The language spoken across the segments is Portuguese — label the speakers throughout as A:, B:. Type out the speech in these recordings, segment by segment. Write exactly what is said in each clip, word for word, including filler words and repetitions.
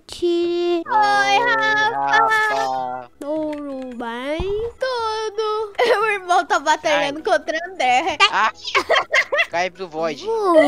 A: gente.
B: Oi,
C: Rafa.
A: Tudo bem?
B: Tudo. O irmão tá batalhando
C: Ai.
B: contra o André.
C: Ah, cai pro Void.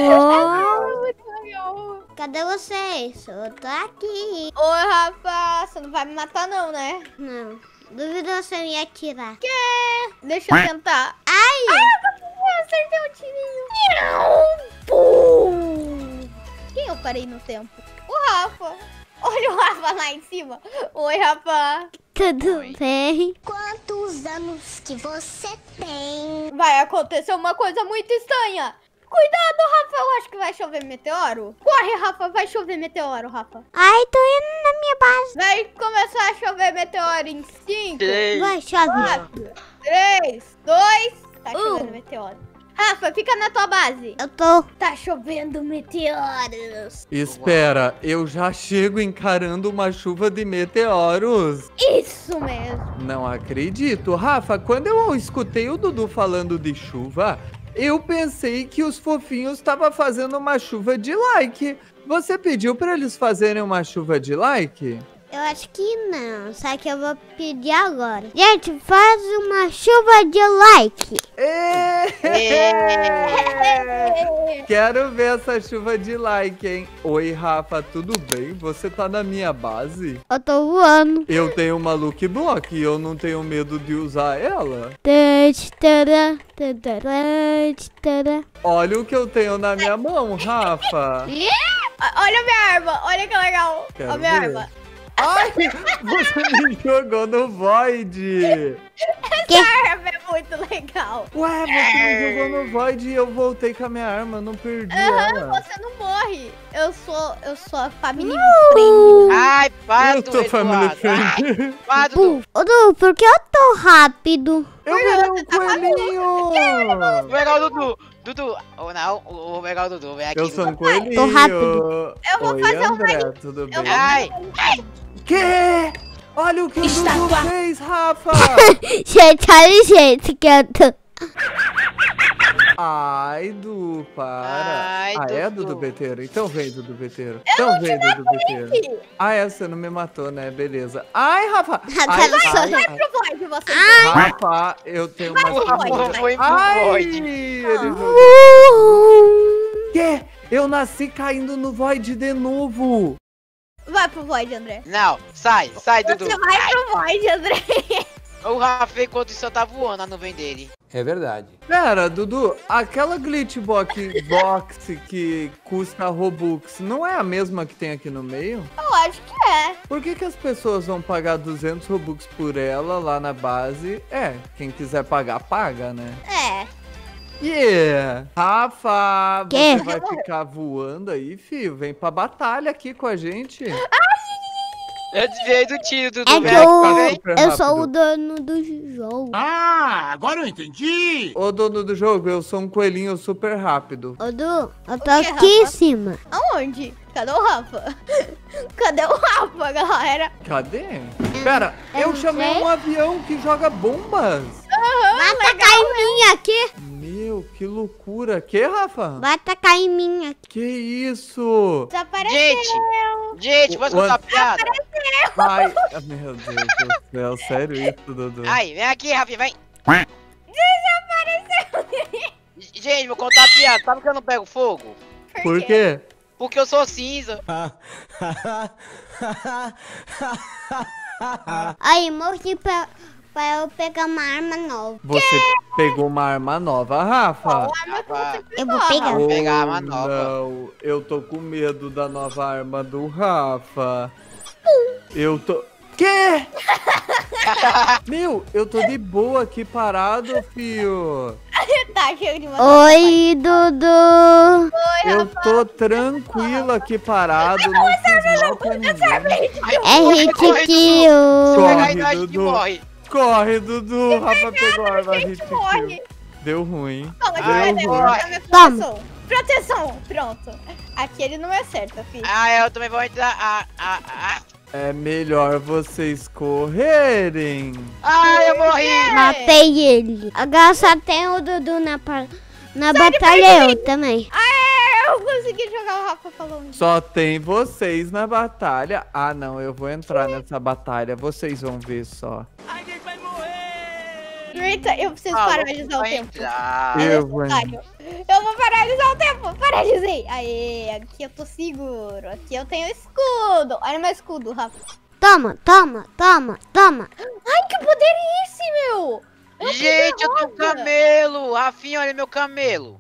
A: Vô, cadê vocês? Eu tô aqui.
B: Oi, Rafa. Você não vai me matar não, né?
A: Não, duvido você me atirar.
B: Deixa eu tentar.
A: Ai!
B: Eu acertei um tirinho. Pum. Quem eu parei no tempo? O Rafa. Olha o Rafa lá em cima. Oi, Rafa.
A: Tudo bem?
D: Quantos anos que você tem?
B: Vai acontecer uma coisa muito estranha. Cuidado, Rafa. Eu acho que vai chover meteoro. Corre, Rafa. Vai chover meteoro, Rafa.
A: Ai, tô indo na minha base.
B: Vai começar a chover meteoro em cinco,
C: Três.
A: Vai, chove.
B: quatro, três, dois. Tá
A: Um.
B: chovendo meteoro. Rafa, fica na tua base.
A: Eu tô.
B: Tá chovendo meteoros.
E: Espera, eu já chego encarando uma chuva de meteoros.
B: Isso mesmo.
E: Não acredito. Rafa, quando eu escutei o Dudu falando de chuva, eu pensei que os fofinhos estavam fazendo uma chuva de like. Você pediu para eles fazerem uma chuva de like?
A: Eu acho que não, só que eu vou pedir agora. Gente, faz uma chuva de like.
E: É.
B: É.
E: Quero ver essa chuva de like, hein? Oi, Rafa, tudo bem? Você tá na minha base?
A: Eu tô voando.
E: Eu tenho uma look block e eu não tenho medo de usar ela. Olha o que eu tenho na minha mão, Rafa.
B: Olha a minha arma. Olha que legal.
E: Quero
B: Olha a minha
E: ver.
B: arma.
E: Ai, você me jogou no Void.
B: Essa arma é muito legal.
E: Ué, você me jogou no Void e eu voltei com a minha arma, não perdi
B: Aham,
E: ela.
B: você não morre. Eu sou, eu sou a família
A: Uh,
C: Ai, para,
E: Eu tô family
C: Eduardo.
E: friend.
C: Ai, para, Dudu.
A: Ô, Du, por que eu tô rápido?
E: Eu virei um coelhinho.
C: Vou pegar o Dudu. Dudu, ou não, vou pegar o Dudu. Vem aqui,
E: Eu sou um
C: Dudu.
E: coelhinho.
A: Tô rápido.
B: Eu vou
E: Oi,
B: fazer um
E: André,
B: raid.
E: tudo
B: Eu
E: bem?
B: vou-
C: Ai,
E: Que? Olha o que o Dudu fez, Rafa.
A: Gente, olha o jeito que eu tô.
E: Ai, Du, para.
C: Ai,
E: ah, é,
C: Dudu.
E: Dudu Beteiro? Então vem, Dudu Beteiro. Então vem, Dudu Beteiro. Ah, é, você não me matou, né? Beleza. Ai, Rafa. Ai,
A: Rafa,
E: ai,
B: Vai
E: ai.
B: pro Void, você.
E: Rafa, eu tenho uma...
C: o Rafa foi pro
E: Ai,
C: Void.
E: ele jogou.
A: Uh,
E: Que? Eu nasci caindo no Void de novo.
B: Vai pro Void, André.
C: Não, sai, sai, Dudu.
B: Você vai pro Void, André.
C: O Rafa, enquanto isso, tá voando a nuvem dele.
F: É verdade.
E: Pera, Dudu, aquela glitch box, box que custa Robux não é a mesma que tem aqui no meio?
B: Eu acho que é.
E: Por que que as pessoas vão pagar duzentos Robux por ela lá na base? É, quem quiser pagar, paga, né?
B: É.
E: Yeah! Rafa,
A: Quê?
E: você vai ficar voando aí, filho? Vem pra batalha aqui com a gente.
C: Eu desviei do tiro, Dudu.
A: é
C: Vem
A: que
C: aqui,
A: eu,
C: vem.
E: super
A: eu sou
E: rápido.
A: o dono do jogo.
F: Ah, agora eu entendi.
E: Ô, dono do jogo, eu sou um coelhinho super rápido.
A: Ô, Du, eu tô
B: O quê,
A: aqui em
B: Rafa?
A: cima.
B: Aonde? Cadê o Rafa? Cadê o Rafa, galera?
E: Cadê? Pera, eu
A: não
E: chamei
A: sei.
E: um avião que joga bombas.
A: Vai atacar em mim aqui.
E: Meu, que loucura. Que, Rafa?
A: Vai atacar em mim aqui.
E: Que isso?
B: Desapareceu.
C: Gente, gente, posso
E: O-
C: contar a piada?
E: Ai, meu Deus do céu, sério isso, Dudu?
C: Ai, vem aqui, Rafa, vem. Gente, vou contar a piada. Sabe que eu não pego fogo?
E: Por quê?
C: Porque eu sou cinza.
A: Aí, morri pra, pra eu pegar uma arma nova.
E: Você pegou uma arma nova, Rafa?
C: Rafa,
A: Eu vou pegar.
C: Vou pegar a
E: Oh,
C: arma nova.
E: Não, eu tô com medo da nova arma do Rafa. Eu tô... Quê? Meu, eu tô de boa aqui parado, fio.
B: Tá cheio de você.
A: Oi, Dudu.
E: Eu tô tranquilo aqui parado, não fiz mal pra ninguém.
A: É hit kill.
C: Pega aí,
E: Corre,
C: nós que
E: Dudu.
C: morre.
E: Corre, Dudu. Rafa pegou a arma hit kill.
B: Morre.
E: Deu ruim.
B: Toma,
C: Ai,
B: Deu
C: boy.
B: ruim. Minha proteção. Proteção. Pronto. Aqui ele não é certo, filho.
C: Ah, eu também vou entrar. Ah, ah, ah.
E: É melhor vocês correrem.
C: Ah, eu morri.
A: Matei ele. Agora só tem o Dudu na, par- na batalha eu também.
B: Aê, Eu consegui jogar, o Rafa falou.
E: Só tem vocês na batalha. Ah, não, eu vou entrar nessa batalha. Vocês vão ver só.
B: Eita, eu preciso
C: Ah,
B: paralisar o
C: vai
B: tempo.
C: entrar.
E: Eu vou.
B: Otário. Eu vou paralisar o tempo. Paralisei. Aê, aqui eu tô seguro. Aqui eu tenho escudo. Olha meu escudo, Rafa.
A: Toma, toma, toma, toma.
B: Ai, que poder é esse, meu? Eu
C: Gente, eu tenho um
B: rosa.
C: camelo. Rafinha, olha meu camelo.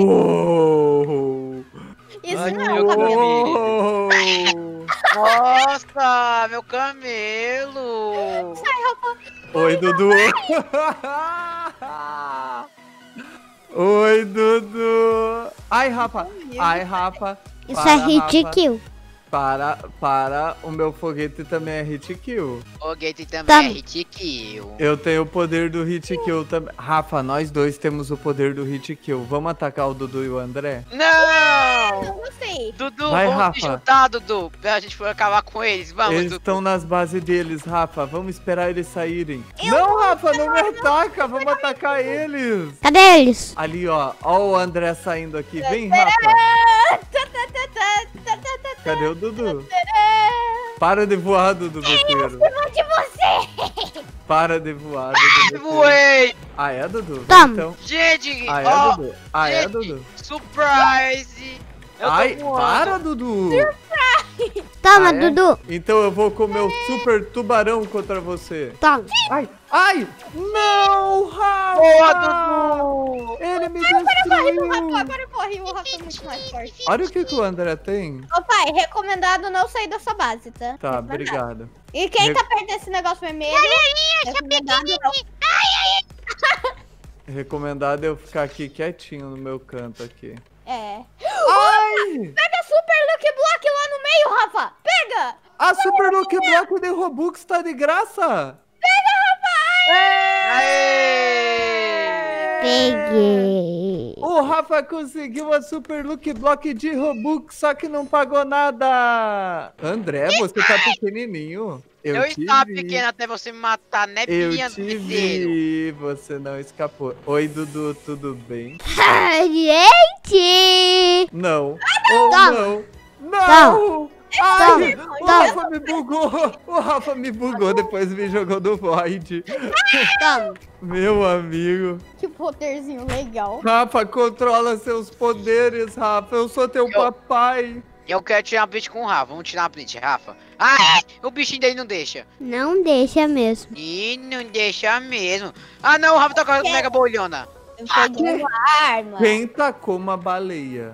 E: Uou!
B: Isso
C: Ai,
B: não é
C: meu
B: um cabelo.
E: Uou!
C: Nossa, meu camelo.
E: Oi, Dudu. Oi, Dudu. Ai, Rafa. Ai, Rafa.
A: Isso
E: Para,
A: é hit
E: Rafa.
A: kill.
E: Para, para. O meu foguete também é hit kill.
C: O Gate também
A: Tá.
C: é hit kill.
E: Eu tenho o poder do hit kill também. Rafa, nós dois temos o poder do hit kill. Vamos atacar o Dudu e o André?
C: Não!
B: Não gostei.
C: Dudu,
E: Vai,
C: vamos
E: Rafa.
C: se juntar, Dudu. Pra gente for acabar com eles. Vamos,
E: Eles
C: Dudu.
E: estão nas bases deles, Rafa. Vamos esperar eles saírem. Não, Rafa, não me ataca. Vamos atacar eles.
A: Cadê eles?
E: Ali, ó. Ó o André saindo aqui. Vem, Rafa. Cadê o Dudu? Para de voar, Dudu Boteiro.
B: De você.
E: Para de voar, Dudu Boteiro.
C: Voei!
E: Ah, é, Dudu?
A: Toma.
E: Então.
C: Gente,
E: Ah, é,
C: ó,
E: Dudu? Ah, é,
C: gente,
E: Dudu?
C: surprise! Eu tô
E: Ai,
C: voando.
E: para, Dudu.
A: Toma,
E: Ah, é?
A: Dudu.
E: Então eu vou com o meu super tubarão contra você.
A: Toma.
E: Ai, ai! Não, Rafa!
C: Boa, Dudu!
E: Ele me
B: O Rafa,
E: destruiu!
B: agora eu corri. O Rafa é muito mais forte.
E: Olha o que, que o André tem.
B: Ô pai, recomendado não sair dessa base, tá?
E: Tá,
B: Recomendado.
E: obrigado.
B: E quem
E: Re-
B: tá perto desse negócio vermelho? Recomendado não.
E: Recomendado eu ficar aqui quietinho no meu canto aqui.
B: É.
E: Ai!
B: Pega Super Lucky Block lá no meio, Rafa! Pega!
E: A Super Lucky Block de Robux tá de graça!
C: Aê!
A: Peguei.
E: O Rafa conseguiu a Super Lucky Block de Robux, só que não pagou nada! André, você tá pequenininho. Eu,
C: Eu
E: te
C: estava
E: vi.
C: pequeno até você me matar, né,
E: Eu
C: Pinha do
E: te
C: Piseiro?
E: vi, você não escapou. Oi, Dudu, tudo bem?
A: Gente!
E: Não. Ou
A: Toma.
E: não. Não! Ai,
A: Toma.
E: o Rafa me bugou. O Rafa me bugou, depois me jogou no Void.
A: Toma.
E: Meu amigo.
B: Que poderzinho legal.
E: Rafa, controla seus poderes, Rafa. Eu sou teu
C: Eu-
E: papai.
C: Eu quero tirar uma print com o Rafa. Vamos tirar uma print, Rafa. Ah, o bichinho dele não deixa.
A: Não deixa mesmo.
C: Ih, não deixa mesmo. Ah, não, o Rafa tá com a mega bolhona.
B: Eu peguei uma arma.
E: Quem tacou uma baleia?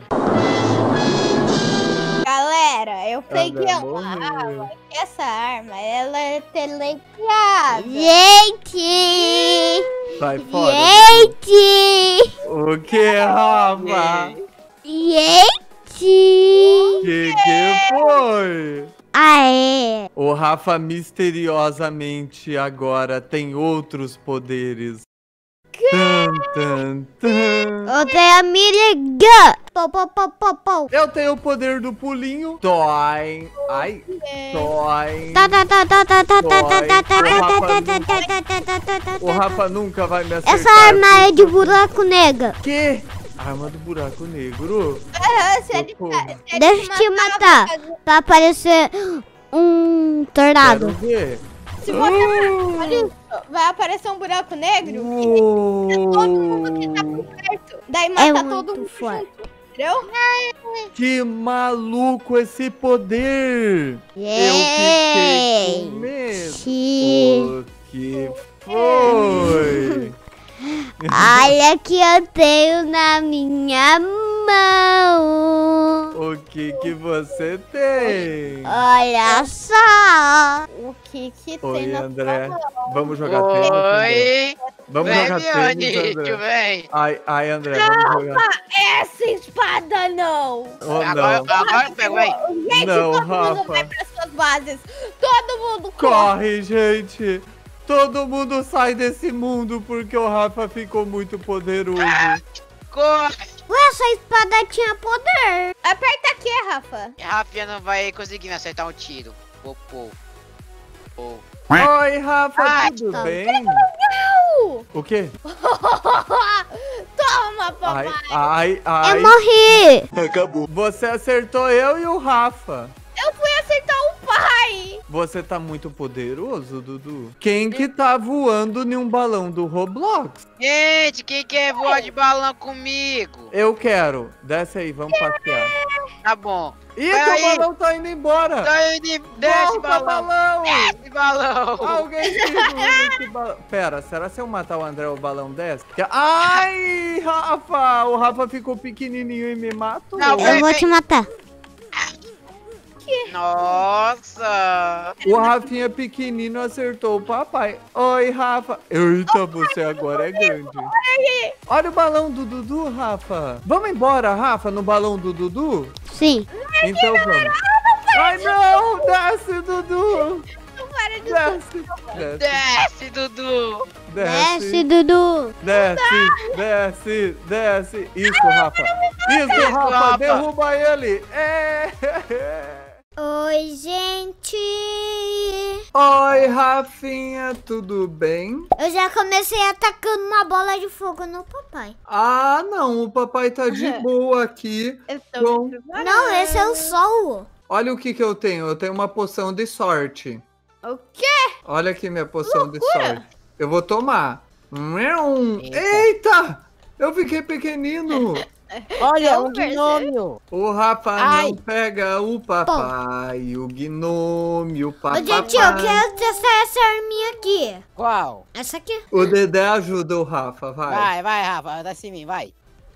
B: Galera, eu peguei
E: Anda,
B: uma
E: morreu.
B: arma. Essa arma, ela é telepiada.
A: Gente!
E: Sai fora.
A: Gente!
E: O que, Rafa?
A: Gente!
E: Que que foi?
A: Aê!
E: O Rafa misteriosamente agora tem outros poderes. Tan, tan, tan.
A: Eu tenho a miriga! Pau, pau, pau, pau, pau.
E: Eu tenho o poder do pulinho. Dói. Ai, dói.
A: Tá, tá, tá, tá, tá, tá, tá, tá, tá, tá, tá, tá, tá, tá, tá, tá, tá, tá,
E: O Rafa nunca vai me acertar.
A: Essa arma é de buraco nega.
E: Que? Arma do buraco negro?
B: Ah, se ele,
E: Socorro.
B: se ele
A: Deixa eu te matar. Pra aparecer um tornado.
E: Quero ver.
B: Se você olha isso, vai aparecer um buraco negro e todo mundo que tá por perto. Daí mata
A: É
B: todo
A: muito
B: mundo
A: forte.
B: junto. Entendeu?
E: Que maluco esse poder! Eu fiquei com medo.
A: Gente.
E: O que foi?
A: Olha que eu tenho na minha mão.
E: O que que você tem?
A: Olha só.
B: O que que tem
E: Oi,
B: na
E: André.
B: sua mão?
E: Vamos jogar tênis, André?
C: Oi!
E: Vamos
C: Vem,
E: jogar
C: meu
E: tênis,
C: Nick,
E: André.
C: vem!
E: Ai, ai, André, vamos jogar.
B: Essa espada não!
E: Oh,
C: Agora,
E: não.
C: agora eu pego, vem!
B: Gente,
E: Não,
B: todo mundo
E: Rafa.
B: vai para suas bases! Todo mundo corre!
E: Corre, gente! Todo mundo sai desse mundo porque o Rafa ficou muito poderoso.
C: Corre!
A: Ué, essa espada tinha poder.
B: Aperta aqui, Rafa!
C: A Rafinha não vai conseguir me acertar um tiro. Pô, pô. Pô.
E: Oi, Rafa,
C: Ai,
E: tudo
A: tá.
E: bem?
B: morreu!
E: O quê?
B: Toma, papai!
E: Ai, ai, ai.
A: Eu morri.
F: Acabou.
E: Você acertou eu e o Rafa.
B: Eu fui acertar o pai!
E: Você tá muito poderoso, Dudu. Quem que tá voando em um balão do Roblox?
C: Gente, quem quer voar de balão comigo?
E: Eu quero. Desce aí, vamos passear.
C: Tá bom.
E: Ih,
C: Peraí.
E: teu balão tá indo embora.
C: Tá indo, desce
E: Volta,
C: balão.
E: balão.
C: Desce balão.
E: Alguém segura esse balão. Pera, será que se eu matar o André, o balão desce? Ai, Rafa! O Rafa ficou pequenininho e me matou.
C: Não,
A: Eu vou te matar.
C: Nossa.
E: O Rafinha pequenino acertou o papai. Oi, Rafa. Eita, você agora é grande. Olha o balão do Dudu, Rafa. Vamos embora, Rafa, no balão do Dudu?
A: Sim.
E: Então vamos. Ai, não! Desce, Dudu!
B: Não para de
E: Desce, desce,
C: Desce, Dudu.
A: Desce, Dudu.
E: desce, desce, desce. Isso, Rafa. Isso, Rafa.
C: Rafa.
E: Derruba ele. É.
A: Oi, gente.
E: Oi, Rafinha, tudo bem?
A: Eu já comecei atacando uma bola de fogo no papai.
E: Ah, não, o papai tá de boa aqui.
B: Eu tô
E: Bom.
B: me preparando.
A: Não, esse é o sol.
E: Olha o que que eu tenho. Eu tenho uma poção de sorte.
B: O quê?
E: Olha aqui minha poção de sorte. Eu vou tomar.
C: Eita.
E: Eita! Eu fiquei pequenino.
G: Olha, um
B: percebe?
G: gnômio.
E: O Rafa
G: Ai.
E: não pega o papai, o gnome, o
A: Ô,
E: papai.
A: gente, eu quero testar essa arminha aqui.
G: Qual?
A: Essa aqui.
E: O Dedé ajuda o Rafa, vai.
G: Vai, vai, Rafa, dá em mim, vai.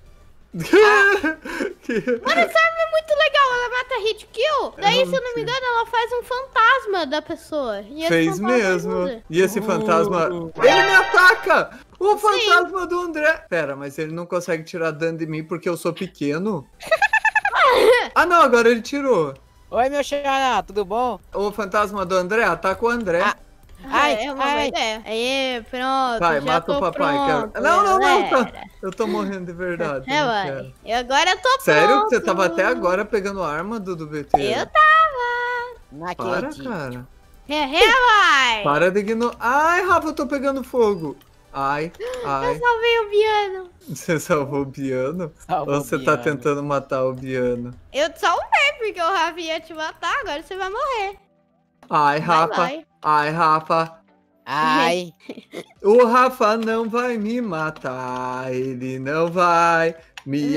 E: Que-
B: Mano, essa arma é muito legal. Ela mata hit kill. Daí,
E: Eu
B: se eu não me
E: não sei.
B: engano, ela faz um fantasma da pessoa. E esse
E: Fez
B: fantasma
E: mesmo.
B: ajuda.
E: E esse fantasma.
G: Uh.
E: Ele me ataca! O fantasma do André. Pera, mas ele não consegue tirar dano de mim porque eu sou pequeno? Ah, não, agora ele tirou.
G: Oi, meu xará, tudo bom?
E: O fantasma do André ataca o André.
G: Ah, Ai,
B: é uma boa
G: ai.
B: ideia. Aí, pronto.
E: Vai,
B: já
E: mata
B: tô
E: o papai.
B: pronto,
E: Quero... Não, não, não. Tá.
B: galera.
E: Eu tô morrendo de verdade.
B: É,
E: não
B: mãe.
E: quero.
B: E agora eu tô
E: Sério
B: pronto.
E: que você tava até agora pegando arma do, do B T?
B: Eu tava.
G: Não
E: Para,
G: acredito.
E: cara.
B: É, é, vai.
E: Para de ignorar. Ai, Rafa, eu tô pegando fogo. Ai, ai.
B: Eu salvei o piano.
E: Você salvou o Biano?
G: Salvou
E: Ou você
G: o
E: tá
G: Biano.
E: tentando matar o Biano?
B: Eu salvei porque o Rafa ia te matar. Agora você vai morrer.
E: Ai, Rafa.
B: vai.
E: Ai, Rafa.
G: Ai,
E: O Rafa não vai me matar. Ele não vai me.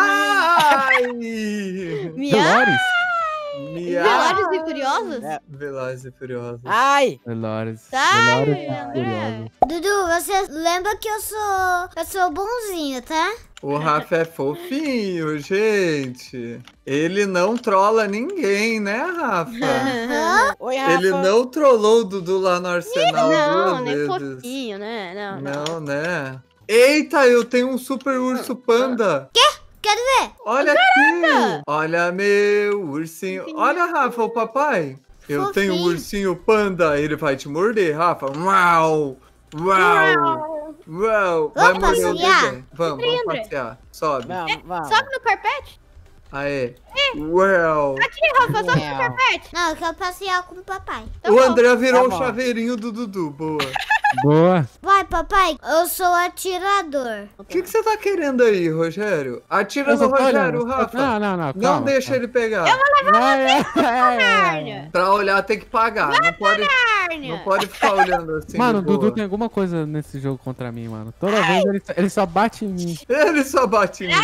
E: Ai!
B: Minha...
E: Me. Ai!
B: Velozes e Furiosos?
G: É.
E: Velozes e Furiosos.
G: ai.
H: Velozes.
B: Tá,
H: Velozes e
B: André.
H: Furiosos.
A: Dudu, você lembra que eu sou. Eu sou bonzinho, tá?
E: O Rafa é fofinho, gente. Ele não trola ninguém, né, Rafa?
A: Hã?
G: Oi, Rafa.
E: Ele não trollou o Dudu lá no Arsenal
B: Não,
E: duas
B: nem
E: vezes.
B: fofinho, né? Não, não.
E: Não, né? Eita, eu tenho um super urso panda.
A: Quero ver.
E: Olha aqui. Olha meu ursinho. Olha, Rafa, o papai. Eu
A: Fofinho.
E: tenho um ursinho panda. Ele vai te morder, Rafa. Uau. Uau. Uau. Vai
A: Vamos
E: morder o
A: passear?
E: bebê. Vamos, vamos
B: André.
E: passear. Sobe.
G: Vamos, vamos.
B: Sobe no carpete?
E: Aê. Uau.
B: Ih, Rafa, sobe no
G: Não.
B: carpete.
A: Não, eu quero passear com o papai.
B: Tá
E: O
B: bom.
E: André virou
G: Tá
E: o
G: bom.
E: chaveirinho do Dudu. Boa.
H: Boa.
A: Vai, papai. Eu sou atirador.
E: O que, que você tá querendo aí, Rogério? Atira
H: Eu
E: no
H: só tô
E: Rogério,
H: olhando.
E: Rafa.
H: Não, não, não.
E: Não
H: calma,
E: deixa
H: calma.
E: ele pegar.
H: Vai, é, é, é.
E: Pra olhar tem que pagar. Não pode,
B: Carne.
E: não pode ficar olhando assim.
H: Mano, o
E: de boa.
H: Dudu tem alguma coisa nesse jogo contra mim, mano. Toda vez ele, ele só bate em mim.
E: Ele só bate em mim.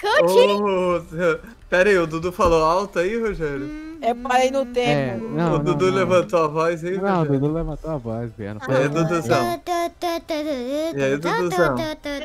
B: Cante.
E: Oh, pera aí, o Dudu falou alto aí, Rogério?
G: Eu parei no
H: É,
G: tempo.
H: não,
E: o
H: não,
E: Dudu
H: não.
E: levantou a voz aí,
H: Não, o
E: Rogério?
H: Dudu levantou a voz, velho.
E: E aí, Duduzão?
A: E
E: aí, Duduzão?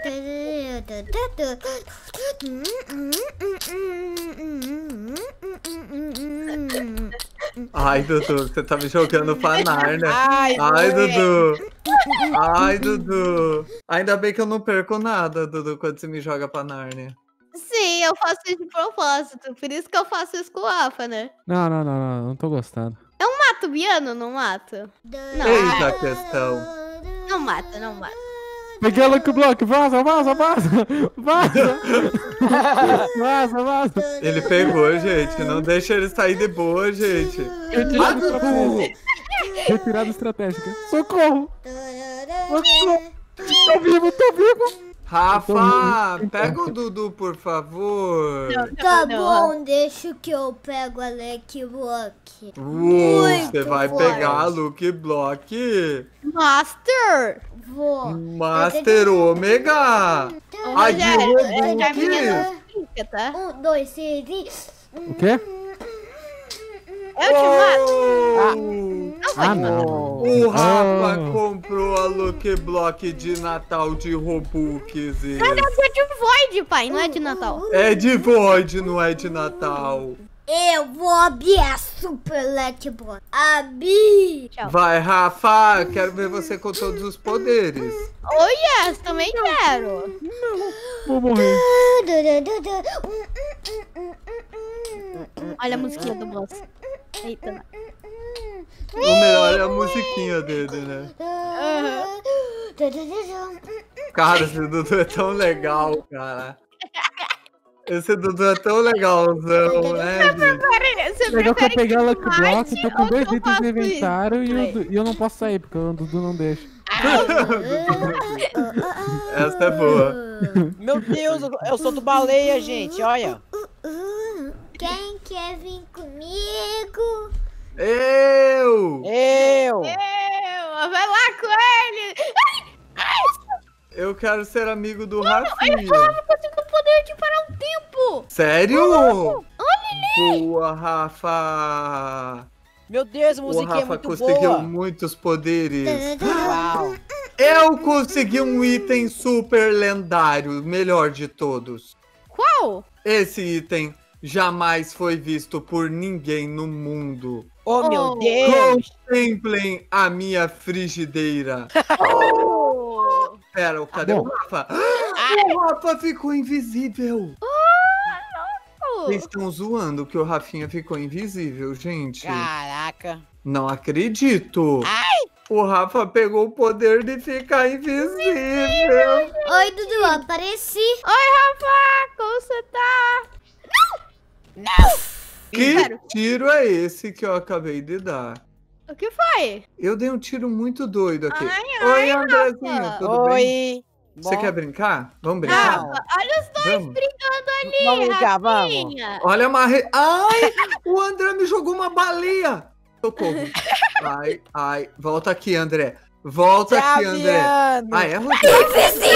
E: Ai, Dudu, você tá me jogando pra Narnia.
G: Ai,
E: Ai,
G: moleque.
E: Dudu. Ai, Dudu. Ainda bem que eu não perco nada, Dudu, quando você me joga pra Narnia.
B: Sim, eu faço isso de propósito. Por isso que eu faço isso com o Rafa, né?
H: Não, não, não, não, não tô gostando.
B: Mato o Biano? Não mato?
E: Eis a questão.
B: Não mata, não mata.
H: Peguei o Lucky Block, vaza, vaza, vaza, vaza, vaza, vaza.
E: Ele pegou, gente. Não deixa ele sair de boa, gente. Ah,
H: Retirada
E: Dudu!
H: estratégica. Retirada estratégica. Socorro! Socorro! Tô vivo, tô vivo.
E: Rafa, pega o Dudu, por favor.
B: Não,
A: Tá
B: não,
A: bom, deixa que eu pego a Lucky Block.
E: Uou, você
A: Muito
E: vai
A: forte.
E: pegar a Lucky Block.
B: Master!
A: Vou.
E: Master Ômega.
B: Ô,
E: A de
B: Rogério, esse
E: Robux.
B: Jarvinho não fica, tá?
A: Um, dois, três e...
H: O quê?
B: Eu te mato.
E: Oh,
B: Não vai
H: Ah,
B: te matar.
H: não.
E: o Rafa
H: Oh.
E: comprou a Lucky Block de Natal de Robux.
B: Mas é de Void, pai, não é de Natal.
E: É de Void, não é de Natal.
A: Eu vou abrir a Super Lucky Block. Abri.
E: Vai, Rafa, quero ver você com todos os poderes.
B: Oh, yes, também quero.
H: Vou morrer.
B: Olha a musiquinha do boss. Eita, não.
E: O melhor é a musiquinha dele, né? Cara, esse Dudu é tão legal, cara. Esse Dudu é tão legalzão, né, gente?
B: Pera, você
H: Legal que eu
B: prefere
H: peguei a
B: que
H: Lucky
B: mate
H: Block, tô com
B: ou
H: dois
B: que eu
H: itens
B: faça
H: no
B: isso?
H: inventário e,
B: Vai.
H: o Du- e eu não posso sair, porque o Dudu não deixa.
E: Essa é boa.
G: Meu Deus, eu- eu sou do baleia, gente, olha.
A: Quem quer vir comigo?
E: Eu!
G: Eu.
B: Eu, vai lá com ele.
E: Eu quero ser amigo do
B: Eu
E: Rafinha.
B: consigo o poder de parar o tempo.
E: Sério?
B: Olha
E: Boa, Rafa!
G: Meu Deus, a
E: O
G: musiquinha é
E: Rafa
G: muito
E: conseguiu
G: boa.
E: muitos poderes.
G: Uau.
E: Eu consegui um item super lendário, melhor de todos.
B: Qual?
E: Esse item jamais foi visto por ninguém no mundo.
G: Oh, meu
B: Oh.
G: Deus.
E: Contemplem a minha frigideira.
B: Oh.
E: Pera, cadê
H: Bom.
E: o Rafa? O Rafa ficou invisível. Vocês estão zoando que o Rafinha ficou invisível, gente.
G: Caraca.
E: Não acredito. O Rafa pegou o poder de ficar invisível.
A: Oi, Dudu, apareci.
B: Oi, Rafa, como você tá?
E: Que
B: Sério?
E: tiro é esse que eu acabei de dar?
B: O que foi?
E: Eu dei um tiro muito doido aqui.
B: Ai,
E: Oi, Andrezinho,
B: Rafa.
E: tudo bem?
G: Oi.
E: Você
G: Bom,
E: quer brincar? Vamos brincar?
B: Rafa, olha os dois
E: Vamos.
B: brigando ali,
G: Vamos brincar, vamos.
B: Rafinha.
E: Olha a marre... Ai, o André me jogou uma baleia. Socorro. Ai, ai. Volta aqui, André. Volta aqui, André.
G: Javiano.
E: Ah, é, Rogério?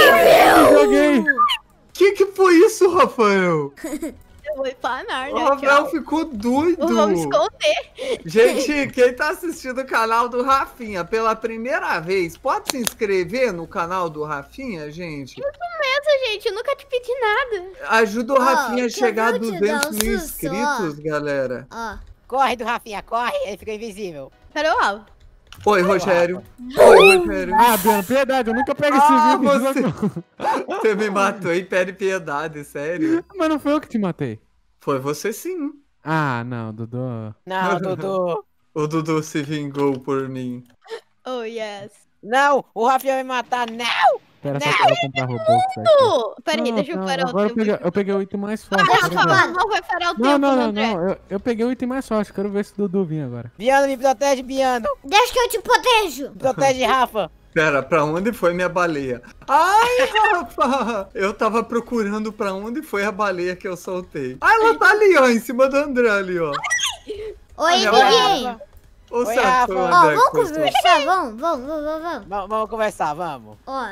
H: Joguei.
E: Que que foi isso, Rafael?
B: Eu vou ir pra Narnia,
E: O Rafael
B: tchau.
E: ficou doido.
B: Vamos esconder.
E: Gente, quem tá assistindo o canal do Rafinha pela primeira vez, pode se inscrever no canal do Rafinha, gente?
B: Essa, gente, eu nunca te pedi nada.
E: Ajuda o
A: Ó,
E: Rafinha a
A: quer
E: chegar a
A: ver eu te dar
E: duzentos
A: um
E: mil
A: susto,
E: inscritos, galera.
A: Ó,
G: Corre do Rafinha, corre. Ele ficou invisível.
B: Cadê o Rafa?
E: Oi, Rogério. Oi, Rogério.
H: Ah, Biano, piedade, eu nunca pego esse
E: Ah,
H: vídeo.
E: Você me matou e pede piedade, sério.
H: Mas não foi eu que te matei.
E: Foi você sim.
H: Ah, não, Dudu.
G: Não, Dudu.
E: O Dudu se vingou por mim.
B: Oh, yes.
G: Não, o Rafinha vai me matar. Não.
H: Pera só que eu vou comprar Robux aqui.
B: Uh, peraí,
H: Não,
B: deixa eu
H: não,
B: parar o
H: agora eu
B: tempo.
H: peguei, eu peguei o item mais forte.
B: Ah,
H: quero
B: Rafa,
H: ver.
B: não vai parar o tempo,
H: Não, não, não,
B: André.
H: não. Eu, eu peguei o item mais forte. Quero ver se o Dudu vinha agora.
G: Biano, me protege, Biano.
A: deixa que eu te protejo.
G: Protege, Rafa.
E: Pera, pra onde foi minha baleia? Ai, Rafa! Eu tava procurando pra onde foi a baleia que eu soltei. Ah, ela tá ali, ó, em cima do André ali, ó.
A: Oi,
E: Olha,
A: ninguém.
E: Ô,
G: Oi,
E: certo,
G: Rafa.
E: o
A: Ó,
E: André
A: vamos
E: que foi solto.
A: conversar, vamos, vamos, vamos, vamos.
G: Vamos, vamos conversar, vamos.
A: Ó,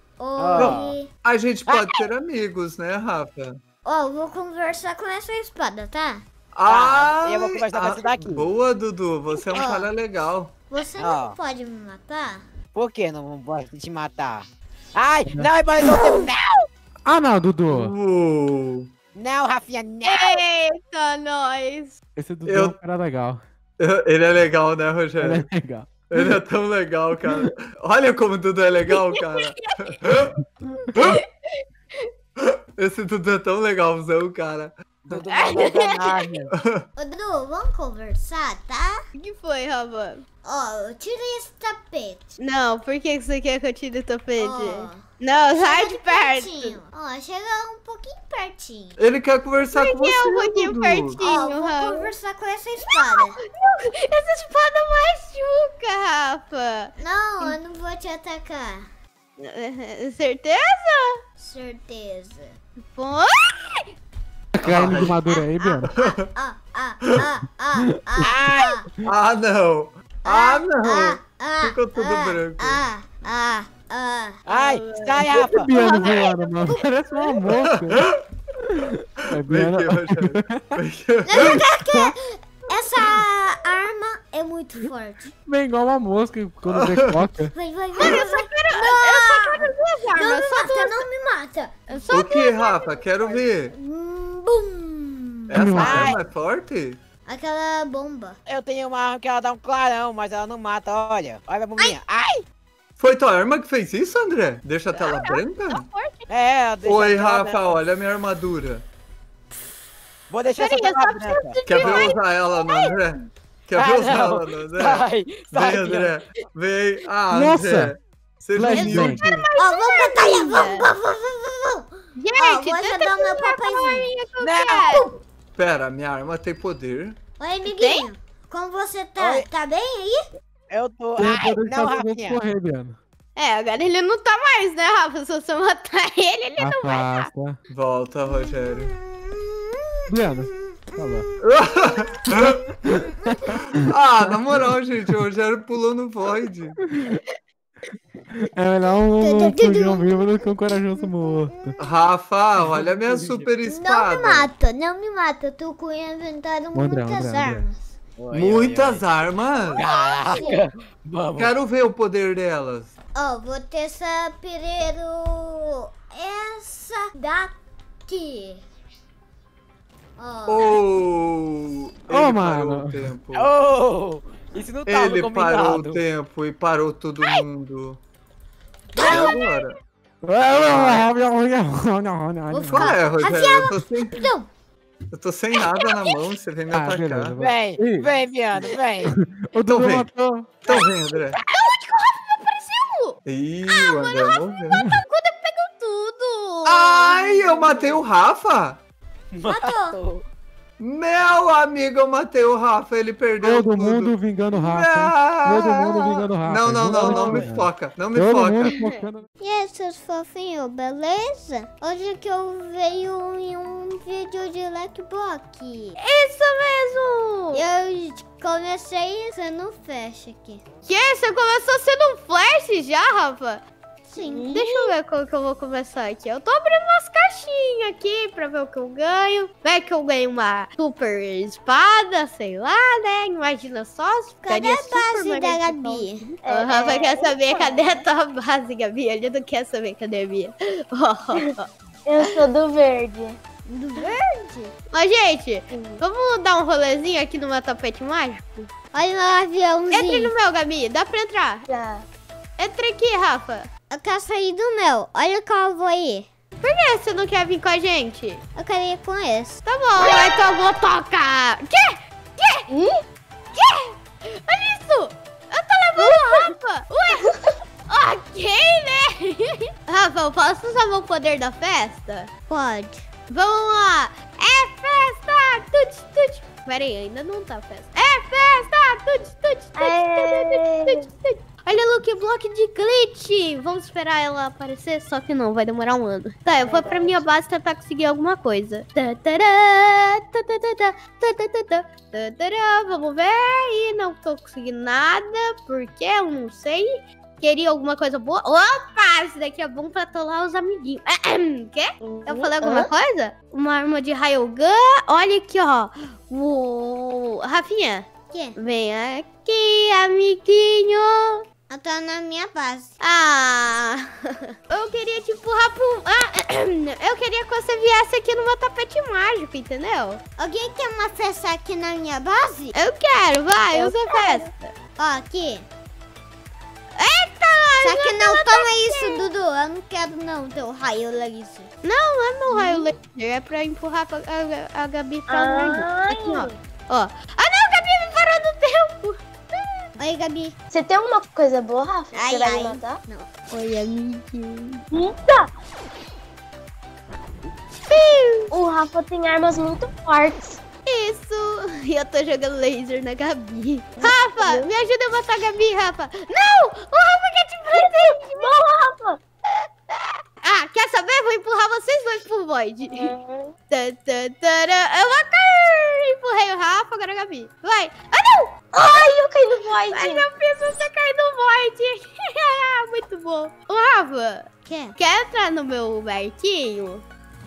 G: Ó.
A: oi.
E: A gente pode ser amigos, né, Rafa?
A: Ó, vou conversar com essa espada, tá?
G: Tá, eu vou conversar com
E: ah,
G: essa daqui.
E: Boa, Dudu, você é um
A: Ó.
E: cara legal.
A: Você
G: Ó.
A: não pode me matar?
G: Por que não posso te matar? Ai, não, é para não. Não,
H: Ah, não, Dudu.
E: Uh,
G: não, Rafinha, não.
B: Eita, nós.
H: Esse Dudu
E: Eu-
H: é um cara legal.
E: ele é legal, né,
H: Ele
E: Rogério?
H: é legal.
E: Ele é tão legal, cara. Olha como o Dudu é legal, cara. Esse Dudu é tão legalzão, cara.
G: Dudu mandou enganar, meu.
A: Ô, Dudu, vamos conversar, tá?
B: O que foi, Rafa?
A: Ó, eu tirei esse tapete.
B: Não, por que você quer que eu tire o tapete?
A: Ó,
B: Não, sai
A: chega
B: de perto.
A: pertinho. Ó, chega um pouquinho pertinho.
E: Ele quer conversar com
B: Por que
E: você,
B: um pouquinho
E: Dudu.
B: pertinho,
A: Ó, vou
B: Rafa?
A: conversar com essa espada.
B: Essa espada machuca, Rafa.
A: Não, eu não vou te atacar.
B: Certeza?
A: Certeza.
B: Foi?
H: Tá caindo de madura aí, Biano.
A: Ah, ah, ah, ah, ah,
E: Ah, não. Ah, não.
A: ah,
E: Ficou tudo
A: ah,
E: branco.
A: Ah, ah, ah.
G: Ai, sai, Rafa.
H: Biano voando, mano. Parece uma mosca. É
E: Vem
H: Biano.
E: aqui, Rogério. Vem aqui.
A: Essa arma é muito forte.
H: Bem igual uma mosca quando decoca.
A: Vai, vai, vai. Eu só quero,
B: Duas
A: não
B: armas,
A: me
B: só
A: mata,
B: duas.
A: não me mata.
B: Só
E: O que, Rafa? Quero ver.
A: Hum, Bum.
E: Essa
H: Ai.
E: arma é forte?
A: Aquela bomba.
G: Eu tenho uma arma que ela dá um clarão, mas ela não mata, olha. Olha a bombinha. Ai!
E: Foi tua arma que fez isso, André? Deixa a tela branca?
G: É, ela deixa
E: Oi,
G: a tela
E: Rafa,
G: branca.
E: olha a minha armadura.
G: Vou deixar essa
B: Peraí,
G: tela
B: eu só
G: branca.
E: Quer ver eu usar ela no André? Quer ver
G: Ah,
E: eu usar
G: não.
E: ela no André?
G: Sai, sai,
E: Vem, André. Vem. Ah,
H: Nossa.
E: André. Seja
H: Flashbang.
E: humilde.
A: Ó, vamos batalhar, vamos, vamos, vamos, vamos.
B: Gente,
A: Ó, vou
B: tenta
A: ajudar o meu
B: segurar aquela
A: papaizinho.
B: arminha que eu
G: Não.
B: quero.
E: Pera, minha arma tem poder.
A: Oi, amiguinho. Como você tá?
G: Oi.
A: Tá bem aí?
G: Eu tô...
H: Tem o
G: Ai,
H: poder de
G: não,
H: fazer você
G: Rafinha.
H: correr, Biano.
B: É, agora ele não tá mais, né, Rafa? Se você matar ele, ele não vai estar.
H: Afasta.
E: Volta, Rogério.
H: Biano. Tá lá.
E: Ah, na moral, gente, o Rogério pulou no void.
H: É melhor um, um fujão vivo do que um corajoso morto.
E: Rafa, olha a minha super
A: Não me
E: espada.
A: mata, não me mata. Eu tô com o inventário
H: André,
A: muitas
H: André, André.
A: armas.
G: Oi,
E: Muitas
G: oi,
E: armas?
G: oi. Caraca. Vamos.
E: Quero ver o poder delas.
A: Ó, vou testar primeiro essa daqui. Ó,
E: Oh, ele
H: Ô,
E: parou
H: mano.
E: o tempo.
G: Oh, isso não tava
E: Ele
G: combinado.
E: parou o tempo e parou todo mundo. E agora? Qual é, Rogério? Eu tô sem,
A: não.
E: eu tô sem nada na mão, você vem me
H: Ah,
E: atacar.
H: beleza.
G: Vem,
H: Ih.
G: vem, Biano, vem.
H: O Dudu
E: vem.
H: matou.
E: Então vem, André. Ih, o André morreu.
B: Tudo.
E: Ai, eu matei o Rafa?
A: Matou.
E: Meu amigo, eu matei o Rafa, ele perdeu
H: Todo
E: tudo.
H: mundo vingando o Rafa. Todo mundo vingando o Rafa.
E: Não, não, não, não me
H: Todo
E: foca, não me
H: mundo
E: foca.
H: focando.
A: E aí, seus fofinhos, beleza? Hoje que eu veio em um vídeo de Blackbox.
B: Isso mesmo.
A: Eu comecei sendo flash aqui.
B: Que? Você começou sendo um flash já, Rafa?
A: Sim.
B: Deixa eu ver como que eu vou começar aqui. Eu tô abrindo umas caixinhas aqui pra ver o que eu ganho. Vai que eu ganho uma super espada, sei lá, né? Imagina só. Se
A: Cadê
B: ficaria
A: a base
B: super
A: da
B: mega
A: Gabi?
B: O Rafa quer saber cadê a tua base, Gabi. Ele não quer saber cadê a minha.
I: Eu sou do verde.
A: Do verde?
B: Mas, gente, vamos dar um rolezinho aqui no meu tapete mágico?
A: Olha o
B: Entre
A: aviãozinho.
B: no meu, Gabi. Dá pra entrar?
I: Já.
B: Entra aqui, Rafa.
A: Eu quero sair do meu. Olha qual eu vou ir.
B: Por que você não quer vir com a gente?
A: Eu quero ir com esse.
B: Tá bom, então eu vou tocar. Quê? Quê?
I: Ih?
B: Quê? Olha isso! Eu tô levando o Rafa! Ué? Ok, né? Rafa, eu posso usar meu poder da festa?
A: Pode.
B: Vamos lá! É festa! Tut, tut. Pera aí, ainda não tá festa. É festa! Tut, tut, tut, tut, tut, tut, tut. Olha, Luke, bloco de glitch. Vamos esperar ela aparecer, só que não, vai demorar um ano. Tá, eu vou pra minha base tentar conseguir alguma coisa. Tatará, tatatá, tatatá, tatará. Vamos ver. E não tô conseguindo nada, porque eu não sei. Queria alguma coisa boa. Opa, esse daqui é bom pra atolar os amiguinhos. Quê? Eu falei alguma coisa? Uma arma de Rayogun. Olha aqui, ó. O... Rafinha,
A: Que?
B: vem aqui, amiguinho.
A: Eu tô na minha base.
B: Ah, eu queria te empurrar pro... Ah, eu queria que você viesse aqui no meu tapete mágico, entendeu?
A: Alguém quer uma festa aqui na minha base?
B: Eu quero, vai,
I: Eu
B: usa a
I: quero.
B: festa.
A: Ó, aqui.
B: Eita!
A: Só que não toma isso, Dudu. Eu não quero não, teu raio laser.
B: Não, não é meu raio laser, é pra empurrar pra- a, a Gabi pra lá.
I: Ai.
B: Aqui, ó. Ó. Ah, não, Gabi me parou no tempo.
A: Oi, Gabi.
I: Você tem alguma coisa boa, Rafa?
A: Ai,
I: Você vai
A: ai.
I: me matar?
B: Oi, amiguinho.
I: Eita! O Rafa tem armas muito fortes.
B: Isso. E eu tô jogando laser na Gabi. Rafa, me ajuda a matar a Gabi, Rafa. Não! O Rafa quer te prender.
I: Boa, Rafa!
B: quer saber? Vou empurrar vocês dois pro void. Hum. Eu vou cair. Empurrei o Rafa, agora a Gabi. Vai. Ah, não!
I: Ai, eu caí no void.
B: Mas eu fiz você cair no void. Muito bom. Ô, Rafa.
A: Quer?
B: Quer entrar no meu barquinho?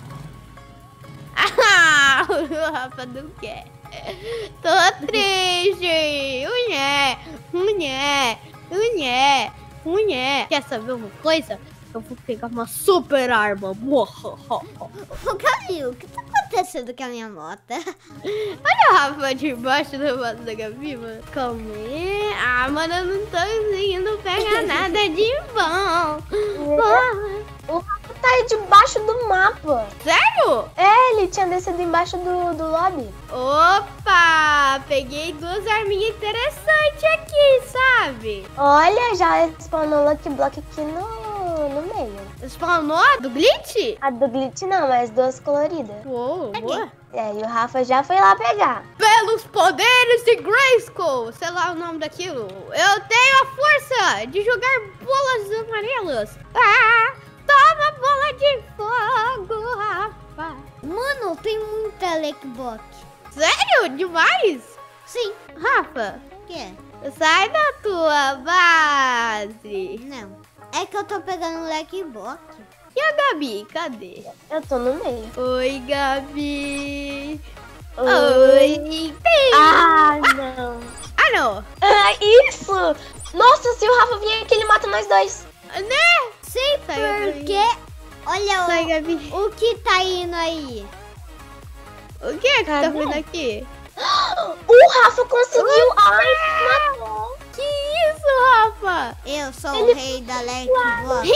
B: Ah, o Rafa não quer. Tô triste. Unhé, unhé, unhé, unhé. Quer saber uma coisa? Eu vou pegar uma super arma.
A: Ô, Gabi, o que tá acontecendo com a minha moto?
B: Olha o Rafa debaixo da moto da Gabi, mano. Calma aí. Ah, mano, eu não tô conseguindo pegar nada de bom.
I: O Rafa tá aí debaixo do mapa.
B: Sério?
I: É, ele tinha descido embaixo do, do lobby.
B: Opa! Peguei duas arminhas interessantes aqui, sabe?
I: Olha, já spawnou o Lucky Block aqui no, no meio.
B: Spawnou a do Glitch?
I: A do Glitch não, mas duas coloridas.
B: Uou, boa.
I: É, e o Rafa já foi lá pegar.
B: Pelos poderes de Grayskull, sei lá o nome daquilo, eu tenho a força de jogar bolas amarelas. Ah, toma bola de fogo, Rafa.
A: Mano, tem muita Lakeblock.
B: Sério? Demais?
A: Sim.
B: Rafa,
A: Quer?
B: sai da tua base.
A: Não. É que eu tô pegando Lakeblock.
B: E a Gabi, cadê?
I: Eu tô no meio.
B: Oi, Gabi.
I: Oi.
B: Oi.
I: Ah, não.
B: Ah, não.
I: Ah, isso! Nossa, se o Rafa vier aqui, ele mata nós dois.
B: Né?
A: Sim,
B: Sai,
A: porque... Olha
B: Sai,
A: o,
B: Gabi.
A: o que tá indo aí.
B: O que é que tá
I: Cadê?
B: vendo aqui?
I: O Rafa conseguiu! Ai, matou!
B: Que isso, Rafa?
A: Eu sou
I: Ele-
A: o rei da Lakeblock.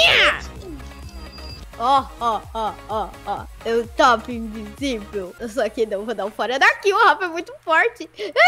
B: Ó, ó, ó, ó, ó. Eu top invisível. Eu só que não vou dar um fora daqui. O Rafa é muito forte.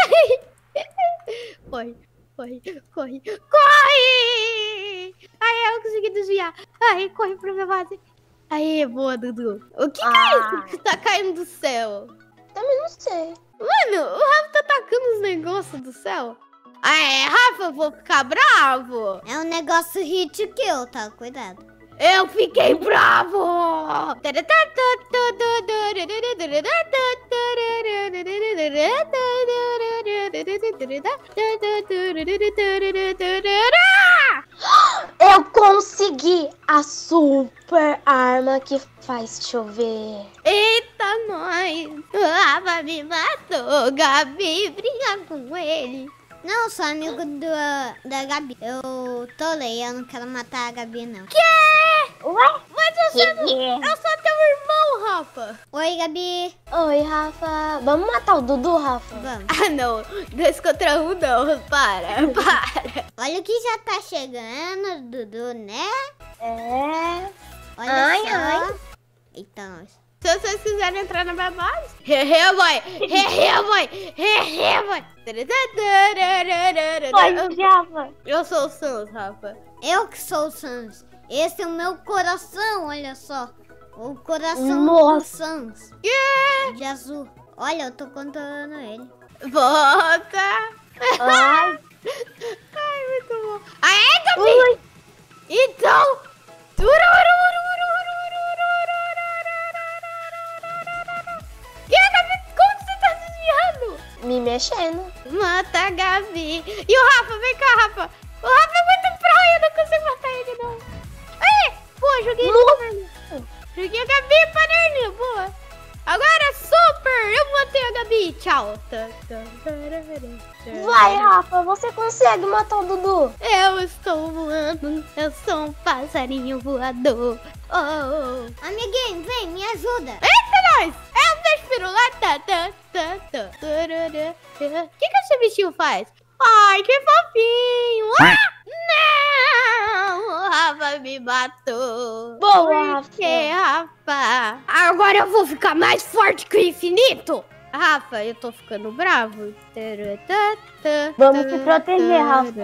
B: Corre, corre, corre, corre! Aí eu consegui desviar. Aí, corre pra minha base. Aí, boa, Dudu. O que, que é isso que tá caindo do céu?
I: Também não sei.
B: Mano, o Rafa tá atacando os negócios do céu. Ah, é, Rafa, eu vou ficar bravo.
A: É um negócio hit kill, tá? Cuidado.
B: Eu fiquei bravo!
I: Eu consegui a super arma que faz chover.
B: Eita, nós! O Rafa me matou, Gabi, briga com ele.
A: Não, sou amigo do, da Gabi. Eu tô lei, eu não quero matar a Gabi, não.
I: Ué?
B: Mas eu sou, eu sou teu irmão, Rafa.
A: Oi, Gabi.
I: Oi, Rafa. Vamos matar o Dudu, Rafa?
A: Vamos.
B: Ah, não. Dois contra um, não. Para, para.
A: Olha o que já tá chegando, Dudu, né?
I: É.
A: Olha
I: Ai,
A: só.
I: ai.
A: Eita, nós.
B: Se vocês quiserem entrar na minha base, hehe, boy, hehe, boy, hehe, boy.
I: Oi, Rafa.
B: Eu sou o Sans, Rafa.
A: Eu que sou o Sans. Esse é o meu coração, olha só. O coração
I: Nossa.
A: do Sans.
B: Yeah.
A: De azul. Olha, eu tô controlando ele.
B: Volta.
I: Ai.
B: Ai, muito bom. Aê, Gabi.
I: Ui.
B: Então. E a Gabi, como você tá desviando?
I: Me mexendo.
B: Mata a Gabi. E o Rafa, vem cá, Rafa. O Rafa é muito pro, eu não consigo matar ele, não. Aí, pô, joguei no panerninha. Joguei a Gabi, panerninha, boa. Agora, super, eu matei a Gabi. Tchau.
I: Vai, Rafa, você consegue matar o Dudu.
B: Eu estou voando, eu sou um passarinho voador. Oh, oh, oh.
A: Amiguinho, vem, me ajuda.
B: Eita, nós! É um peixe piruleta. O que que esse bichinho faz? Ai, que fofinho! Ah! Não! O Rafa me matou!
I: Boa,
B: Por que, Rafa? Agora eu vou ficar mais forte que o infinito! Rafa, eu tô ficando bravo.
I: Vamos se proteger, Rafa.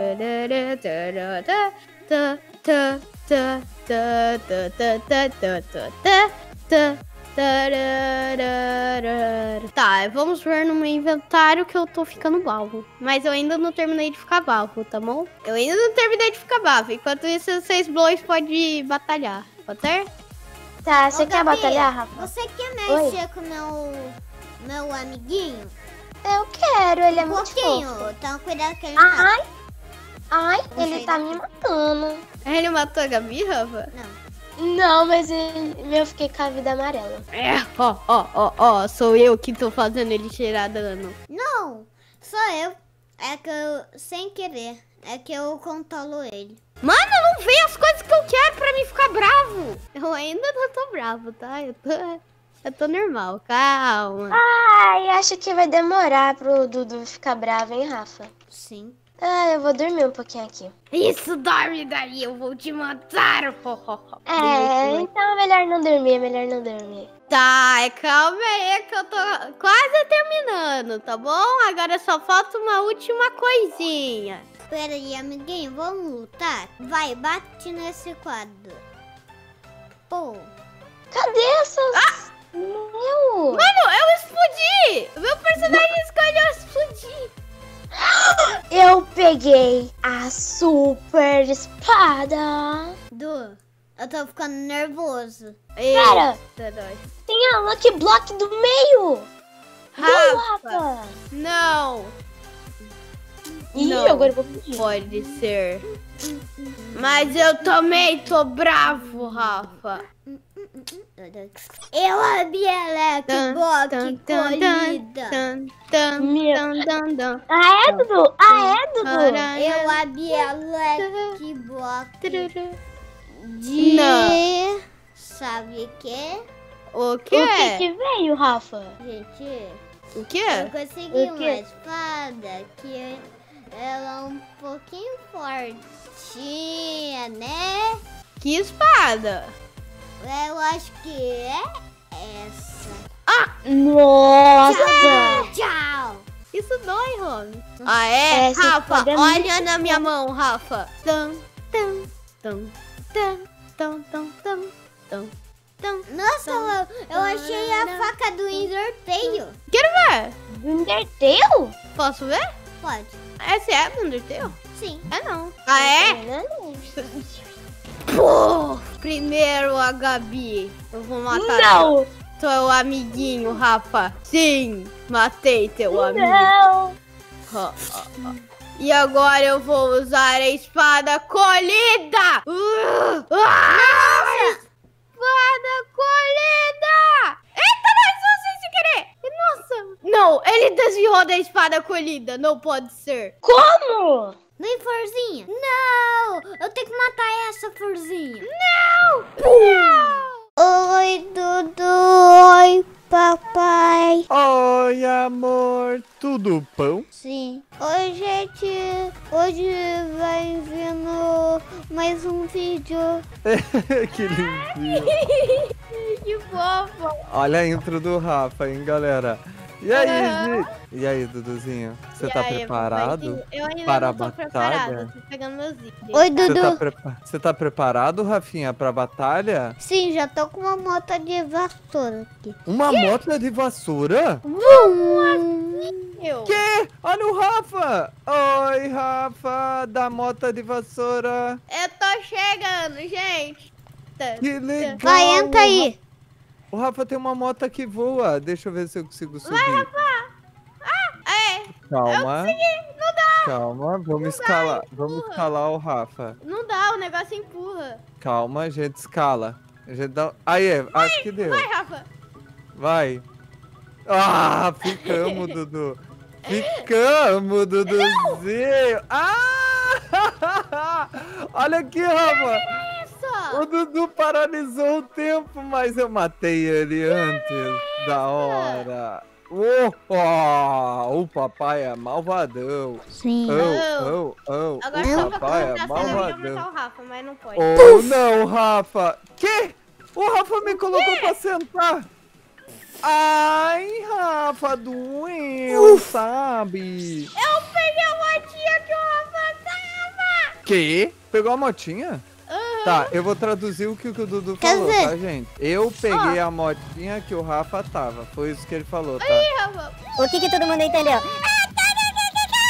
B: Tá, vamos ver no meu inventário que eu tô ficando balvo. Mas eu ainda não terminei de ficar balvo, tá bom? Eu ainda não terminei de ficar balvo. Enquanto isso, vocês boys podem batalhar. Pode ser?
I: Tá, você
A: Ô,
I: quer
A: Gabi,
I: batalhar, Rafa?
A: Você quer mexer com meu, meu amiguinho?
I: Eu quero, ele é
A: Um
I: muito
A: pouquinho.
I: fofo.
A: Então cuidado que ele não
I: Ai, ai,
A: Não
I: ele
A: sei
I: tá
A: não.
I: me matando.
B: Ele matou a Gabi, Rafa?
I: Não, mas ele, eu fiquei com a vida amarela.
B: É, ó, ó, ó, ó, sou eu que tô fazendo ele tirar dano.
A: Não, sou eu. É que eu, sem querer, é que eu controlo ele.
B: Mano, não vê as coisas que eu quero pra mim ficar bravo. Eu ainda não tô bravo, tá? Eu tô, eu tô normal, calma.
I: Ai, acho que vai demorar pro Dudu ficar bravo, hein, Rafa?
A: Sim.
I: Ah, eu vou dormir um pouquinho aqui.
B: Isso, dorme daí, eu vou te matar.
I: É, então é melhor não dormir, é melhor não dormir.
B: Tá, calma aí que eu tô quase terminando, tá bom? Agora só falta uma última coisinha.
A: Pera aí, amiguinho, vamos lutar? Vai, bate nesse quadro. Pô.
I: Cadê essas... Ah! Meu!
B: Mano, eu explodi! Meu personagem escolheu explodir.
I: Eu peguei a super espada.
A: Du, eu tô ficando nervoso.
I: Pera,
B: Eita, nós.
I: tem a Lucky Block do meio.
B: Rafa,
I: Rafa.
B: não.
I: Ih,
B: Não.
I: agora eu vou fugir.
B: Pode ser. Mas eu também tô bravo, Rafa.
A: Eu abri a Black colhida.
I: Meu. Ah, é, Dudu? Ah, é, Dudu?
A: Eu abri a Black Block de...
B: Não.
A: Sabe o que?
B: O
I: O que
B: quê?
I: que veio, Rafa?
A: Gente,
B: O quê?
A: eu consegui
I: O
A: uma
I: quê?
A: espada que ela é um pouquinho fortinha, né?
B: Que espada?
A: Eu acho que é essa.
I: Nossa!
A: Tchau!
B: Isso dói, Rony. Ah, é?
I: Essa
B: Rafa,
I: espada é
B: olha
I: muito
B: na minha mão, Rafa. Tum, tum, tum, tum, tum, tum, tum, tum, tum.
A: Nossa, eu, eu achei a faca do Undertale.
B: Quero ver.
I: Undertale?
B: Posso ver?
A: Pode.
B: Essa é do Undertale?
A: Sim.
B: É não. Ah, é? Pô, primeiro a Gabi. Eu vou matar
I: Não!
B: teu amiguinho, Rafa. Sim, matei teu amigo.
I: Não!
B: Ha, ha, ha. E agora eu vou usar a espada colhida. Uh, ah, espada colhida. Eita, nós vamos sem querer. Nossa. Não, ele desviou da espada colhida. Não pode ser.
I: Como?
A: Vem, Florzinha. Não! Eu tenho que matar essa Florzinha.
B: Não. Não.
A: Oi, Dudu. Oi, papai.
E: Oi, amor. Tudo bom?
A: Sim. Oi, gente. Hoje vai vindo mais um vídeo.
E: Que lindinho.
B: Que fofo.
E: Olha a intro do Rafa, hein, galera. E aí,
B: Aham.
E: gente? E aí, Duduzinho? Você
B: E
E: tá
B: aí,
E: preparado?
B: papai? Eu ainda
E: para
B: não
E: a
B: tô
E: batalha?
B: preparada. Tô pegando meus itens.
A: Oi,
E: Você
A: Dudu.
E: tá, prepa- Você tá preparado, Rafinha, pra batalha?
A: Sim, já tô com uma moto de vassoura aqui.
E: Uma moto de vassoura?
B: Eu.
E: Que? Olha o Rafa! Oi, Rafa, da moto de vassoura.
B: Eu tô chegando, gente. Tá.
E: Que legal!
A: Vai, entra aí.
E: O Rafa tem uma moto que voa. Deixa eu ver se eu consigo subir.
B: Vai, Rafa. Ah, é.
E: Calma.
B: Não dá.
E: Calma, vamos escalar. Vamos
B: empurra.
E: escalar o Rafa.
B: Não dá, o negócio empurra.
E: Calma, a gente escala. A gente dá... Aí, é, acho que deu.
B: Vai, Rafa.
E: Vai. Ah, ficamos, Dudu. Ficamos, Duduzinho. Ah! Olha aqui, Rafa.
B: Isso.
E: O Dudu paralisou o tempo, mas eu matei ele antes da hora. Oh, oh, o papai é malvadão.
A: Sim.
E: Oh, oh, oh,
B: Agora
E: o
B: só pra
E: papai é
B: perguntar se ela ia
E: malvadão.
B: matar o Rafa, mas não pode.
E: Oh, não, Rafa. Que? O Rafa me colocou pra sentar. Ai, Rafa, doeu, sabe?
B: Eu peguei a motinha que o Rafa tava.
E: Que? Pegou a motinha?
B: Aham.
E: Tá, eu vou traduzir o que o Dudu
A: Quer
E: falou,
A: dizer-
E: tá, gente? Eu peguei a motinha que o Rafa tava. Foi isso que ele falou, tá?
B: Ih, Rafa.
D: O que que todo mundo entendeu?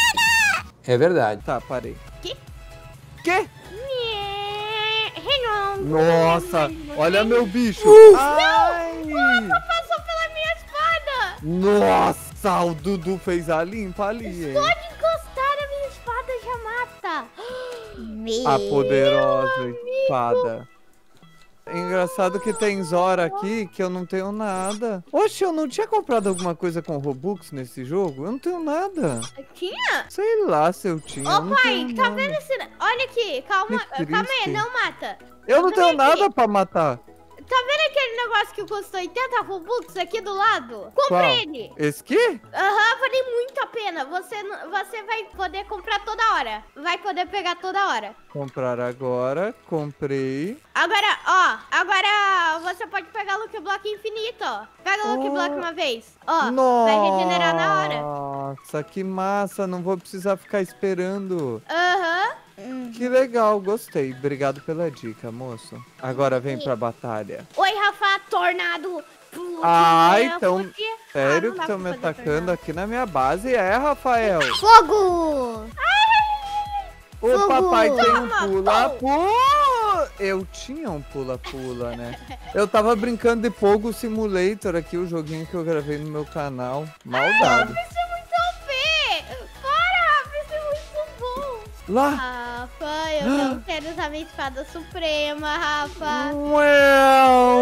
F: É verdade.
E: Tá, parei.
B: Que?
E: Que?
B: Renan.
E: Nossa, olha meu bicho. Ai.
B: Passou pela minha espada.
E: Nossa, o Dudu fez a limpa ali, hein?
B: Só de encostar a minha espada já mata.
A: Meu.
E: A poderosa espada. Engraçado que tem Zora aqui que eu não tenho nada. Oxe, eu não tinha comprado alguma coisa com Robux nesse jogo? Eu não tenho nada.
B: Tinha?
E: Sei lá se eu tinha.
B: Ô,
E: eu não
B: pai,
E: tenho
B: tá
E: nada.
B: vendo esse... Olha aqui, calma,
E: Que
B: calma aí,
E: triste.
B: não mata.
E: Eu não tenho
B: Olha aqui.
E: nada pra matar.
B: Tá vendo aquele negócio que custou oitenta Robux aqui do lado? Compre
E: Qual?
B: ele.
E: Esse aqui?
B: Aham, vale muito a pena. Você, não- você vai poder comprar toda hora. Vai poder pegar toda hora.
E: Comprar agora. Comprei.
B: Agora, ó, agora você pode pegar Lucky Block infinito, ó. Pega o Lucky
E: Oh.
B: Block uma vez. Ó,
E: Nossa,
B: vai regenerar na hora.
E: Nossa, que massa. Não vou precisar ficar esperando.
B: Aham.
E: Que legal, gostei. Obrigado pela dica, moço. Agora vem pra batalha.
B: Oi, Rafa, tornado.
E: Ai,
B: Pula,
E: então,
B: fute. Ah,
E: sério
B: não
E: que
B: dá
E: estão me
B: pra fazer
E: atacando
B: tornado.
E: aqui na minha base? É, Rafael?
A: Fogo!
E: O
A: Fogo.
E: papai tem um
B: Toma,
E: pula-pula. Eu tinha um pula-pula, né? Eu tava brincando de Pogo Simulator aqui, o joguinho que eu gravei no meu canal. Maldade.
B: Isso é muito O P. Para, Rafa, isso é muito bom.
E: Lá.
B: Rafa, eu não quero usar minha espada suprema, Rafa.
E: Uau.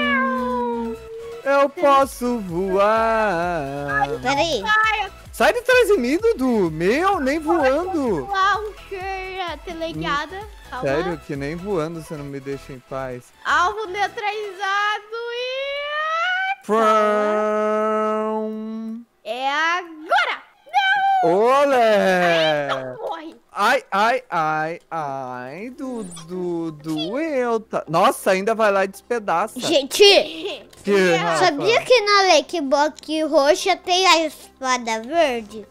E: Eu posso voar.
A: Peraí.
E: Sai de trás de mim, Dudu. Meu, nem voando.
B: Launcher, teleguiada. Calma.
E: Sério que nem voando você não me deixa em paz.
B: Alvo neutralizado e...
E: Prum.
B: É agora.
E: Olé!
B: Não morre.
E: Ai, ai, ai, ai, Dudu, doeu. Tá... Nossa, ainda vai lá e despedaça.
A: Gente,
E: Que, Rafa?
A: sabia que na Lucky Block roxa tem a espada verde?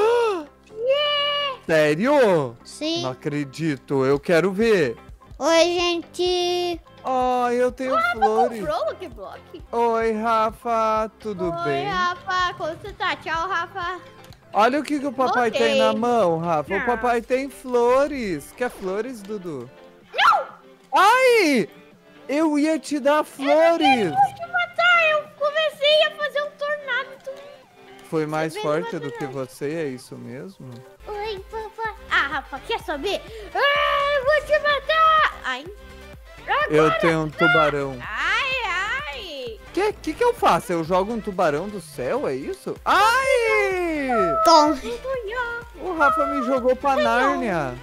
E: Sério?
A: Sim.
E: Não acredito, eu quero ver.
A: Oi, gente.
E: Ai, eu tenho flores.
B: Comprou o Lucky Block?
E: Oi, Rafa, tudo
B: Oi,
E: bem?
B: Rafa. Como você tá? Tchau, Rafa.
E: Olha o que, que o papai
B: Ok.
E: tem na mão, Rafa. O
B: Ah.
E: papai tem flores. Quer flores, Dudu? Não! Ai! Eu ia te dar flores.
B: Vou te matar. Eu comecei a fazer um tornado. Tu...
E: Foi mais
B: veio
E: forte
B: mais
E: do que você, é isso mesmo?
B: Oi, papai. Ah, Rafa, quer saber? Ah, eu vou te matar. Ai.
E: Eu tenho um tubarão.
B: Ai, ai.
E: Que, que que eu faço? Eu jogo um tubarão do céu, é isso? Ai!
A: Tom.
E: O Rafa me jogou pra Nárnia.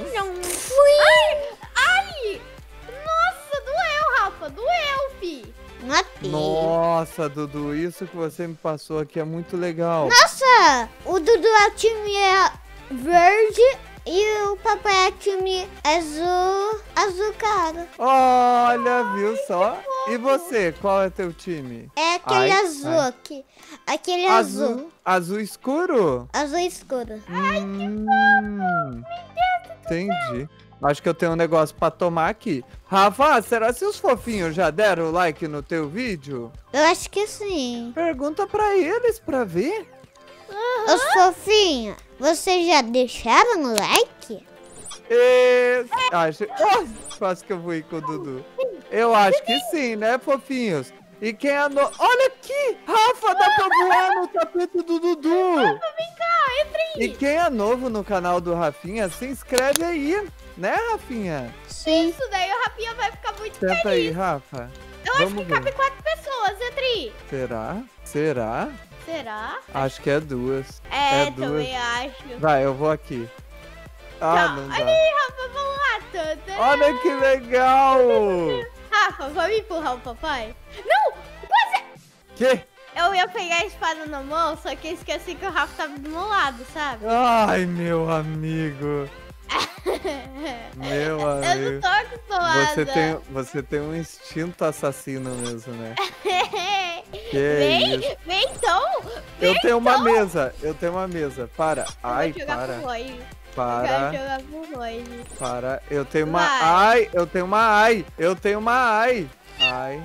B: Ai, ai. Nossa, doeu, Rafa. Doeu, fi.
A: Matei.
E: Nossa, Dudu, isso que você me passou aqui é muito legal.
A: Nossa, o Dudu é o time é verde e o papai é o time azul, azul cara.
E: Olha, viu só? E você, qual é teu time?
A: É aquele
E: Ai,
A: azul
E: ai.
A: aqui. Aquele azul.
E: Azul, azul escuro?
A: Azul escuro.
E: Hum, entendi. Acho que eu tenho um negócio pra tomar aqui. Rafa, será que os fofinhos já deram o like no teu vídeo?
A: Eu acho que sim.
E: Pergunta pra eles pra ver.
A: Os fofinhos, vocês já deixaram o like?
E: E... Acho... Oh, quase que eu vou ir com o Dudu. Eu acho que sim, né, fofinhos? E quem é no... Olha aqui! Rafa, dá pra voar no tapete do Dudu!
B: Vem cá, entra aí.
E: E quem é novo no canal do Rafinha, se inscreve aí. Né, Rafinha?
A: Sim.
B: Isso daí o Rapinha vai ficar muito
E: Tenta
B: feliz.
E: aí, Rafa.
B: Eu acho
E: Vamos
B: que cabe
E: ver.
B: quatro pessoas. Entra aí.
E: Será? Será?
B: Será?
E: Acho que é duas.
B: É,
E: É duas.
B: também acho.
E: Vai, eu vou aqui. Ah, não dá.
B: Aí, Rafa, vamos lá. Tanta.
E: Olha que legal!
B: Rafa, vamos empurrar o papai? Não! Você...
E: Que?
B: Eu ia pegar a espada na mão, só que eu esqueci que o Rafa tava do meu lado, sabe?
E: Ai, meu amigo. Meu
B: Eu não
E: amigo.
B: tô acostumada.
E: Você tem, você tem um instinto assassino mesmo, né? Que
B: vem,
E: isso?
B: vem então. Vem
E: Eu tenho uma
B: então.
E: mesa, eu tenho uma mesa. Para. Ai,
B: Eu vou jogar
E: para.
B: pro Roy. Eu
E: Para.
B: quero jogar pro Roy.
E: Para. Eu tenho uma
B: Vai.
E: ai, eu tenho uma ai. Eu tenho uma ai. Ai.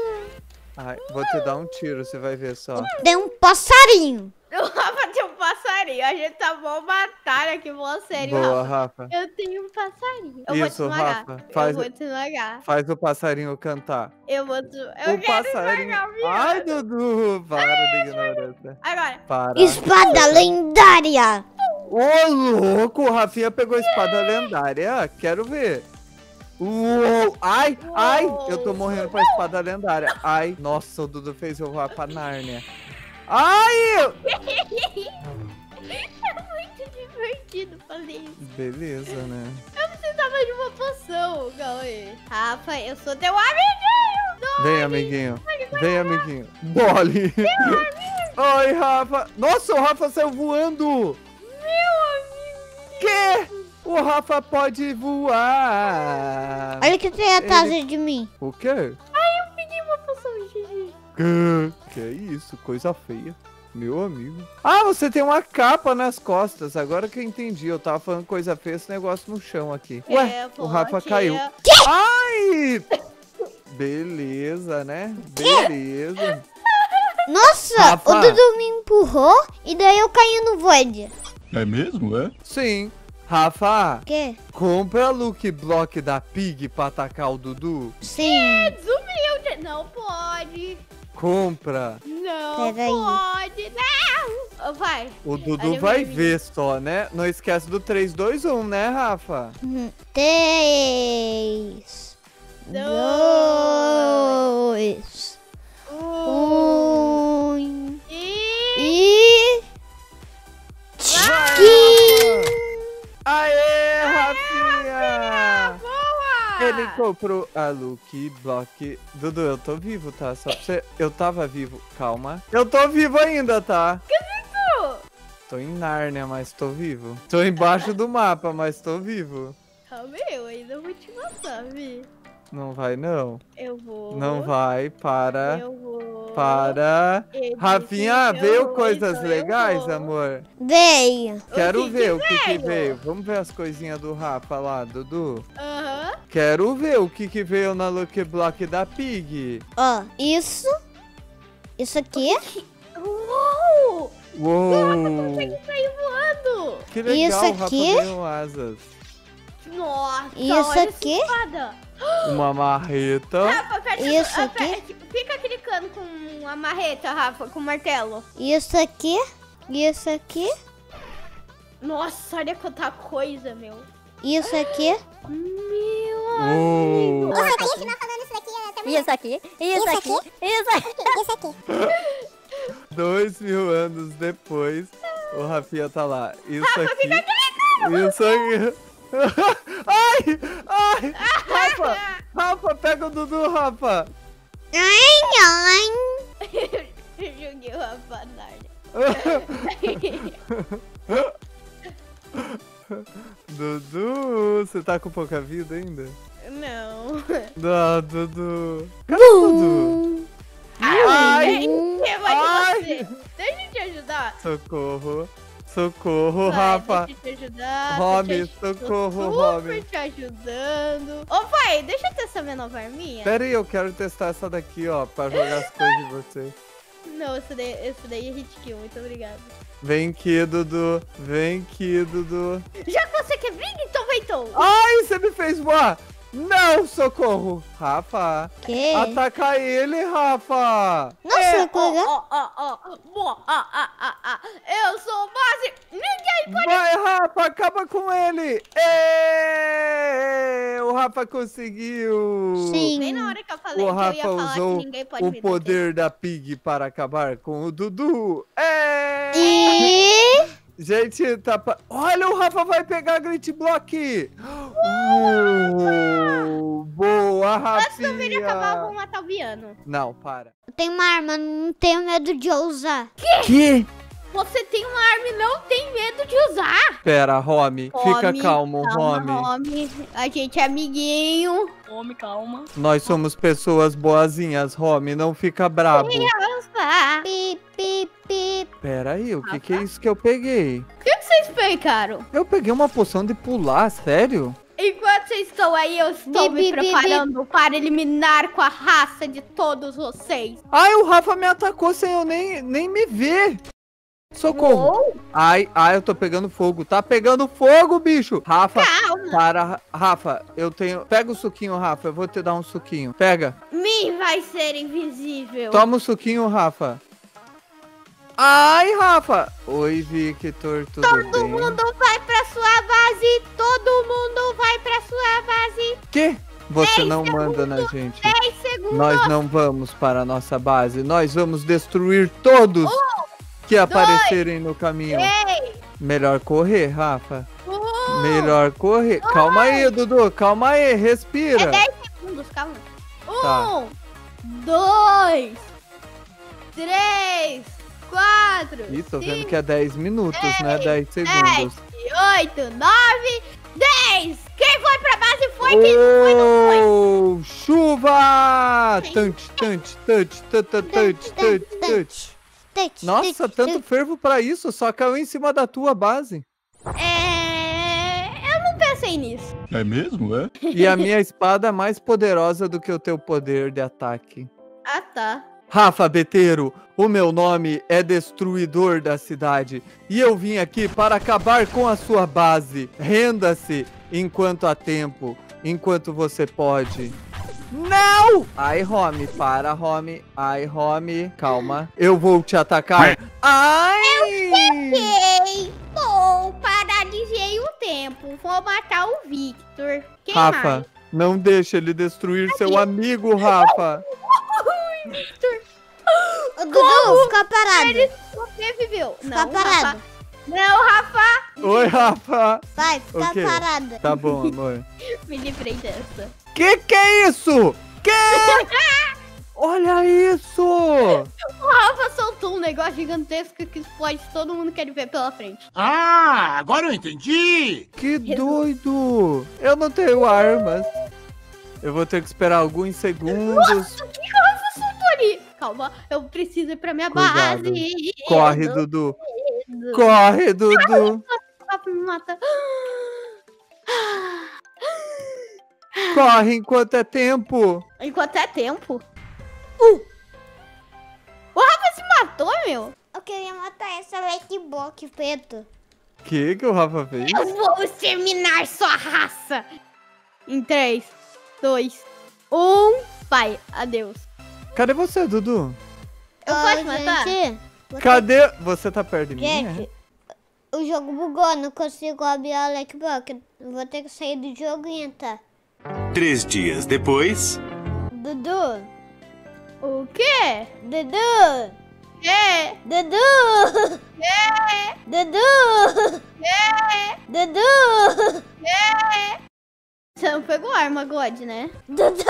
E: Ai, vou te dar um tiro, você vai ver só.
A: Tem um passarinho.
B: O Rafa tem um passarinho. passarinho. A gente tá bom batalha aqui, você e o
E: Boa,
B: Rafa.
E: Rafa.
B: Eu tenho um passarinho. Eu
E: Isso,
B: vou te esmagar.
E: Rafa, faz-
B: Eu vou te esmagar.
E: Faz o passarinho cantar.
B: Eu vou te... Eu
E: O
B: quero
E: passarinho.
B: esmagar o viado.
E: Ai, Dudu, para de ignorância.
B: Agora.
E: Para.
A: Espada lendária.
E: Ô, louco, o Rafinha pegou a espada lendária. Quero ver. Uou, ai, ai, eu tô morrendo pra espada lendária. Ai, nossa, o Dudu fez eu voar pra Nárnia. Ai!
B: É muito divertido fazer isso.
E: Beleza, né?
B: Eu precisava de uma poção, Cauê. Rafa, eu sou teu amiguinho.
E: Vem, amiguinho. Vem, amiguinho. Dolly. Oi, Rafa. Nossa, o Rafa saiu voando.
B: Meu amigo.
E: Que? O Rafa pode voar.
A: Olha que tem atrás
E: Ele-
A: de mim.
E: O quê?
B: Ai, eu peguei uma poção, Gigi.
E: Que? Que isso? Coisa feia. Meu amigo. Ah, você tem uma capa nas costas. Agora que eu entendi. Eu tava falando coisa feia, esse negócio no chão aqui. Ué,
B: É,
E: o Rafa
B: pode.
E: caiu. Ai! Beleza, né? Beleza.
A: Nossa,
E: Rafa.
A: o Dudu me empurrou e daí eu caí no void.
F: É mesmo, é?
E: Sim. Rafa,
A: Que?
E: compra a Lucky Block da Pig pra atacar o Dudu.
A: Sim.
B: Desumilde. Não pode.
E: Compra.
B: Não
A: Peraí.
B: pode. Não. Ô, Vai.
E: O Dudu
B: Olha o
E: vai
B: meu
E: ver só, né? Não esquece do três, dois, um, né, Rafa?
A: Uhum. Três. Dois. Um.
B: E...
A: E.
E: Aê, Rafinha!
B: Boa!
E: Ele comprou a Lucky Block. Dudu, eu tô vivo, tá? Só pra você... Eu tava vivo. Calma. Eu tô vivo ainda, tá?
B: Que isso?
E: Tô em Nárnia, mas tô vivo. Tô embaixo do mapa, mas tô vivo.
B: Calma aí, eu ainda vou te matar, Vi.
E: Não vai, não.
B: Eu vou.
E: Não vai, para.
B: Eu vou.
E: Para.
B: Ele
E: Rafinha,
B: disse, eu
E: veio
B: vou,
E: coisas
B: então eu
E: legais,
B: vou.
E: amor?
A: Veio.
E: Quero
B: que
E: ver
B: que
E: o que que
B: veio?
E: veio. Vamos ver as coisinhas do Rafa lá, Dudu.
B: Aham.
E: Quero ver o que que veio na Lucky Block da Pig.
A: Ó, isso. Isso aqui.
B: Uou!
E: Uou!
B: Sair voando!
E: Que legal,
A: Isso
E: o Rafa
A: aqui?
E: ganhou asas.
B: Nossa,
A: Isso
B: olha
A: aqui?
B: essa espada.
E: Uma marreta.
B: Rafa, aperta
A: Isso
B: aper-
A: aqui?
B: Fica clicando com a marreta, Rafa, com o martelo.
A: Isso aqui. Isso aqui.
B: Nossa, olha quanta coisa, meu.
A: Isso aqui.
B: Meu
E: Uou!
D: Você vai continuar falando isso daqui até amanhã.
I: Isso aqui, isso aqui, isso aqui.
D: Isso aqui.
E: Dois mil anos depois, o Rafinha tá lá. Isso aqui. Isso aqui. Ai! Ai! Rafa! Rafa, pega o Dudu, Rafa!
A: Ai, ai.
B: Eu joguei uma banana.
E: Dudu, você tá com pouca vida ainda?
B: Não.
E: Não, Dudu. Cadê o Dudu? Ai!
B: Eu
E: Ai!
B: você. Deixa eu te ajudar.
E: Socorro! Socorro,
B: Vai,
E: Rafa!
B: Deixa eu te ajudar.
E: Romy,
B: tô te- tô
E: socorro,
B: super
E: Romy.
B: te ajudando. Ô, pai, deixa eu testar minha nova arminha.
E: Pera aí, eu quero testar essa daqui, ó, pra jogar as coisas de você.
B: Não, esse daí, esse daí é hit kill. Muito obrigada.
E: Vem aqui, Dudu. Vem aqui, Dudu.
B: Já que você quer briga, então vem, então.
E: Ai, você me fez voar! Não, socorro! Rafa!
A: Que?
E: Ataca ele, Rafa!
A: Nossa,
B: É,
A: que legal.
B: ó, ó, ó, ó, ó, ah, ah, ah, ah. Eu sou base. Ninguém pode.
E: Vai, Rafa, acaba com ele! Ê, o Rafa conseguiu!
A: Sim.
B: Bem na hora que eu falei
E: O
B: que eu ia
E: Rafa
B: falar
E: usou
B: que ninguém pode
E: o
B: me
E: poder da Pig para acabar com o Dudu. É!
A: E.
E: Gente, tá... pa- olha, o Rafa vai pegar a Glitch Block! Uh, boa,
B: Antes do vídeo acabar, eu vou
E: Rafinha!
B: matar o Biano.
E: Não, para.
A: Eu tenho uma arma, não tenho medo de usar.
E: Que?
B: Você tem uma arma e não tem medo de usar?
E: Pera, Romy, fica
B: Romy,
E: calmo,
B: Calma,
E: Romy.
B: Romy. A gente é amiguinho. Romy, calma.
E: Nós somos pessoas boazinhas, Romy, não fica brabo.
B: Nossa.
A: Pi, pi, pi.
E: Pera aí, o que que é isso que eu peguei?
B: O que que vocês pegaram?
E: Eu peguei uma poção de pular, sério?
B: Enquanto vocês estão aí, eu estou
A: Bi,
B: me
A: bi, bi,
B: preparando para eliminar com a raça de todos vocês.
E: Ai, o Rafa me atacou sem eu nem, nem me ver. Socorro. Ai, ai, eu tô pegando fogo. Tá pegando fogo, bicho. Rafa,
B: Calma.
E: para. Rafa, eu tenho... Pega o suquinho, Rafa. Eu vou te dar um suquinho. Pega.
B: Mim vai ser invisível.
E: Toma o suquinho, Rafa. Ai, Rafa. Oi, Victor, tudo
B: Todo
E: bem?
B: mundo vai pra sua base. Todo mundo vai pra sua base.
E: Que? Você
B: dez
E: não
B: segundos,
E: manda na gente.
B: dez segundos.
E: Nós não vamos para a nossa base. Nós vamos destruir todos que aparecerem no caminho.
B: três,
E: Melhor correr, Rafa.
B: um.
E: Melhor correr. Calma aí, Dudu. Calma aí. Respira.
B: É dez segundos, calma.
E: Tá.
B: Um, dois, três, quatro,
E: Ih, tô vendo
B: cinco,
E: que é dez minutos,
B: seis,
E: né? dez segundos.
B: oito, nove, dez. Quem foi pra base foi, quem não foi, não foi.
E: Oh, chuva! Tante, tante, tante, tante, tante, tante, tante. Nossa, tanto fervo pra isso. Só caiu em cima da tua base.
B: É... Eu não pensei nisso.
F: É mesmo, é?
E: E a minha espada é mais poderosa do que o teu poder de ataque.
B: Ah, tá.
E: Rafa Beteiro, o meu nome é Destruidor da Cidade. E eu vim aqui para acabar com a sua base. Renda-se enquanto há tempo, enquanto você pode. Não! Ai, Home, para, Home. Ai, Home, calma. Eu vou te atacar. Ai!
B: Ei, vou paralisei o tempo. Vou matar o Victor. Quem
E: Rafa,
B: mais?
E: não deixe ele destruir seu amigo, Rafa.
B: Victor.
A: Ô, Dudu, fica parado.
B: Ele sobreviveu.
A: Fica
B: Não,
A: parado.
B: Rafa. Não, Rafa.
E: Oi, Rafa.
A: Vai, fica
E: O quê?
A: parado.
E: Tá bom, amor.
B: Me livrei dessa.
E: Que que é isso? Que? Olha isso!
B: O Rafa soltou um negócio gigantesco que explode todo mundo que ele vê pela frente.
F: Ah, agora eu entendi!
E: Que doido! Eu não tenho armas. Eu vou ter que esperar alguns segundos.
B: O que que o Rafa soltou ali? Calma, eu preciso ir pra minha
E: Cuidado.
B: base.
E: Corre, Dudu. Corre, Dudu.
B: O Rafa me mata.
E: Corre enquanto é tempo.
B: Enquanto é tempo. Uh. O Rafa se matou, meu.
A: Eu queria matar essa Blackbox, preto.
E: Que que o Rafa fez?
B: Eu vou exterminar sua raça. Em três, dois, um, vai. Adeus.
E: Cadê você, Dudu?
B: Eu
A: Ô,
B: posso matar?
A: gente, você-
E: Cadê? Você tá perto de mim?
A: Gente, o jogo bugou, não consigo abrir a Blackbox. Vou ter que sair do jogo e entrar.
J: Três dias depois.
A: Dudu,
B: O quê?
A: Dudu,
B: É.
A: Dudu,
B: É.
A: Dudu,
B: É.
A: Dudu,
B: É. Você não pegou arma, God, né?
A: Dudu.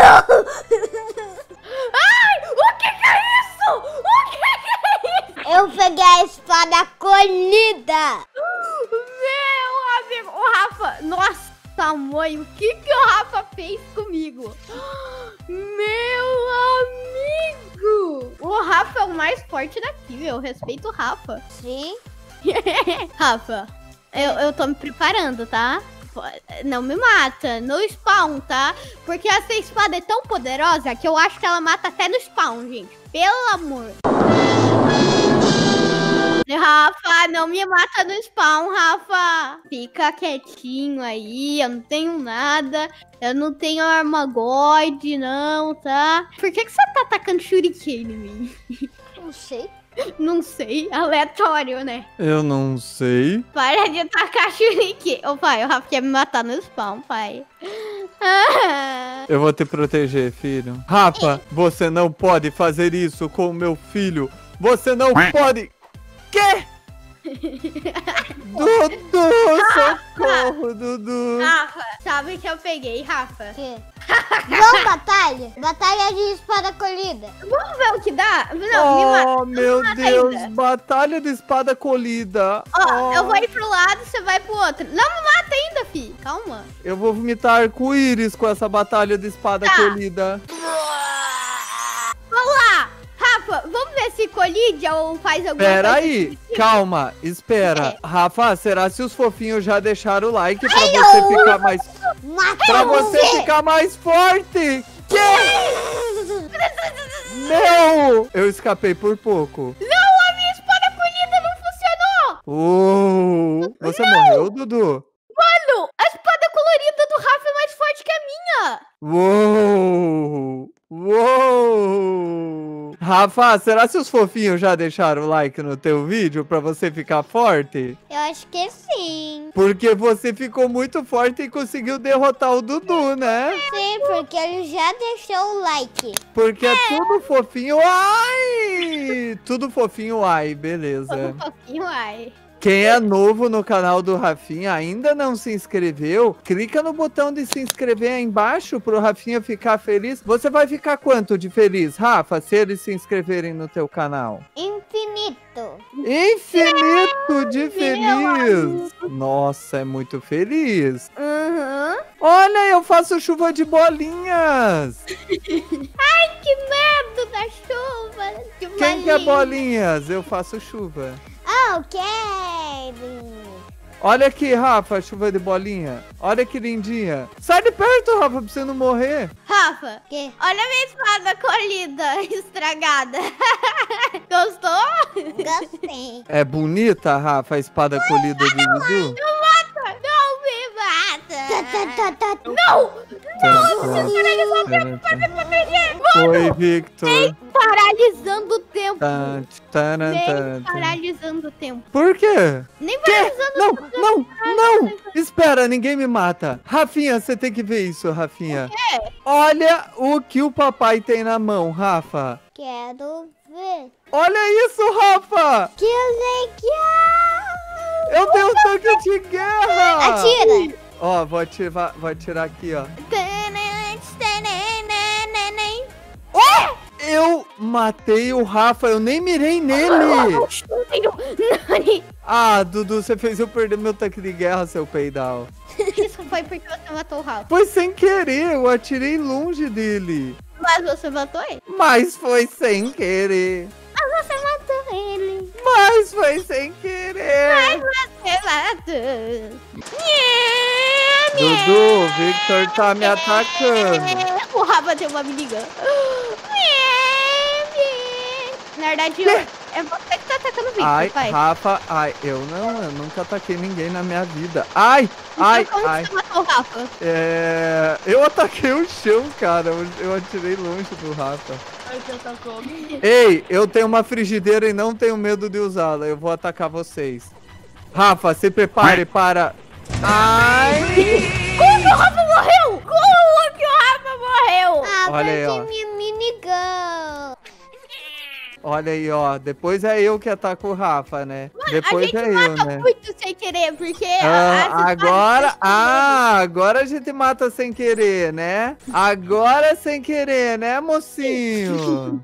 B: Ai, o que que é isso? O que que é isso?
A: Eu peguei a espada colhida.
B: Meu amigo, o Rafa, nossa mãe, o que que o Rafa fez comigo? Meu amigo, o Rafa é o mais forte daqui, meu, respeito o Rafa.
A: Sim.
B: Rafa, eu, eu tô me preparando, tá? Não me mata, no spawn, tá? Porque essa espada é tão poderosa que eu acho que ela mata até no spawn, gente. Pelo amor. Rafa, não me mata no spawn, Rafa. Fica quietinho aí, eu não tenho nada. Eu não tenho armagode, não, tá? Por que que você tá atacando shuriken em mim?
A: Não sei.
B: Não sei, aleatório, né?
E: Eu não sei.
B: Para de atacar shuriken. Ô pai, o Rafa quer me matar no spawn, pai. Ah.
E: Eu vou te proteger, filho. Rafa, você não pode fazer isso com o meu filho. Você não pode... Quê? Dudu, socorro, Dudu.
B: Rafa, sabe que eu peguei, Rafa?
A: Que? Vamos batalha? Batalha de espada colhida.
B: Vamos ver o que dá? Não, me mata.
E: Oh, meu
B: mata
E: Deus,
B: ainda.
E: batalha de espada colhida.
B: Ó,
E: Oh,
B: eu vou ir pro lado, você vai pro outro. Não me mata ainda, fi. Calma.
E: eu vou vomitar arco-íris com essa batalha de espada
B: Tá.
E: colhida.
B: Vamos lá. Rafa, vvamos ver se colide ou faz alguma
E: Pera
B: coisa.
E: aí, calma, espera.
B: É.
E: Rafa, será se os fofinhos já deixaram o like pra você ficar mais...
A: Mata
E: Pra você ficar mais forte? Meu! Eu escapei por pouco.
B: Não, a minha espada colhida não funciona
E: Uou! Você morreu, Dudu?
B: Mano, a espada colorida do Rafa é mais forte que a minha.
E: Uou! Uou! Rafa, será que os fofinhos já deixaram o like no teu vídeo pra você ficar forte?
A: Eu acho que sim.
E: Porque você ficou muito forte e conseguiu derrotar o Dudu, né?
A: Sim, porque ele já deixou o like.
E: Porque é tudo fofinho, ai! Tudo fofinho, ai, beleza.
B: Um pouquinho, ai.
E: Quem é novo no canal do Rafinha, ainda não se inscreveu, clica no botão de se inscrever aí embaixo pro Rafinha ficar feliz. Você vai ficar quanto de feliz, Rafa, se eles se inscreverem no teu canal?
A: Infinito.
E: Infinito de feliz! Nossa, é muito feliz.
A: Uhum.
E: Olha, eu faço chuva de bolinhas.
B: Ai, que medo da chuva. Que
E: Quem quer
B: bolinha.
E: bolinhas? Eu faço chuva.
A: Ah, eu quero.
E: Olha aqui, Rafa, chuva de bolinha. Olha que lindinha. Sai de perto, Rafa, pra você não morrer.
B: Rafa,
A: Que?
B: olha a minha espada colhida, estragada. Gostou?
A: Gostei.
E: É bonita, Rafa, a espada colhida do Dudu?
B: Não mata! Não me
A: Tá,
B: mata!
A: tá, tá, tá.
B: Não!
E: Foi, Victor.
B: Paralisando o tempo.
E: Tan, taran,
B: Nem
E: tan, tan.
B: paralisando o tempo.
E: Por quê?
B: Nem paralisando
E: Não,
B: o tempo.
E: não, não! Espera, ninguém me mata. Rafinha, você tem que ver isso, Rafinha. Olha o que o papai tem na mão, Rafa.
A: Quero ver.
E: Olha isso, Rafa!
A: Que legal.
E: Eu tenho um tanque de guerra!
A: Atira.
E: Ó, vou atirar, vou atirar aqui, ó. Eu matei o Rafa, eu nem mirei nele. Ah, Dudu, você fez eu perder meu tanque de guerra, seu peidal.
B: Isso foi porque você matou o Rafa.
E: Foi sem querer, eu atirei longe dele.
B: Mas você matou ele?
E: Mas foi sem querer.
B: Mas você matou ele.
E: Mas foi sem querer.
B: Você matou.
E: Dudu, o Victor tá me atacando.
B: O Rafa tem uma amiga. Na verdade, eu, é você que tá atacando o Victor,
E: Ai,
B: pai.
E: Rafa, ai, eu não, eu nunca ataquei ninguém na minha vida. Ai,
B: Então,
E: ai,
B: como
E: ai.
B: você matou o Rafa?
E: É, eu ataquei o chão, cara. Eu, eu atirei longe do Rafa. Ei, eu tenho uma frigideira e não tenho medo de usá-la. Eu vou atacar vocês. Rafa, se prepare para... Ai!
B: Como que o Rafa morreu? Como que o Rafa morreu?
A: Ah,
E: Olha aí,
A: vai
E: ó.
A: ser minha minigun.
E: Olha aí, ó. Depois é eu que ataco o Rafa, né? Depois
B: a gente
E: é eu,
B: mata
E: né?
B: muito sem querer, porque...
E: Ah,
B: as
E: agora,
B: espadas-
E: ah, agora a gente mata sem querer, né? Agora sem querer, né, mocinho?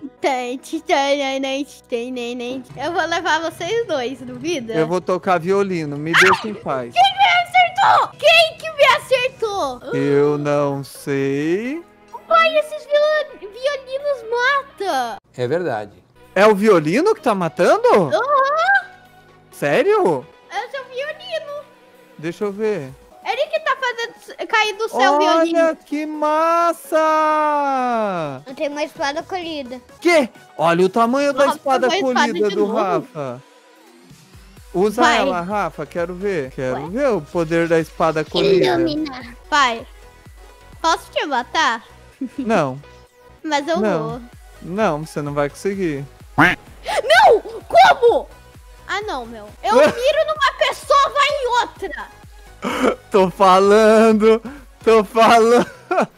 B: Eu vou levar vocês dois, duvida?
E: Eu vou tocar violino, me deixa em paz.
B: Quem me acertou? Quem que me acertou?
E: Eu não sei.
B: Pai, esses viol- violinos matam.
H: É verdade.
E: É o violino que tá matando?
B: Aham,
E: Sério?
B: esse é o violino.
E: Deixa eu ver.
B: Ele que tá fazendo cair do céu o violino.
E: Olha que massa!
A: Eu tenho uma espada colhida.
E: Que? Olha o tamanho da
B: Nossa,
E: espada
B: uma espada
E: colhida
B: de
E: do
B: novo.
E: Rafa. Usa
B: Vai.
E: ela, Rafa, quero ver. Quero ver o poder da espada colhida.
A: Iluminar.
B: Pai, posso te matar?
E: Não,
B: Mas eu
E: Não.
B: vou.
E: não, você não vai conseguir.
B: Não! Como? Ah, não, meu. Eu miro numa pessoa, vai em outra.
E: Tô falando, tô falando.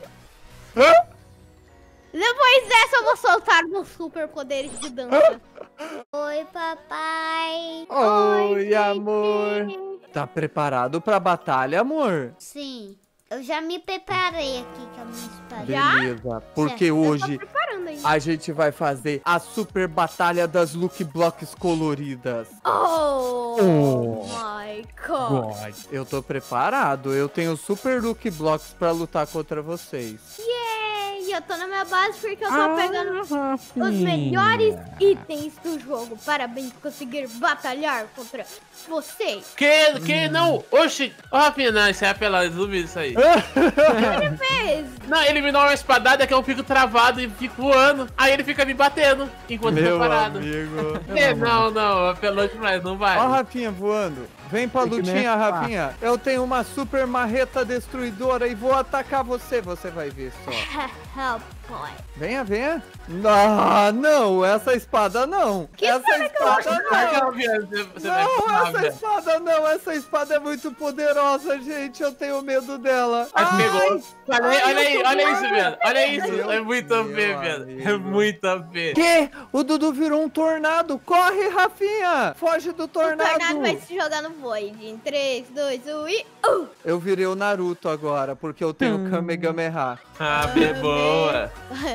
B: Depois dessa, eu vou soltar meus superpoderes de dança.
A: Oi, papai.
E: Oi, amor. Tá preparado pra batalha, amor?
A: Sim, eu já me preparei aqui com a minha espada.
E: Beleza, porque
A: Certo.
E: hoje
B: Preparando ainda.
E: a gente vai fazer a super batalha das look blocks coloridas.
B: Oh,
E: Oh.
B: my God.
E: Eu tô preparado, eu tenho super look blocks pra lutar contra vocês.
B: Yay, aqui, eu tô na minha base porque eu tô
H: Ah,
B: pegando os
H: Rafinha.
B: melhores itens do jogo. Parabéns por conseguir batalhar contra vocês.
K: Que, que, não? Oxi. Ô, Rafinha, não, isso é apelado, duvido isso aí.
B: Ele fez.
K: Não, ele me dá uma espadada que eu fico travado e fico voando. Aí ele fica me batendo enquanto eu
E: Meu
K: tô parado.
E: amigo.
K: É, não, não, apelou demais, não vai.
E: Ó a Rafinha voando. Vem pra
H: Tem que
E: lutinha,
H: nerfar.
E: Rafinha. Eu tenho uma super marreta destruidora e vou atacar você. Você vai ver só.
B: Help, boy.
E: Venha, venha. Ah, não. Essa espada não.
B: Que
E: essa
B: espada
E: espada
K: Vai,
E: não.
K: Rafinha, você, você vai
E: Não,
K: ficar,
E: essa
K: velho.
E: espada não. Essa espada é muito poderosa, gente. Eu tenho medo dela.
K: Aí
E: Ai,
K: pegou. Olha aí,
E: ai,
K: olha aí,
E: eu tô
K: olha isso,
E: voando.
K: velho. Olha isso.
E: Meu
K: É muito A P,
E: Deus,
K: velho.
E: amigo.
K: É muito A P.
E: Que? O Dudu virou um tornado. Corre, Rafinha. Foge do
B: O
E: tornado.
B: tornado vai se jogar no Void. Em três, dois, um e... Uh!
E: Eu virei o Naruto agora, porque eu tenho
H: Hum.
E: Kamehameha.
K: A P boa.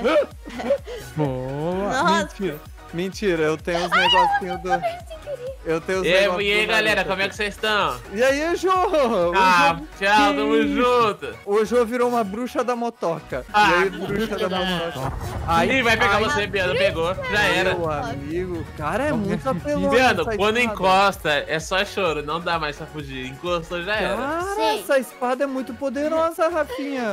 H: Boa.
B: Nossa.
E: Mentira. Mentira, eu tenho os negocinhos do... Eu tenho os
K: E aí,
E: negocinhos
K: e aí,
E: do
K: galera,
E: Naruto
K: como é
E: aqui.
K: que vocês estão?
E: E aí, Jô? O
K: Ah,
E: Jô-
K: tchau, tamo junto.
E: O Jô virou uma bruxa da motoca.
K: Ah,
E: e aí, bruxa da motoca. Ai,
K: Ih, vai pegar
E: ai,
K: você, Biano, pegou. Já era.
E: Meu amigo, cara, é
H: Como
E: muito
H: que é
E: apelão.
K: Biano,
E: essa
K: quando
E: espada.
K: encosta, é só choro, não dá mais pra fugir. Encostou, já era.
E: Cara,
B: Sim.
E: essa espada é muito poderosa, Rafinha.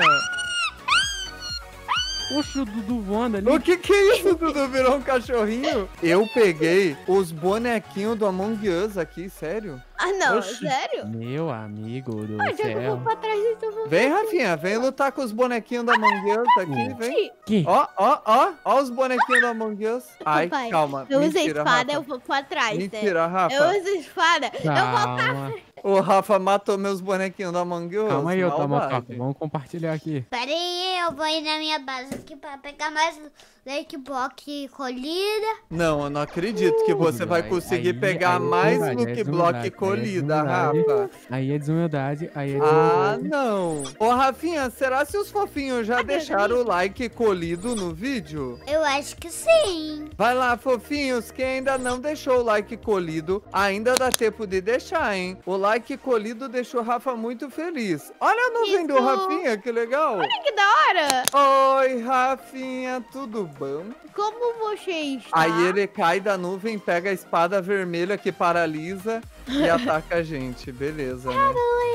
H: Poxa, o Dudu voando ali.
E: O que que é isso, Dudu? Virou um cachorrinho? Eu peguei os bonequinhos do Among Us aqui, sério?
B: Ah, não,
K: Oxi.
B: sério?
H: Meu amigo do
B: Ah, já que eu
H: céu.
B: vou pra trás, então vou...
E: Vem, Rafinha, vem lutar com os bonequinhos do Among Us aqui, vem.
H: Que?
E: Ó, ó, ó, ó os bonequinhos do Among Us. Ai,
B: Papai,
E: calma,
B: eu uso a
E: mentira,
B: espada,
E: Rafa.
B: eu vou pra trás, né?
E: Mentira, Rafa.
B: Eu uso a espada, eu vou pra...
H: Calma.
E: O Rafa matou meus bonequinhos do Among Us.
H: Calma aí, ô
E: maldade.
H: Tomotoca. Vamos compartilhar aqui.
A: Pera aí, eu vou ir na minha base aqui pra pegar mais Lake Block colhida.
E: Não, eu não acredito que você vai
H: Aí-
E: conseguir
H: aí-
E: pegar
H: aí é
E: mais
H: desumildade,
E: Luke
H: é
E: Block
H: desumildade, aí é
E: colhida,
H: desumildade.
E: Rafa.
H: Aí é desumildade, aí é
E: Ah,
H: desumildade.
E: não. Ô, Rafinha, será se os fofinhos já deixaram o like colhido no vídeo?
A: Eu acho que sim.
E: Vai lá, fofinhos, quem ainda não deixou o like colhido, ainda dá tempo de deixar, hein? O like colhido deixou o Rafa muito feliz. Olha a nuvem do
B: Isso.
E: Rafinha, que legal.
B: Que da hora!
E: Oi, Rafinha, tudo bom?
B: Como você está?
E: Aí ele cai da nuvem, pega a espada vermelha que paralisa e ataca a gente. Beleza, né?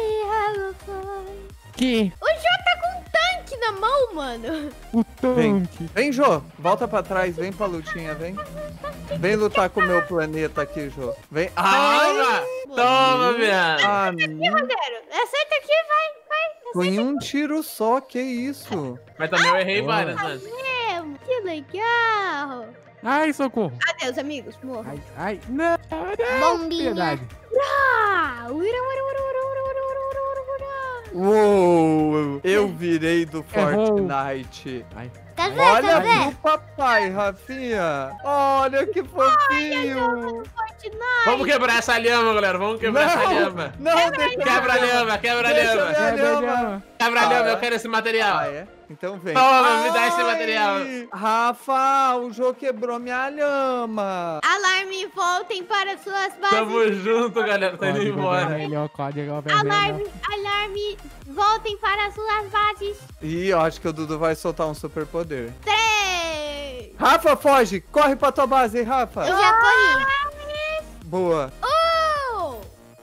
H: Que?
B: O Jô tá com um tanque na mão, mano.
H: O tanque.
E: Vem, Jô, volta pra trás, vem pra lutinha, vem. Vem lutar com o meu planeta aqui, Jô. Vem. Ai,
K: Toma! Toma, Biano!
E: amigo.
B: Zero. Acerta aqui, vai, vai.
E: Foi um tiro só, que isso?
K: Mas também eu errei
H: Boa.
K: várias antes.
B: É, que legal.
H: Ai, socorro.
B: Adeus, amigos. Morra.
H: Ai, ai. Não, não.
A: Bombinha.
H: Piedade.
B: Ah, ura, ura, ura, ura, ura, ura, ura, ura, ura.
E: Uou, eu virei do
H: Errou.
E: Fortnite.
H: Ai.
A: Quer ver,
E: Olha
A: quer ver?
E: pro papai, Rafinha. Olha que fofinho.
B: Fortnite.
K: Vamos quebrar essa lhama, galera. Vamos quebrar essa lhama.
E: Não, deixa
K: Quebra a lhama, quebra a
E: Deixa
K: lhama.
E: minha
H: Quebra,
E: lhama.
H: lhama.
K: Quebra a lhama,
E: Ah,
K: eu quero esse material.
E: Ah, é? Então vem.
K: Toma, me dá esse
E: Ai,
K: material.
E: Rafa, o jogo quebrou minha lhama.
B: Alarme, voltem para suas bases.
K: Tamo junto, galera. Tá indo
H: Código
K: embora.
H: vermelho, código vermelho.
B: Alarme, alarme, voltem para suas bases.
E: Ih, eu acho que o Dudu vai soltar um super poder.
B: Três.
E: Rafa, foge! Corre pra tua base, Rafa!
A: Eu já corri.
E: Boa!
B: Um.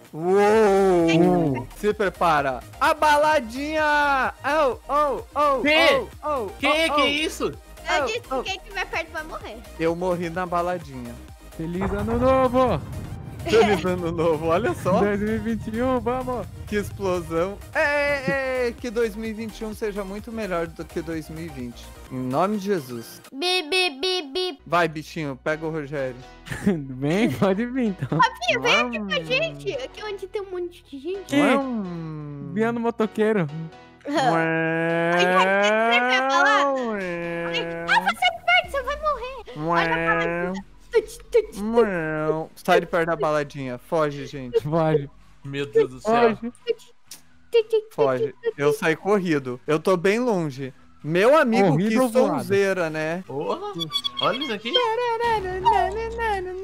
E: Uou! Se prepara! A baladinha! Oh, oh, oh!
K: Que?
E: Oh, oh,
K: Que
E: oh,
K: que
E: oh.
K: isso?
B: Eu
E: Oh,
B: disse
E: oh.
B: que quem estiver perto vai morrer.
E: Eu morri na baladinha.
H: Feliz ano novo.
E: Feliz ano novo, olha só!
H: dois mil e vinte e um, vamos.
E: Que explosão! É, é, que dois mil e vinte e um seja muito melhor do que dois mil e vinte. Em nome de Jesus.
A: Bi, bi, bi, bi.
E: Vai, bichinho, pega o Rogério.
H: Vem, pode vir então.
B: Rafinha, vem aqui com a gente. Aqui onde tem um monte de gente.
H: Que?
E: Hum.
H: Viando motoqueiro.
B: Rafa, sai de perto, você vai morrer. Olha a baladinha. Tut, tut, tut.
E: Sai de perto da baladinha. Foge, gente.
H: Foge.
K: Meu Deus do céu.
H: Foge.
E: Foge. Eu saí corrido. Eu tô bem longe. Meu amigo,
H: Corrido ou
E: que
H: voado?
E: sonzeira, né?
K: Porra. Olha isso aqui.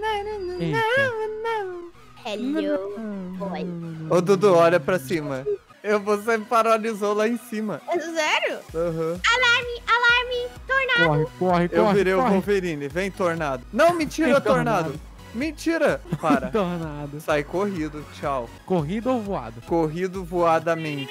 H: Eita.
B: Hello, boy.
E: Ô, Dudu, olha pra cima. Eu, você me paralisou lá em cima.
B: É sério?
E: Uhum.
B: Alarme, alarme, tornado.
H: Corre, corre, corre.
E: Eu virei
H: corre.
E: o Wolverine. Vem, tornado. Não, mentira,
H: Vem,
E: tornado.
H: tornado.
E: Mentira. Para.
H: Tornado.
E: Sai corrido. Tchau.
H: Corrido ou voado?
E: Corrido voadamente.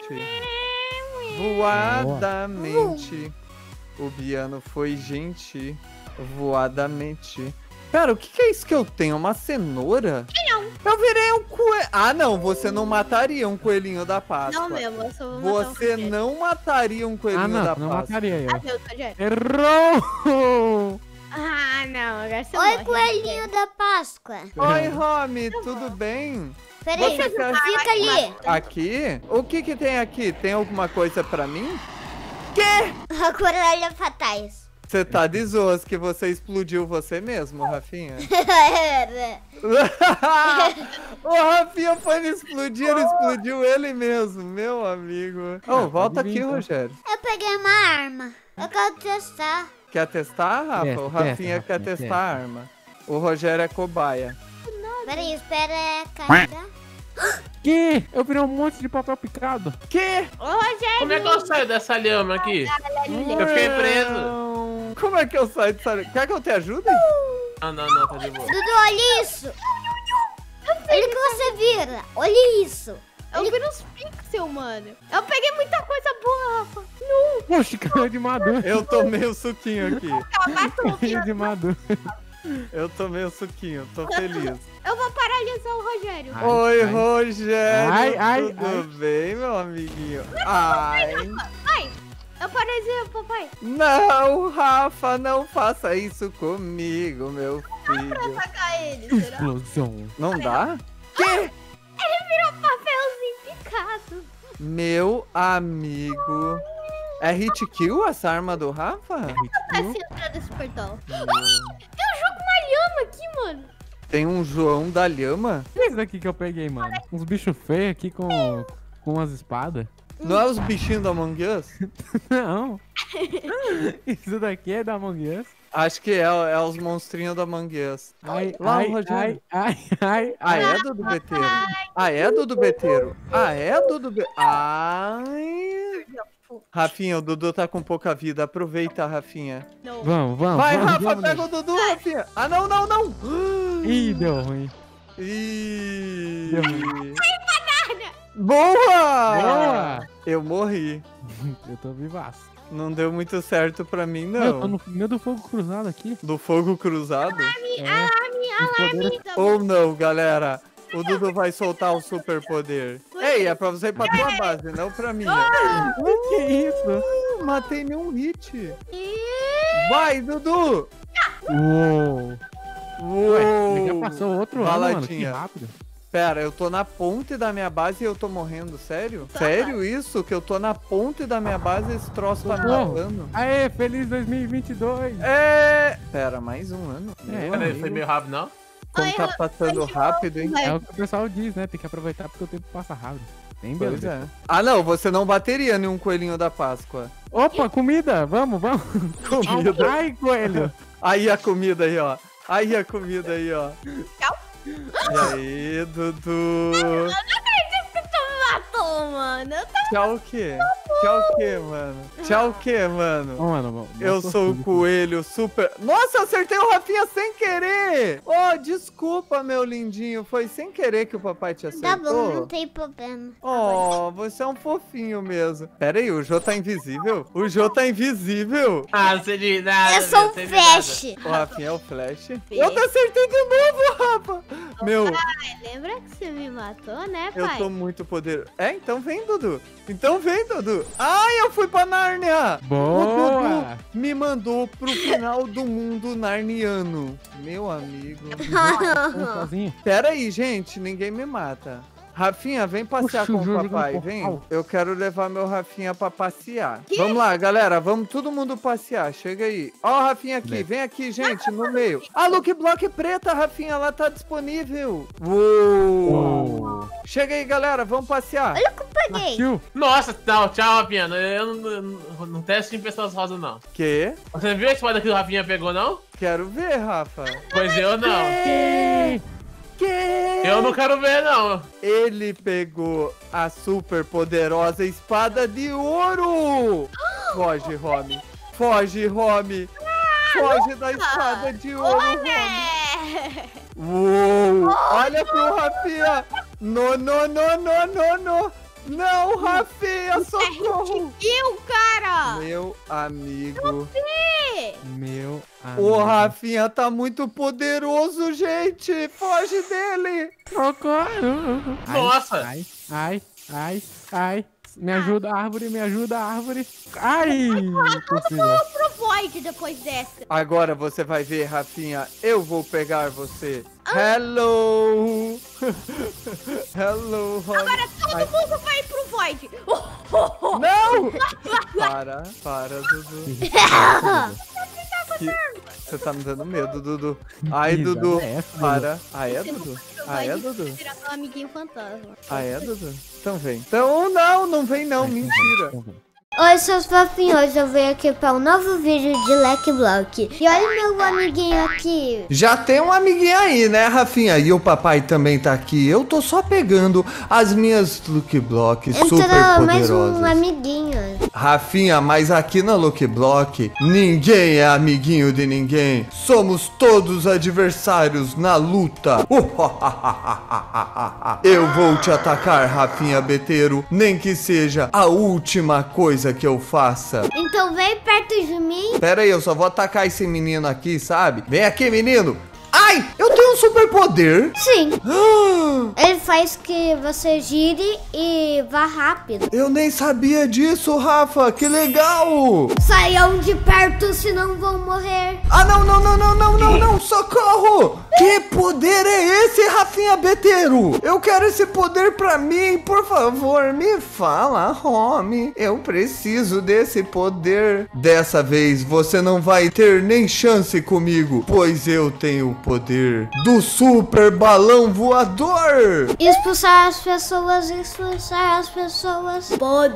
E: Voadamente. O Biano foi gente. Voadamente. Pera, o que, que é isso que eu tenho? Uma cenoura?
B: Não.
E: Eu virei um coelho. Ah, não. Você não mataria um coelhinho da Páscoa.
B: Não mesmo, eu só vou matar
E: Você
B: o
E: não mataria um coelhinho
H: Ah, não,
E: da
H: não
E: Páscoa.
H: mataria eu.
B: Adeus, Rogério.
H: Errou!
B: Ah, não, agora você
A: Oi,
B: morre,
A: coelhinho da Páscoa.
E: Oi, Romy, tudo bem?
A: Peraí,
E: Você quer-
A: fica ali.
E: Aqui? O que que tem aqui? Tem alguma coisa pra mim? Quê?
A: A coralha fatais.
E: Você tá de zoas que você explodiu você mesmo, Rafinha?
A: Era.
E: O Rafinha foi me explodir, ele explodiu ele mesmo, meu amigo. Oh, volta aqui, Rogério.
A: Eu peguei uma arma. Eu quero testar.
E: Quer testar, Rafa?
H: Testa,
E: O Rafinha
H: testa,
E: quer
H: Rafinha,
E: testar a arma. O Rogério é cobaia.
A: Peraí, espera carregar.
H: Que? Eu virei um monte de papel picado.
E: Que?
B: Ô, Rogério.
K: Como é que eu saio dessa lhama aqui? Eu fiquei preso.
E: Não. Como é que eu saio dessa... Quer que eu te ajude?
K: Ah, não, não, tá de boa.
A: Dudu, olha isso. Olha o que você vira. Olha isso.
B: Eu vi uns pixels, mano. Eu peguei muita coisa boa, Rafa.
H: Poxa, caiu de maduro.
E: Eu tomei o suquinho aqui.
H: Caiu de maduro.
E: Eu tomei o suquinho, tô feliz.
B: Eu vou paralisar o Rogério.
H: Ai,
E: Oi,
H: ai.
E: Rogério.
H: Ai, ai,
E: Tudo
H: ai.
E: bem, meu amiguinho? Ai.
B: Ai, eu paralisei o papai.
E: Não, Rafa, não faça isso comigo, meu filho.
B: Atacar ele, será?
H: Explosão.
E: Não dá?
B: Ele virou papelzinho picado.
E: Meu amigo. É hit kill essa arma do Rafa?
B: Tá se entrar desse portal. Tem um jogo uma lhama aqui, mano.
E: Tem um João da Lhama?
H: O que é isso daqui que eu peguei, mano? Uns bichos feios aqui com, com umas espadas.
E: Não é os bichinhos da Among Us?
H: Não. Isso daqui é da Among Us.
E: Acho que é, é os monstrinhos da Among Us.
H: Ai,
E: Lá,
H: ai,
E: Rogério.
H: ai, ai, ai,
E: Ah,
H: ai.
E: é Dudu Beteiro? Ah, é Dudu Beteiro? Ah, é Dudu Beteiro? Ai... Rafinha, o Dudu tá com pouca vida. Aproveita, Rafinha.
B: Não.
H: Vamos, vamos.
E: Vai,
H: vamos,
E: Rafa,
H: vamos,
E: pega o Dudu, Rafinha. Ah, não, não, não.
H: Ih, deu ruim.
E: Ih.
H: Deu ruim.
E: Boa!
H: Boa!
E: Eu morri.
H: Eu tô vivaço.
E: Não deu muito certo pra mim,
H: Eu tô
E: não.
H: no meio do fogo cruzado aqui.
E: Do fogo cruzado?
H: É.
B: Alarme, alarme.
E: Ou não, galera. O Dudu vai soltar o superpoder. Ei, é pra você ir pra tua base, não pra minha.
H: Que isso?
E: Uh, matei nenhum hit. Vai, Dudu!
H: Uou.
E: Uou!
H: Ué, ele já passou outro ano, mano. Que
E: Baladinha.
H: rápido.
E: Pera, eu tô na ponte da minha base e eu tô morrendo, sério? Sério isso? Que eu tô na ponte da minha base e esse troço tá me
H: Socorro.
E: matando?
H: Aê, feliz dois mil e vinte e dois.
E: É... Pera, mais um ano? Meu
K: Peraí,
E: amigo,
K: foi meio rápido, não?
E: como tá passando rápido, hein?
H: É o que o pessoal diz, né? Tem que aproveitar porque o tempo passa rápido. Bem
E: Pois
H: beleza.
E: é. Ah, não, você não bateria nenhum coelhinho da Páscoa.
H: Opa, comida! Vamos, vamos!
E: Comida.
H: Ai, coelho!
E: Aí a comida aí, ó. Aí a comida aí, ó. E aí, Dudu?
B: Eu não acredito que tu me matou, mano. Eu tô...
E: Tchau o quê? Tchau o quê, mano? Tchau o quê, mano?
H: Ô, mano, vamos.
E: Eu sou o coelho super... Nossa, eu acertei o Rafinha sem querer! Oh, desculpa, meu lindinho. Foi sem querer que o papai te acertou.
A: Tá bom, não tem problema.
E: Oh, você é um fofinho mesmo. Pera aí, o Jô tá invisível? O Jô tá invisível.
K: Ah, não sei de nada.
A: Eu sou
K: não
A: um
K: sei de
A: flash.
E: O Rafinha é o Flash. Eu te acertei de novo, Rafa. Meu,
B: Pai, lembra que você me matou, né,
E: eu
B: pai?
E: tô muito poder... É, então vem, Dudu. Então vem, Dudu. Ai, eu fui pra Nárnia. O
H: Boa!
E: Dudu me mandou pro final do mundo narniano. Meu amigo.
H: Vamos sozinho.
E: Pera aí, gente. Ninguém me mata. Rafinha, vem passear
H: Puxa,
E: com
H: o
E: o
H: Jorge
E: papai,
H: no
E: vem.
H: portal.
E: Eu quero levar meu Rafinha pra passear. Vamos lá, galera, vamos todo mundo passear. Chega aí. Ó, o Rafinha aqui, vem aqui, gente, no meio. A Look Block preta, Rafinha, ela tá disponível. Uou.
H: Uou.
E: Chega aí, galera, vamos passear.
A: Olha o que eu peguei.
H: Tio,
K: Nossa, não, tchau, Rafinha. Eu não, não, não testo em pessoas rosas, não.
E: Que?
K: Você viu a espada que o Rafinha pegou, não?
E: Quero ver, Rafa.
K: Pois eu não.
H: que?
E: Que?
K: Eu não quero ver, não.
E: Ele pegou a super poderosa espada de ouro. Foge, Romy. Foge, Romy. Foge da espada de ouro, Romy. Uou. Olha pro Rafinha. No, no, no, no, no, no. Não, Rafinha, socorro.
B: Viu, cara?
E: Meu amigo.
B: Eu vi.
H: Meu amigo.
E: O Rafinha tá muito poderoso, gente. Foge dele.
H: Socorro.
K: Nossa.
H: Ai, ai, ai, ai. Me ajuda, árvore, me ajuda, árvore. Ai.
B: Eu vou pro Void depois dessa.
E: Agora você vai ver, Rafinha. Eu vou pegar você. Hello. Hello, Romy.
B: Agora todo
E: Ai.
B: mundo vai pro Void.
E: Não! Para, para, Dudu. Que... Você tá me dando medo, Dudu. Ai, Dudu. Para. Ah, é, Dudu? Ah, é, Dudu?
B: Virar seu amiguinho fantasma.
E: Ah, é, Dudu? Então vem. Então, não, não vem não. Mentira.
A: Oi, seus fofinhos, eu venho aqui para um novo vídeo de Lucky Block. E olha meu amiguinho aqui.
E: Já tem um amiguinho aí, né, Rafinha? E o papai também tá aqui. Eu tô só pegando as minhas Lucky Blocks
A: Entrou
E: super
A: mais
E: poderosas.
A: um amiguinho.
E: Rafinha, mas aqui na Lucky Block, ninguém é amiguinho de ninguém. Somos todos adversários na luta. Eu vou te atacar, Rafinha Beteiro, nem que seja a última coisa que eu faça.
A: Então vem perto de mim.
E: Pera aí, eu só vou atacar esse menino aqui, sabe? Vem aqui, menino. Ai, eu tenho um superpoder.
A: Sim. Ele faz que você gire e vá rápido.
E: Eu nem sabia disso, Rafa. Que legal.
A: Saiam de perto, senão vão morrer.
E: Ah, não, não, não, não, não, não, não. Socorro. Que poder é esse, Rafinha Beteiro? Eu quero esse poder pra mim. Por favor, me fala, Romy. Eu preciso desse poder. Dessa vez, você não vai ter nem chance comigo, pois eu tenho o poder do super balão voador.
A: Expulsar as pessoas, expulsar as pessoas.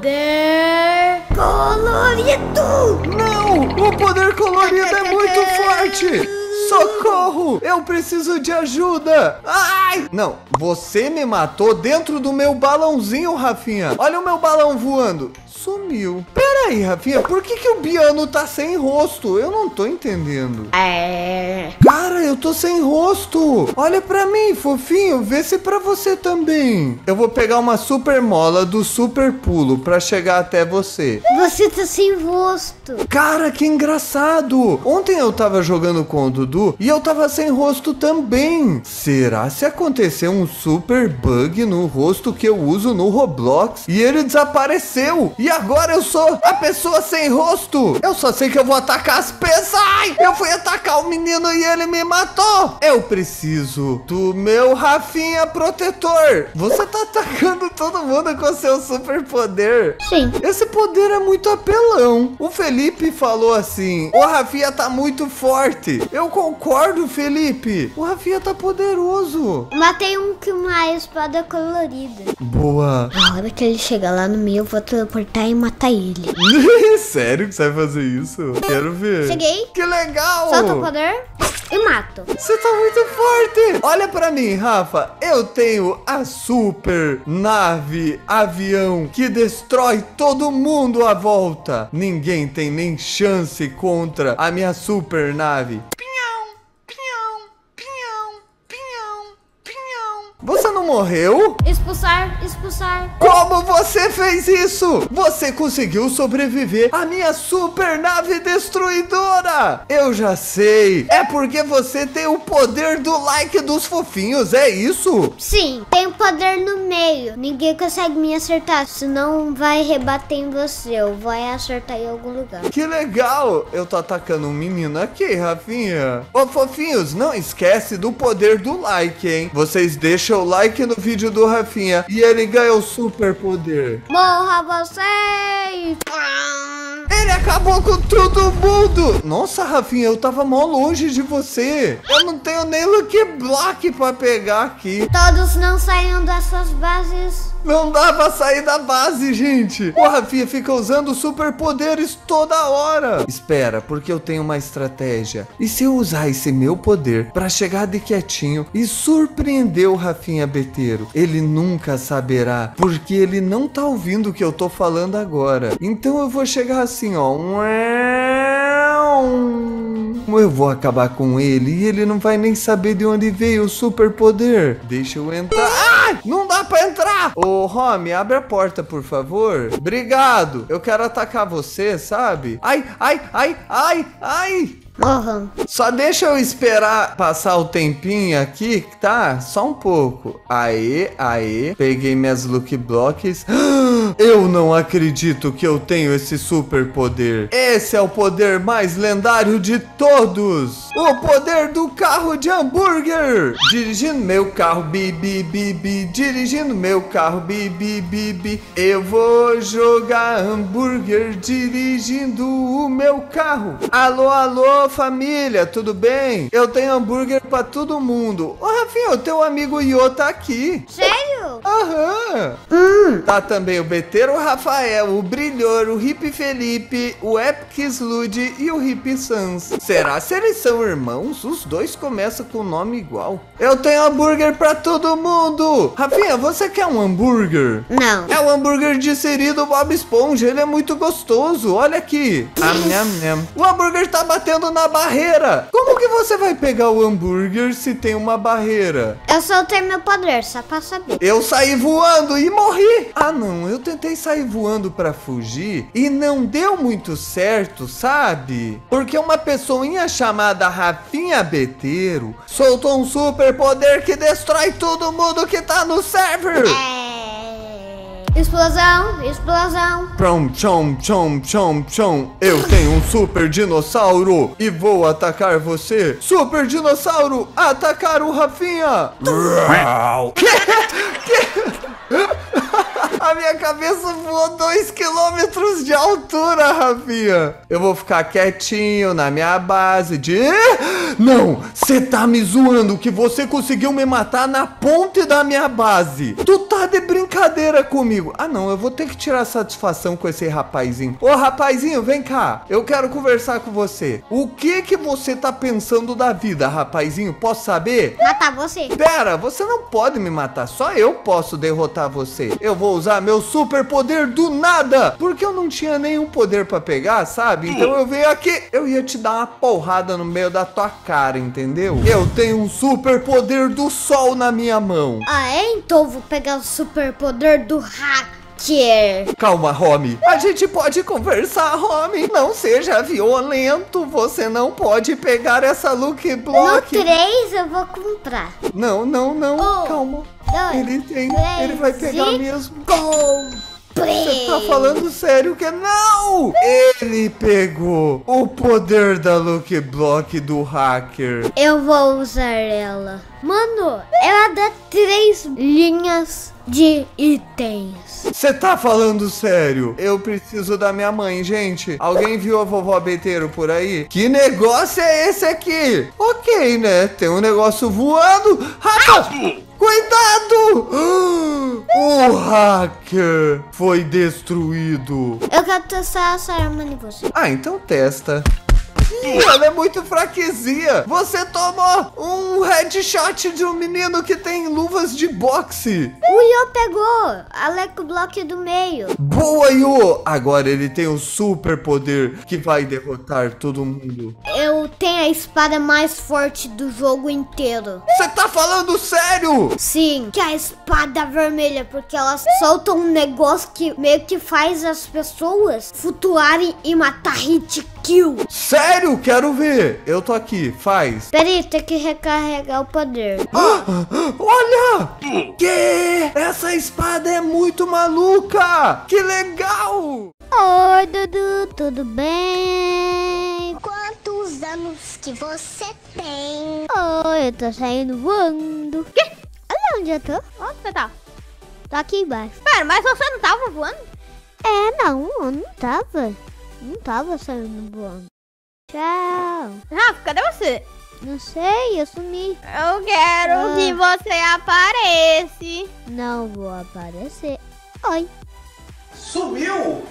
A: Poder colorido.
E: Não, o poder colorido é muito forte. Socorro, eu preciso de ajuda. Ai, não, você me matou dentro do meu balãozinho, Rafinha. Olha o meu balão voando. Sumiu. Pera aí, Rafinha, por que que o Biano tá sem rosto? Eu não tô entendendo.
A: É.
E: Cara, eu tô sem rosto. Olha pra mim, fofinho, vê se pra você também. Eu vou pegar uma super mola do super pulo pra chegar até você.
A: Você tá sem rosto.
E: Cara, que engraçado. Ontem eu tava jogando com o Dudu e eu tava sem rosto também. Será se aconteceu um super bug no rosto que eu uso no Roblox e ele desapareceu? E agora eu sou a pessoa sem rosto. Eu só sei que eu vou atacar as peças. Ai, eu fui atacar o menino e ele me matou. Eu preciso do meu Rafinha protetor. Você tá atacando todo mundo com seu super poder.
A: Sim.
E: Esse poder é muito apelão. O Felipe falou assim: o Rafinha tá muito forte. Eu concordo, Felipe. O Rafinha tá poderoso.
A: Matei um com uma espada colorida.
E: Boa.
A: Na hora que ele chegar lá no meio, eu vou teleportar e matar ele.
E: Sério que você vai fazer isso? Quero ver.
A: Cheguei.
E: Que legal.
A: Solta o poder e mato.
E: Você tá muito forte. Olha pra mim, Rafa. Eu tenho a super nave avião que destrói todo mundo à volta. Ninguém tem nem chance contra a minha super nave. Você não morreu?
A: Expulsar, expulsar.
E: Como você fez isso? Você conseguiu sobreviver à minha super nave destruidora. Eu já sei. É porque você tem o poder do like dos fofinhos, é isso?
A: Sim, tem poder no meio. Ninguém consegue me acertar, senão vai rebater em você ou vai acertar em algum lugar.
E: Que legal. Eu tô atacando um menino aqui, Rafinha. Ô, fofinhos, não esquece do poder do like, hein? Vocês deixam o like no vídeo do Rafinha e ele ganha o super poder.
A: Morra vocês!
E: Ele acabou com todo mundo. Nossa, Rafinha, eu tava mó longe de você. Eu não tenho nem Lucky Block pra pegar aqui.
A: Todos não saiam dessas bases.
E: Não dá pra sair da base, gente. O Rafinha fica usando superpoderes toda hora. Espera, porque eu tenho uma estratégia. E se eu usar esse meu poder pra chegar de quietinho e surpreender o Rafinha Beteiro? Ele nunca saberá, porque ele não tá ouvindo o que eu tô falando agora. Então eu vou chegar assim, ó. Eu vou acabar com ele e ele não vai nem saber de onde veio o superpoder. Deixa eu entrar. Ai, não dá pra entrar. Ô, Romy, abre a porta, por favor. Obrigado. Eu quero atacar você, sabe? Ai, ai, ai, ai, ai.
A: Uhum.
E: Só deixa eu esperar passar o tempinho aqui, tá? Só um pouco. Aê, aê. Peguei minhas Lucky Blocks. Eu não acredito que eu tenho esse super poder. Esse é o poder mais lendário de todos. O poder do carro de hambúrguer. Dirigindo meu carro, bi, bi, bi, bi. Dirigindo meu carro, bi, bi, bi, bi. Eu vou jogar hambúrguer dirigindo o meu carro. Alô, alô, família, tudo bem? Eu tenho hambúrguer pra todo mundo. Ô, Rafinha, o teu amigo Iô tá aqui.
A: Sério?
E: Aham.
A: Hum.
E: Tá também o Beteiro, o Rafael, o Brilhor, o Hip Felipe, o Epic Slude e o Hip Sans. Será se eles são irmãos? Os dois começam com nome igual. Eu tenho hambúrguer pra todo mundo. Rafinha, você quer um hambúrguer?
A: Não.
E: É o hambúrguer de siri do Bob Esponja. Ele é muito gostoso. Olha aqui. Am, nham, nham. O hambúrguer tá batendo na barreira. Como que você vai pegar o hambúrguer se tem uma barreira?
A: Eu soltei meu poder, só pra saber.
E: Eu saí voando e morri. Ah, não. Eu tentei sair voando pra fugir e não deu muito certo, sabe? Porque uma pessoinha chamada Rafinha Beteiro soltou um super poder que destrói todo mundo que tá no server.
A: É... Explosão, explosão.
E: Prom, tchom, tchom, tchom, tchom. Eu tenho um super dinossauro e vou atacar você. Super dinossauro, atacar o Rafinha. A minha cabeça voou dois quilômetros de altura, Rafinha. Eu vou ficar quietinho na minha base de... Não, você tá me zoando que você conseguiu me matar na ponte da minha base. Tu tá de brincadeira comigo. Ah, não, eu vou ter que tirar satisfação com esse rapazinho. Ô, rapazinho, vem cá. Eu quero conversar com você. O que que você tá pensando da vida, rapazinho? Posso saber?
A: Matar você.
E: Pera, você não pode me matar. Só eu posso derrotar você. Eu vou usar meu super poder do nada, porque eu não tinha nenhum poder pra pegar, sabe? Então eu venho aqui, eu ia te dar uma porrada no meio da tua cara, entendeu? Eu tenho um super poder do sol na minha mão.
A: Ah, é? Então eu vou pegar o super poder do hacker.
E: Calma, Romy. A gente pode conversar, Romy. Não seja violento. Você não pode pegar essa Lucky Block.
A: No três eu vou comprar.
E: Não, não, não.
A: Um,
E: Calma.
A: Dois,
E: ele tem.
A: três,
E: Ele vai pegar mesmo.
A: Comprei.
E: Você tá falando sério que não? Ele pegou o poder da Lucky Block do hacker.
A: Eu vou usar ela. Mano, ela dá três linhas de itens.
E: Você tá falando sério? Eu preciso da minha mãe, gente. Alguém viu a vovó Beteiro por aí? Que negócio é esse aqui? Ok, né? Tem um negócio voando. Rafa! Cuidado! O hacker foi destruído.
A: Eu quero testar essa arma em você.
E: Ah, então testa. Ela é muito fraquezinha. Você tomou um headshot de um menino que tem luvas de boxe.
A: O Yo pegou a Lucky Block do meio.
E: Boa, Yo! Agora ele tem o super poder que vai derrotar todo mundo.
A: Eu tenho a espada mais forte do jogo inteiro.
E: Você tá falando sério?
A: Sim, que é a espada vermelha, porque ela solta um negócio que meio que faz as pessoas flutuarem e matar hit kill.
E: Sério? Quero ver. Eu tô aqui. Faz.
A: Peraí, tem que recarregar o poder.
E: Ah, olha! Que? Essa espada é muito maluca! Que legal!
A: Oi, Dudu, tudo bem?
D: Quantos anos que você tem?
A: Oi, eu tô saindo voando. Que? Olha onde eu tô.
B: Onde você tá?
A: Tô aqui embaixo.
B: Pera, mas você não tava voando?
A: É, não, eu não tava. Não tava saindo voando. Tchau.
B: Rafa, cadê você?
A: Não sei, eu sumi.
B: Eu quero
A: Ah.
B: que você apareça.
A: Não vou aparecer. Oi.
F: Sumiu?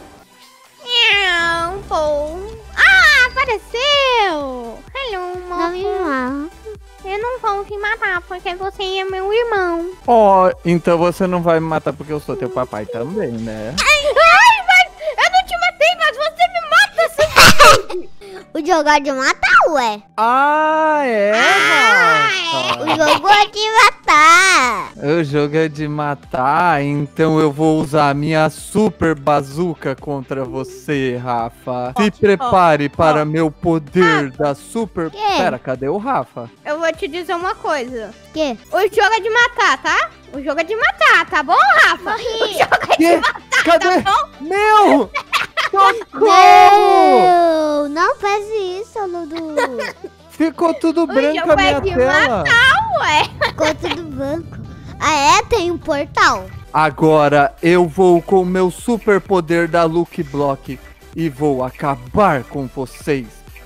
B: Não, pô. Ah, apareceu. Hello,
A: Não me
B: moço.
A: mata.
B: Eu não vou te matar porque você é meu irmão.
E: Ó, então você não vai me matar porque eu sou teu papai também, né?
B: Ai, mas eu não te matei, mas você me mata, seu
A: O jogo é de matar, ué.
E: Ah, é, Rafa.
A: O jogo é de matar.
E: O jogo é de matar, então eu vou usar a minha super bazuca contra você, Rafa. Se prepare para meu poder da super...
A: Quê?
E: Pera, cadê o Rafa?
B: Eu vou te dizer uma coisa.
A: Que?
B: O jogo é de matar, tá? O jogo é de matar, tá bom, Rafa? O jogo é
E: Quê?
B: de matar,
E: Cadê?
B: tá bom?
E: Meu! Socorro!
A: Não, não faz isso, Ludu.
E: Ficou tudo
B: O
E: branco a
B: jogo é
E: minha
B: de
E: tela.
B: matar, ué.
A: Ficou tudo branco. Ah, é? Tem um portal.
E: Agora eu vou com o meu super poder da Lucky Block e vou acabar com vocês.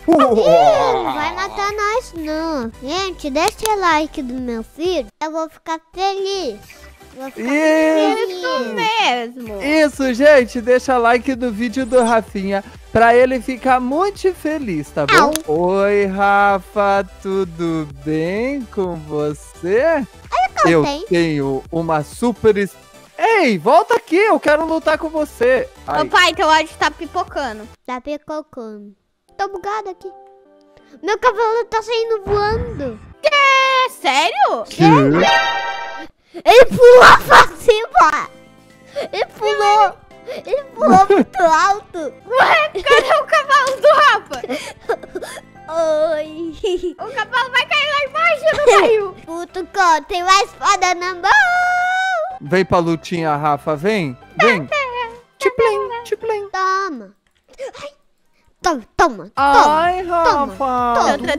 A: Não vai matar nós, não. Gente, deixa o like do meu filho. Eu vou ficar feliz. Vou ficar
E: Isso
A: feliz.
B: mesmo.
E: Isso, gente, deixa like do vídeo do Rafinha pra ele ficar muito feliz, tá bom? Oi, Rafa, tudo bem com você? Eu
A: tenho.
E: tenho uma super... es- Ei, volta aqui, eu quero lutar com você. Ai,
B: Ô pai, teu áudio tá pipocando.
A: Tá picocando. Tô bugado aqui. Meu cavalo tá saindo voando.
B: É sério?
E: que?
A: Ele pulou pra cima. Ele pulou. Ele pulou muito alto.
B: Ué, cadê o cavalo do Rafa?
A: Oi.
B: O cavalo vai cair lá embaixo, não caiu.
A: Puto, cão, tem uma espada na mão.
E: Vem pra lutinha, Rafa, vem, vem. Tiplim, tiplim.
A: Toma. Ai. Toma, toma, toma.
E: Ai,
A: toma,
E: Rafa,
A: toma.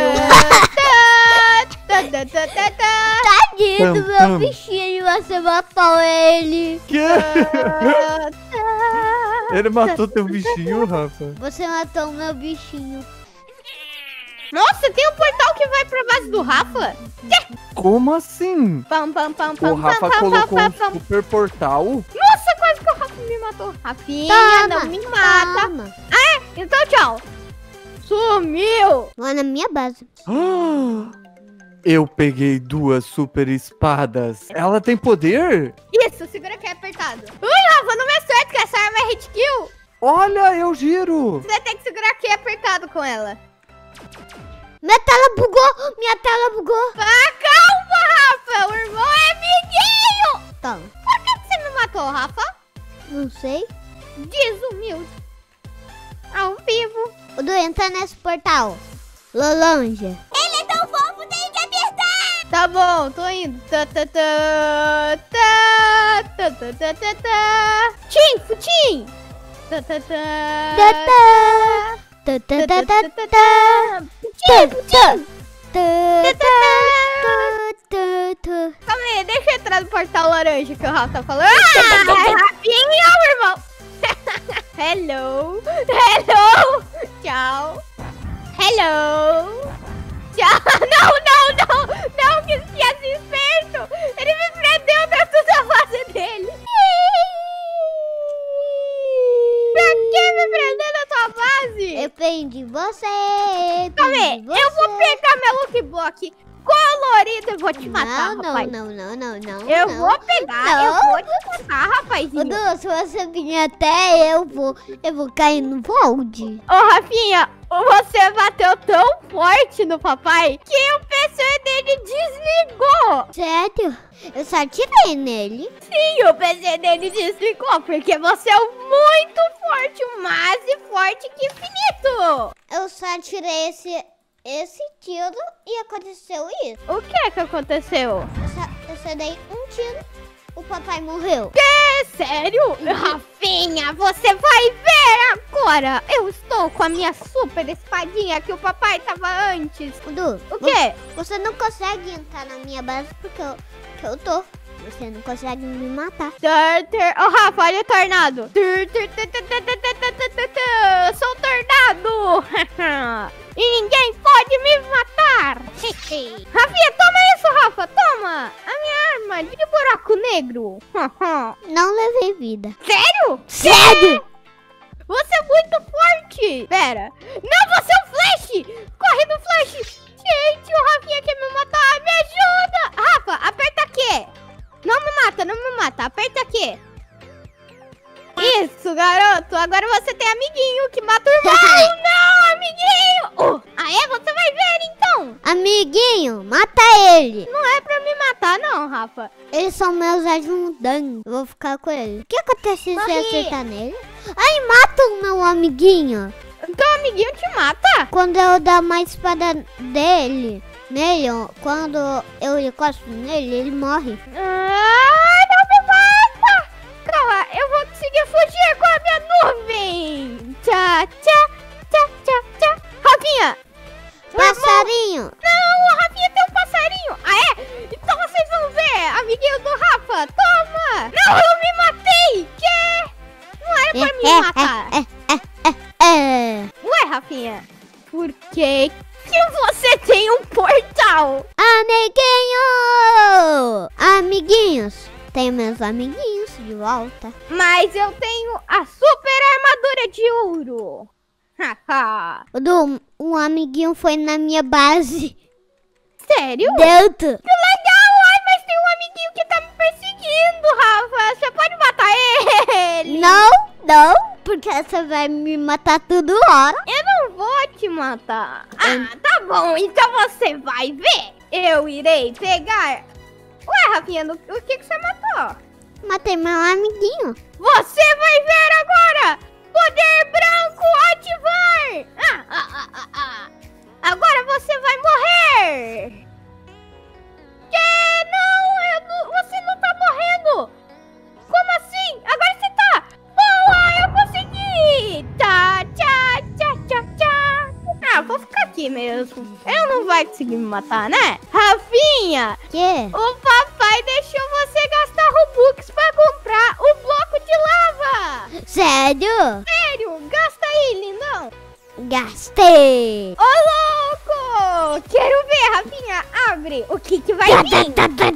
A: Tadinho
E: Tam,
A: do meu
E: tam.
A: bichinho, você matou ele.
E: Que? Ele matou teu bichinho, Rafa.
A: Você matou o meu bichinho.
B: Nossa, tem um portal que vai pra base do Rafa?
E: Como assim?
B: Pam, pam, pam,
E: O
B: pam,
E: Rafa
B: pam, pam,
E: colocou
B: pam,
E: um
B: pam.
E: super portal.
B: Nossa, quase que o Rafa me matou. Rafinha,
A: Toma,
B: não me mata.
A: toma.
B: Então, tchau. Sumiu.
A: Lá na minha base.
E: Eu peguei duas super espadas. Ela tem poder?
B: Isso, segura aqui apertado. Ui, Rafa, não me acerta que essa arma é hit kill.
E: Olha, eu giro.
B: Você vai ter que segurar aqui apertado com ela.
A: Minha tela bugou, minha tela bugou.
B: Ah, calma, Rafa. O irmão é amiguinho.
A: Toma.
B: Por que que você me matou, Rafa?
A: Não sei.
B: Desumilde. Ao vivo.
A: O Du, entra nesse portal. Lolanja.
B: Ele é tão fofo, tem que apertar. Tá bom, tô indo. Tá, tá, tá, tá, tá, tá, tá, tá, tá. Tim, futim. Tá, tá, tá.
A: Tá, tá. Tá, tá, tá, tá, tá, tá.
B: Futim, futim.
A: Tá, tá, tá, tá.
B: Calma aí, deixa eu entrar no portal laranja que o Rafa tá falando. Ah, Rafinha, meu irmão. Hello. Hello. Tchau. Hello. Tchau. Não, não, não. Não, que esquece esperto. Ele me prendeu dentro da base dele. Pra que me prender na tua base?
A: Eu prendi você.
B: Calma aí,
A: prendi
B: eu vou
A: você.
B: pegar meu look block colorido e vou te matar,
A: Não,
B: rapaz.
A: não, não, não, não, não.
B: Eu
A: não.
B: vou pegar, eu
A: Não.
B: vou te matar, rapazinho.
A: Ô, Du, se você vir até eu vou, eu vou cair no molde.
B: Ô, Rafinha, você bateu tão forte no papai que o P C dele desligou.
A: Sério? Eu só atirei nele.
B: Sim, o P C dele desligou, porque você é muito forte, mais forte que infinito.
A: Eu só atirei esse, esse tiro e aconteceu isso.
B: O que que aconteceu?
A: Eu só, eu só dei um tiro, o papai morreu.
B: É sério? Rafinha, você vai ver agora. Eu estou com a minha super espadinha que o papai tava antes.
A: Du,
B: O quê?
A: você não consegue entrar na minha base porque eu, porque eu tô. Você não consegue me matar.
B: Tur, tur. Oh, Rafa, olha o tornado. Tur, tur, tur, tur, tur, tur, tur, tur, tur, tur. Eu sou um tornado. E ninguém pode me matar. Você é muito forte. Pera. Não, você é o Flash. Corre do Flash. Gente, o Rafinha quer me matar. Me ajuda. Rafa, aperta aqui. Não me mata, não me mata. Aperta aqui. Isso, garoto. Agora você tem amiguinho que mata o irmão. Não, amiguinho. Oh. Ah, é? Você vai ver, então.
A: Amiguinho, mata ele.
B: Não é pra me matar, não, Rafa.
A: Eles são meus ajudantes. Eu vou ficar com ele. O que acontece se você
B: Morri.
A: acertar nele? Ai, mata o meu amiguinho.
B: Teu amiguinho te mata?
A: Quando eu dar uma espada dele, nele, ó, quando eu encosto nele, ele morre.
B: Ah, não me mata! Calma, eu vou conseguir fugir com a minha nuvem. Tchá, tchá, tchá, tchá, tchá. Rafinha!
A: Passarinho!
B: Não, o Rafinha tem um passarinho. Ah, é? Então vocês vão ver, amiguinho do Rafa. Toma! Não, eu me matei! Que? Não era pra me matar.
A: É, é, é, é.
B: Ué, Rafinha, por que que você tem um portal?
A: Amiguinho! Amiguinhos! Tenho meus amiguinhos de volta.
B: Mas eu tenho a super armadura de ouro. Haha.
A: O do, um amiguinho foi na minha base.
B: Sério?
A: Delta.
B: Que legal! Ai, mas tem um amiguinho que tá me perseguindo, Rafa. Você pode matar ele?
A: Não, não. Porque você vai me matar toda hora.
B: Eu não vou te matar. Ah, tá bom. Então você vai ver. Eu irei pegar... Ué, Rafinha, no... o que que você matou?
A: Matei meu amiguinho.
B: Você vai ver agora! Poder branco ativar! Ah, ah, ah, ah, ah. Agora você vai morrer! Que? Não, eu não, você não tá morrendo! Como assim? Agora você tá! Boa, eu consegui! Tchá, tchá, tchá, tchá, tchá. Ah, vou ficar aqui mesmo. Eu não vai conseguir me matar, né? Rafinha!
A: Que?
B: O papai deixou você gastar Robux pra comprar o bloco de lava!
A: Sério?
B: Sério? Gasta aí, lindão!
A: Gastei!
B: Ô, louco! Quero ver, Rafinha! Abre! O que que vai vir?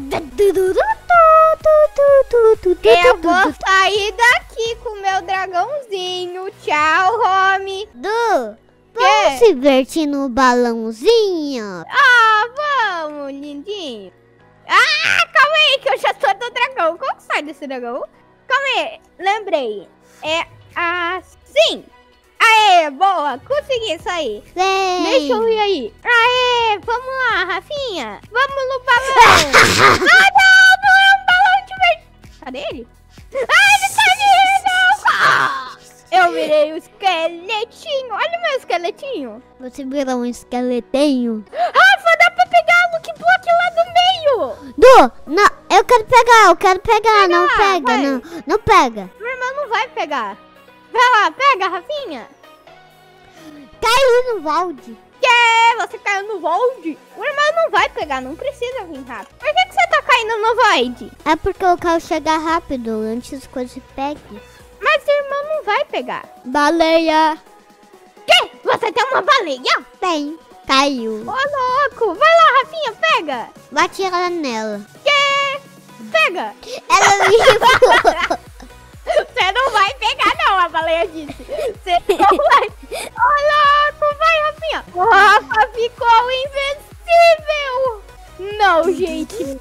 B: Eu vou sair daqui com o meu dragãozinho. Tchau, Romy!
A: Du, vamos se divertir no balãozinho?
B: Ah, vamos, lindinho! Ah, calma aí, que eu já tô do dragão. Como que sai desse dragão? Calma aí, lembrei. É assim. Aê, boa, consegui sair.
A: Vem.
B: Deixa eu ir aí. Aê, vamos lá, Rafinha. Vamos no balão. Ah, não, não é um balão de verdade. Cadê ele? Ah, ele tá ali, não. Ah, eu virei o esqueletinho. Olha o meu esqueletinho.
A: Você virou um esqueletinho.
B: Rafa, dá pra pegar o Lucky Block lá do meio.
A: Du, não, eu quero pegar, eu quero pegar. Pega não
B: lá,
A: pega,
B: vai.
A: não, não pega.
B: Meu irmão não vai pegar. Vai lá, pega, Rafinha.
A: Caiu no balde.
B: Que? Você caiu no Void? O irmão não vai pegar, não precisa vir rápido. Por que, que você tá caindo no Void?
A: É porque eu quero chegar rápido antes que você pegue.
B: Mas o irmão não vai pegar.
A: Baleia.
B: Que? Você tem uma baleia?
A: Tem. Caiu.
B: Ô, louco. Vai lá, Rafinha, pega.
A: Vai atirar nela.
B: Que? Pega.
A: Ela me empurrou.
B: Você não vai pegar, não, a baleia disse. Você não vai. Ô, louco, vai, Rafinha. O Rafa ficou invencível. Não, gente.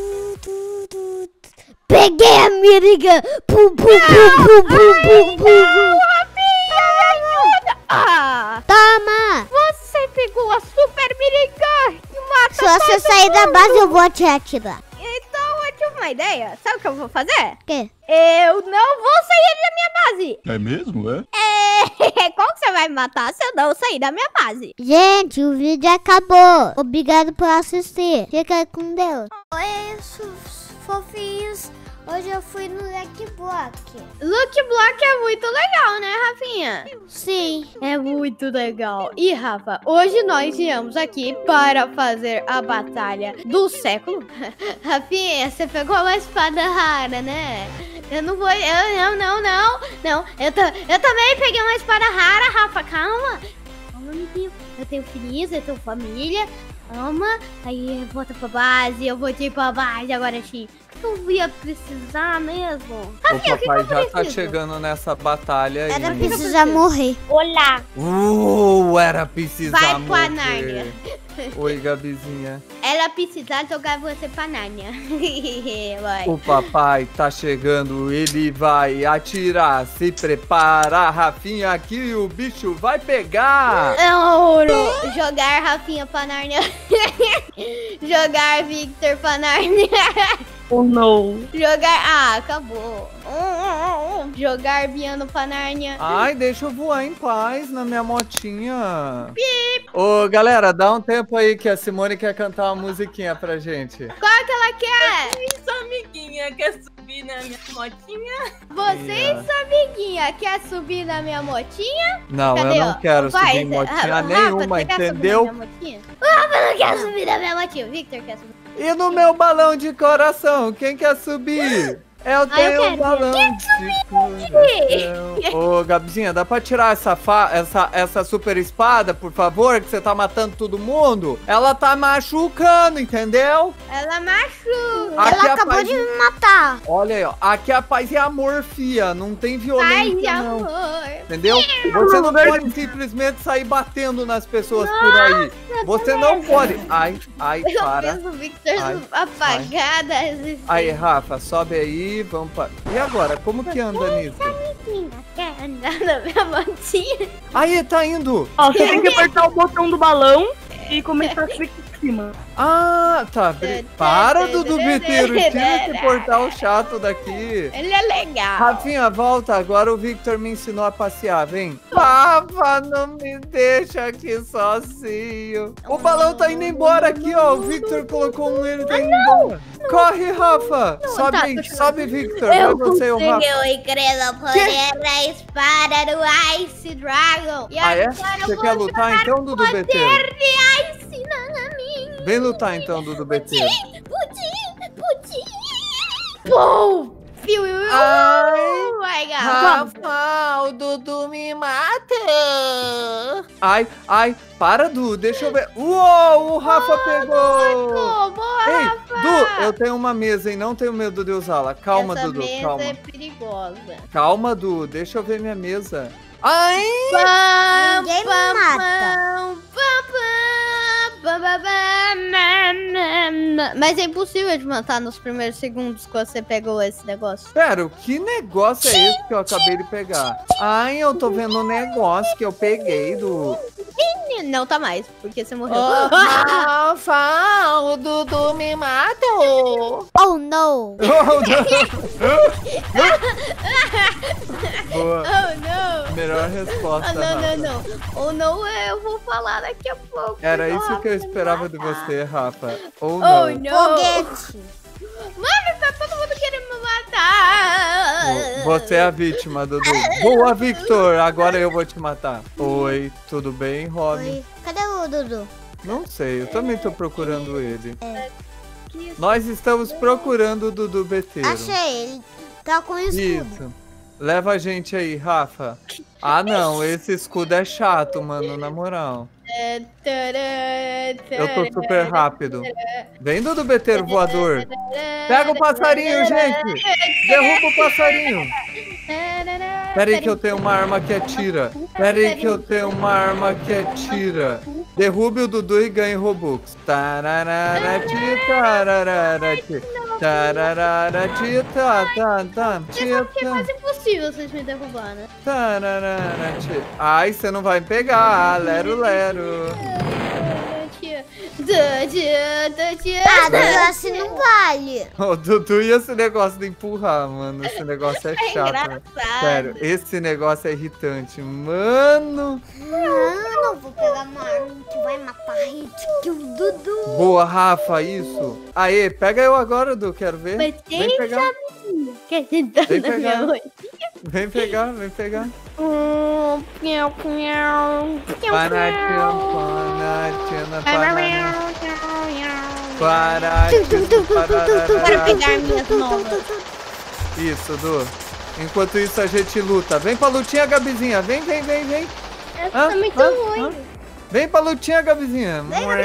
A: Peguei a miriga. Pum, pum, pum, pum, pum, pum, pum.
B: Rafinha, me ajuda. Ah.
A: Toma.
B: Você pegou a super miriga que mata
A: Se você
B: todo
A: sair
B: mundo.
A: da base, eu vou te atirar.
B: Então, eu tive uma ideia. Sabe o que eu vou fazer?
A: O quê?
B: Eu não vou sair da minha base.
J: É mesmo, é?
B: É, como que você vai me matar se eu não sair da minha base?
A: Gente, o vídeo acabou. Obrigado por assistir. Fica com Deus. Oi, fofinhos. Hoje eu fui no Lucky Block.
B: Lucky Block é muito legal, né, Rafinha?
A: Sim.
B: É muito legal. E, Rafa, hoje nós viemos aqui para fazer a batalha do século. Rafinha, você pegou uma espada rara, né? Eu não vou... Eu, não, não, não. Não, eu, eu também peguei uma espada rara, Rafa. Calma. Calma, meu Deus. Eu tenho filhos, eu tenho família. Calma. Aí volta pra base. Eu voltei pra base agora sim. Eu ia precisar mesmo.
E: O
B: Rafinha, o que, que
E: papai
B: eu
E: já tá
B: preciso?
E: chegando nessa batalha aí.
A: Era precisar morrer.
I: Olá.
E: Uh, era precisar
B: Vai
E: morrer.
B: pra Nárnia.
E: Oi, Gabizinha.
B: Ela precisa jogar você pra Nárnia. Vai.
E: O papai tá chegando, ele vai atirar. Se prepara, Rafinha, aqui o bicho vai pegar.
B: Ouro. Jogar Rafinha pra Nárnia. Jogar Victor pra Nárnia.
I: Oh, não.
B: Jogar... Ah, acabou. Jogar Biano pra Nárnia.
E: Ai, deixa eu voar em paz na minha motinha. Ô, galera, dá um tempo aí que a Simone quer cantar uma musiquinha pra gente.
B: Qual que ela quer?
L: Sua amiguinha quer subir na minha motinha?
B: Você e sua amiguinha quer subir na minha motinha?
E: Não,
B: Cadê,
E: eu não
B: ó?
E: quero
B: Vai,
E: subir em motinha
B: Rafa,
E: nenhuma,
B: você quer
E: entendeu?
B: subir na minha motinha? O Rafa não quer subir na minha motinha. O Victor quer subir.
E: E no meu balão de coração, quem quer subir? Eu tenho um balão de coração. Ô, Gabizinha, dá pra tirar essa, fa essa, essa super espada, por favor? Que você tá matando todo mundo? Ela tá machucando, entendeu?
B: Ela machuca.
E: Aqui
A: Ela
E: a
A: acabou
E: paz...
A: de me matar.
E: Olha aí, ó. Aqui a paz e amor, fia. Não tem violência,
B: Ai,
E: não.
B: amor.
E: Entendeu? Você não pode simplesmente sair batendo nas pessoas por aí. Você não pode. Ai, ai,
B: Eu
E: para.
B: penso o Victor
E: Ai,
B: apagada.
E: Aí, Rafa, sobe aí, vamos pra... E agora, como que anda nisso?
B: Quer andar na minha motinha?
E: Aí, tá indo.
I: Ó, você tem que apertar o botão do balão e começar a clicar em cima.
E: Ah, tá. Para, Dudu Beteiro. Tira esse portal chato daqui.
B: Ele é legal.
E: Rafinha, volta. Agora o Victor me ensinou a passear, vem. Papa, não me deixa aqui sozinho. O balão tá indo embora aqui, ó. O Victor colocou um, ele tá indo embora. Corre, Rafa. Sobe
B: tá,
E: aí,
B: tô
E: sobe, Victor. Vai
B: Eu
E: você e o Rafa.
B: consegui o incrível poder da espada do Ice Dragon. E
E: Ah, é?
B: agora
E: Você
B: eu
E: quer
B: vou
E: lutar
B: jogar
E: então, Dudu
B: poder
E: Beteiro?
B: de Ice na minha.
E: Vem lutar então, Dudu Beteiro.
B: Pudim, pudim. Pum. Piu,
E: Ai,
B: vai, gato.
E: Rafa, o Dudu me mata. Ai, ai, para, Du, deixa eu ver. Uou, o Rafa
B: Oh,
E: pegou.
B: boa, boa,
E: Ei,
B: Rafa.
E: Du, eu tenho uma mesa e não tenho medo de usá-la. Calma,
B: Essa
E: Dudu,
B: mesa
E: calma.
B: é perigosa.
E: Calma, Du, deixa eu ver minha mesa. Ai!
B: Pam,
A: Ninguém me
B: pam,
A: mata.
B: pam, pam, pam, pam, pam, pam, nam, nam, nam. Mas é impossível de matar nos primeiros segundos que você pegou esse negócio.
E: Pera, que negócio é esse que eu acabei de pegar? Ai, eu tô vendo um negócio que eu peguei do...
B: Não tá mais, porque você morreu.
E: Oh, Rafa, o Dudu me matou.
A: Oh, não.
E: Boa.
B: Oh, não.
E: Melhor resposta,
B: Ah, não,
E: Rafa.
B: não, não. Ou não, eu vou falar daqui a pouco.
E: Era
B: Não,
E: isso que eu
B: Rafa,
E: esperava de você, Rafa. Ou
B: Oh,
E: não.
B: não.
A: Foguete.
B: Mano, tá todo mundo querendo me matar.
E: Você é a vítima, Dudu. Boa, Victor. Agora eu vou te matar. Oi, tudo bem, Robin?
A: Oi. Cadê o Dudu?
E: Não sei, eu também tô procurando ele.
A: É.
E: Nós estamos procurando o Dudu Beteiro.
A: Achei ele. Tá com escudo.
E: Isso. Leva a gente aí, Rafa. Ah, não, esse escudo é chato, mano, na moral. Eu tô super rápido. Vem, Dudu Beteiro voador. Pega o passarinho, gente. Derruba o passarinho. Pera aí que eu tenho uma arma que atira. Pera aí que eu tenho uma arma que atira. Derrube o Dudu e ganhe Robux. Tarararati, tarararati, tarararati, tá, tá, tá,
B: É quase impossível vocês me derrubar, né?
E: tarararati. Ai, você não vai me pegar, lero, lero.
A: Ah, Dudu, assim não vale.
E: O Dudu e esse negócio de empurrar, mano. Esse negócio é
B: É
E: chato.
B: engraçado.
E: Sério, esse negócio é irritante. Mano.
A: Não, não vou pegar uma arma que vai matar a gente. Que o Dudu.
E: Boa, Rafa, isso. Aê, pega eu agora, Dudu, quero ver.
B: Mas
E: Vem
B: tem
E: pegar.
B: Quer tentar
E: Vem
B: na minha
E: pegar.
B: mãe?
E: Vem pegar, vem pegar.
B: Hum, piau, piau, piau,
E: Panatina, panatina, panatina. Paratina,
B: Para pegar
E: pararara.
B: minhas novas.
E: Isso, Du. Enquanto isso, a gente luta. Vem pra lutinha, Gabizinha. Vem, vem, vem, vem.
B: Essa
E: Hã?
B: tá muito
E: Hã?
B: ruim.
E: Hã? Vem pra lutinha, Gabizinha.
A: Vem, Gabi,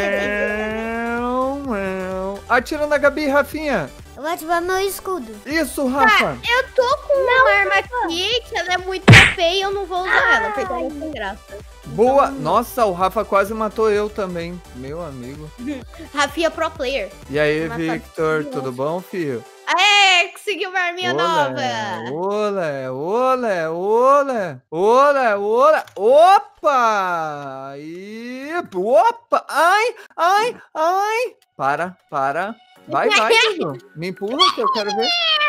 E: Atira na Gabi, Rafinha.
A: Eu vou ativar meu escudo.
E: Isso, Rafa.
B: Tá, eu tô com uma arma aqui que ela é muito feia e eu não vou usar ela, porque ela é sem graça.
E: Boa. Nossa, o Rafa quase matou eu também. Meu amigo.
B: Rafinha Pro Player.
E: E aí,
B: Mata
E: Victor,
B: tudo.
E: tudo bom, filho?
B: Aê, conseguiu uma arminha nova.
E: Olé, olé, olé, olé, olé. Opa! Aí, opa! Ai, ai, ai. Para, para. Vai, vai, Dudu. Me empurra que eu quero ver.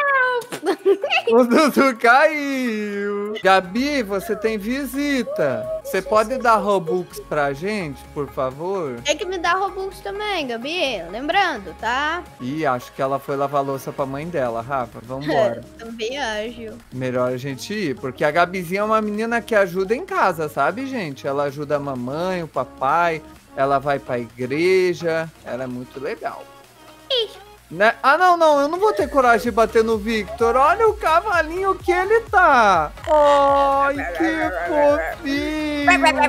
E: O Dudu caiu. Gabi, você tem visita. Você pode dar Robux pra gente, por favor?
B: Tem que me dar Robux também, Gabi. Lembrando, tá?
E: Ih, acho que ela foi lavar louça pra mãe dela, Rafa. Vambora.
B: Também acho.
E: Melhor a gente ir, porque a Gabizinha é uma menina que ajuda em casa, sabe, gente? Ela ajuda a mamãe, o papai, ela vai pra igreja. Ela é muito legal. Né? Ah, não, não, eu não vou ter coragem de bater no Victor. Olha o cavalinho que ele tá. Ai, que fofinho.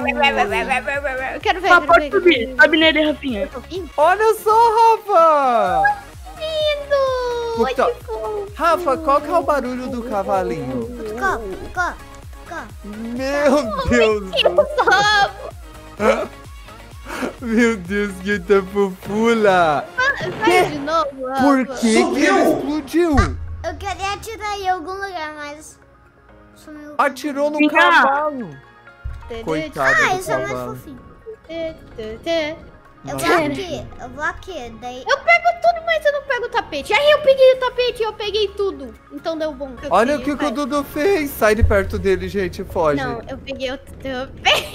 B: Eu quero ver,
L: Só
B: quero
L: pode
B: ver.
L: subir. Sobe nele, Rafinha.
E: Olha só, Rafa.
B: Lindo!
E: Puta.
B: Ai, que fofo.
E: Rafa, qual que é o barulho do cavalinho?
A: Có, có, có.
E: Meu Deus do céu. Meu Deus, que tá fofula.
B: Vai de novo, Rafa.
E: Por que que ele explodiu?
A: Eu queria atirar em algum lugar, mas... sumiu.
E: Atirou no
L: Vem cá.
E: cavalo. Coitado
A: Ah,
E: do
A: esse é mais
E: cavalo.
A: fofinho.
B: Eu
A: Eu vou aqui, eu vou aqui, daí...
B: Eu pego tudo, mas eu não pego o tapete. Aí eu peguei o tapete, eu peguei tudo. Então deu bom. Eu
E: Olha o
B: queria,
E: que, que o
B: vai.
E: Dudu fez. Sai de perto dele, gente. Foge.
B: Não, eu peguei o tapete.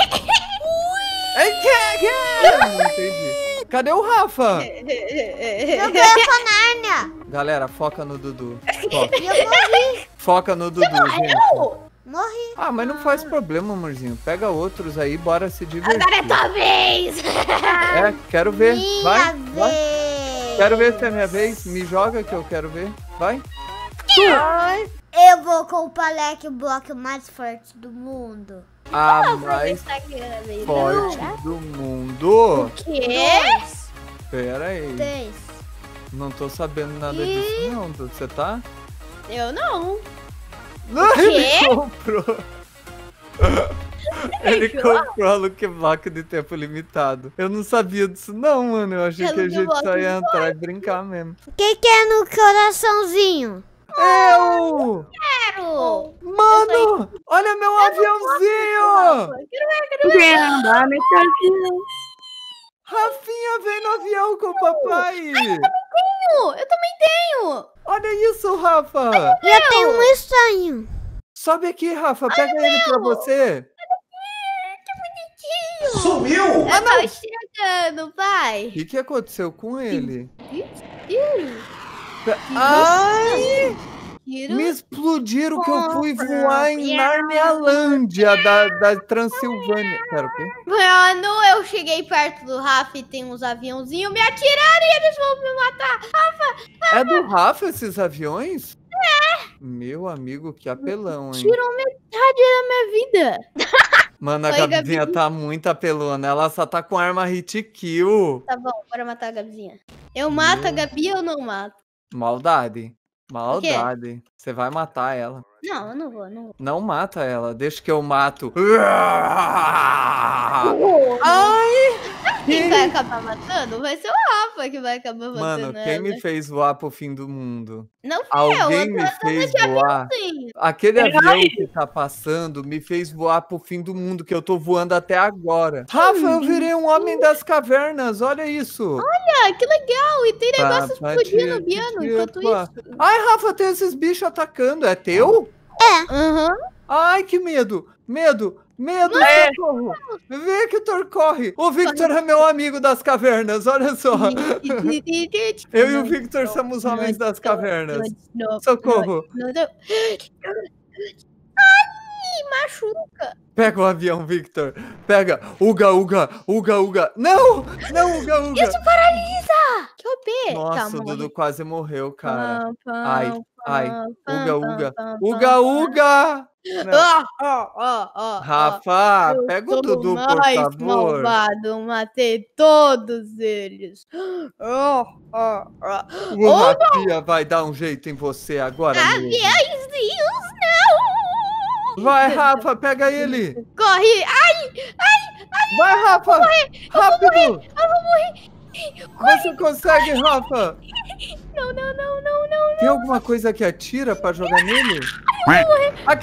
E: Ai, que, que? Não entendi. Cadê o Rafa?
A: Eu quero com a Nárnia.
E: Galera, foca no Dudu. Foca,
A: E eu morri.
E: foca no Dudu, gente.
A: Morri.
E: Ah, mas não faz problema, amorzinho. Pega outros aí, bora se divertir.
B: Agora é tua vez.
E: É, quero ver.
A: Minha
E: Vai,
A: vez.
E: vai. Quero ver se é minha vez. Me joga que eu quero ver. Vai.
A: Eu vou com o Palek, o bloco mais forte do mundo.
E: A mais forte do mundo.
B: Quê?
E: Pera aí.
A: Três.
E: Não tô sabendo nada disso não, Dudu. Você tá?
B: Eu não.
E: Não,
B: quê?
E: ele comprou. Ele comprou a Lucky Block de tempo limitado. Eu não sabia disso não, mano. Eu achei
B: É
E: que a
B: Lucky
E: gente
B: Block
E: só ia
B: de
E: entrar e brincar mesmo.
A: Quem que é no coraçãozinho?
E: Eu!
B: Quero.
E: Mano! Olha meu aviãozinho!
B: Quero ver, quero ver.
L: Quer andar nesse avião?
E: Rafinha, vem no avião com o papai!
B: Tenho, eu também tenho.
E: Olha isso, Rafa!
A: Eu tenho um estranho.
E: Sobe aqui, Rafa. Pega ele pra você.
F: Sumiu?
B: Eu tô chegando, pai.
E: O que, que aconteceu com ele?
B: Tiro.
E: Ai!
B: Tiro.
E: Me explodiram que eu fui voar em Narnialândia da, da Transilvânia. Pera, o quê?
B: Mano, eu cheguei perto do Rafa e tem uns aviãozinhos me atirando e eles vão me matar. Rafa,
E: É do Rafa esses aviões? É. Meu amigo, que apelão, hein?
B: tirou metade da minha vida.
E: Mano, a
B: Oi,
E: Gabizinha
B: Gabi.
E: tá muito apelona. Ela só tá com arma hit kill.
B: Tá bom, bora matar a Gabizinha. Eu mato a Gabi ou eu não mato?
E: Maldade. Maldade. Você vai matar ela.
B: Não, eu não vou, não vou.
E: Não mata ela. Deixa que eu mato. Ai!
B: Quem vai acabar matando vai ser o Rafa que vai acabar matando
E: Mano, quem
B: ela.
E: me fez voar pro fim do mundo?
B: Não fui
E: Alguém
B: eu,
E: me
B: eu tô
E: fez
B: de
E: voar.
B: aviãozinho.
E: Aquele
L: Pega
E: avião
L: aí.
E: que tá passando me fez voar pro fim do mundo, que eu tô voando até agora. Rafa, eu virei um homem das cavernas, olha isso.
B: Ah, que legal! E tem negócio
E: Pá, pá,
B: explodindo no
E: tira,
B: piano
E: tira,
B: enquanto
E: pá.
B: isso.
E: Ai, Rafa, tem esses bichos atacando, é teu?
B: Aham.
E: Ai, que medo, medo, medo,
L: É.
E: socorro. Victor, corre. O Victor é meu amigo das cavernas, olha só. Eu e o Victor somos homens das cavernas. Socorro.
B: Não, não. machuca.
E: Pega o avião, Victor. Pega. Uga, uga, uga, uga. Não! Não, uga, uga.
B: Isso paralisa! Que O P.
E: Nossa,
B: tá,
E: o Dudu quase morreu, cara.
B: Pam, pam,
E: Ai, ai.
B: pam,
E: Uga,
B: pam,
E: uga.
B: pam,
E: Uga,
B: pam,
E: uga. Não.
B: Ó, ó, ó, ó.
E: Rafa,
B: Eu
E: pega o
B: sou
E: Dudu, por
B: mais
E: favor.
B: malvado, matei todos eles. Ó, ó, ó.
E: O
B: Oh,
E: Rafinha vai dar um jeito em você agora mesmo.
B: Aviãozinhos, não!
E: Vai, Rafa, pega ele.
B: Corre! Ai! Ai! Ai!
E: Vai, Rafa!
B: Eu vou morrer!
E: Rápido!
B: Eu vou morrer! Eu vou morrer! Corre!
E: Você consegue, Rafa?
B: Não, não, não, não, não.
E: Tem alguma coisa que atira pra jogar nele?
B: Eu vou morrer!
E: Aqui!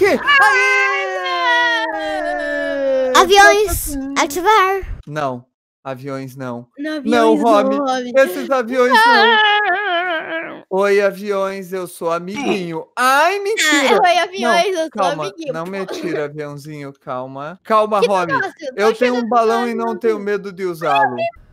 B: Aê!
A: Aviões, ativar.
E: Não, aviões não.
B: Não,
E: Não,
B: aviões
E: Rob,
B: não, Rob.
E: esses aviões não. Oi, aviões, eu sou amiguinho. Ai, mentira!
B: Ah, oi, aviões,
E: não,
B: eu sou
E: calma,
B: amiguinho.
E: não me atira, aviãozinho, calma. Calma,
B: Que
E: Rob.
B: negócio?
E: Eu
B: Tô
E: tenho um
B: chegando
E: balão
B: lá,
E: e não
B: meu
E: tenho
B: Deus.
E: medo de usá-lo.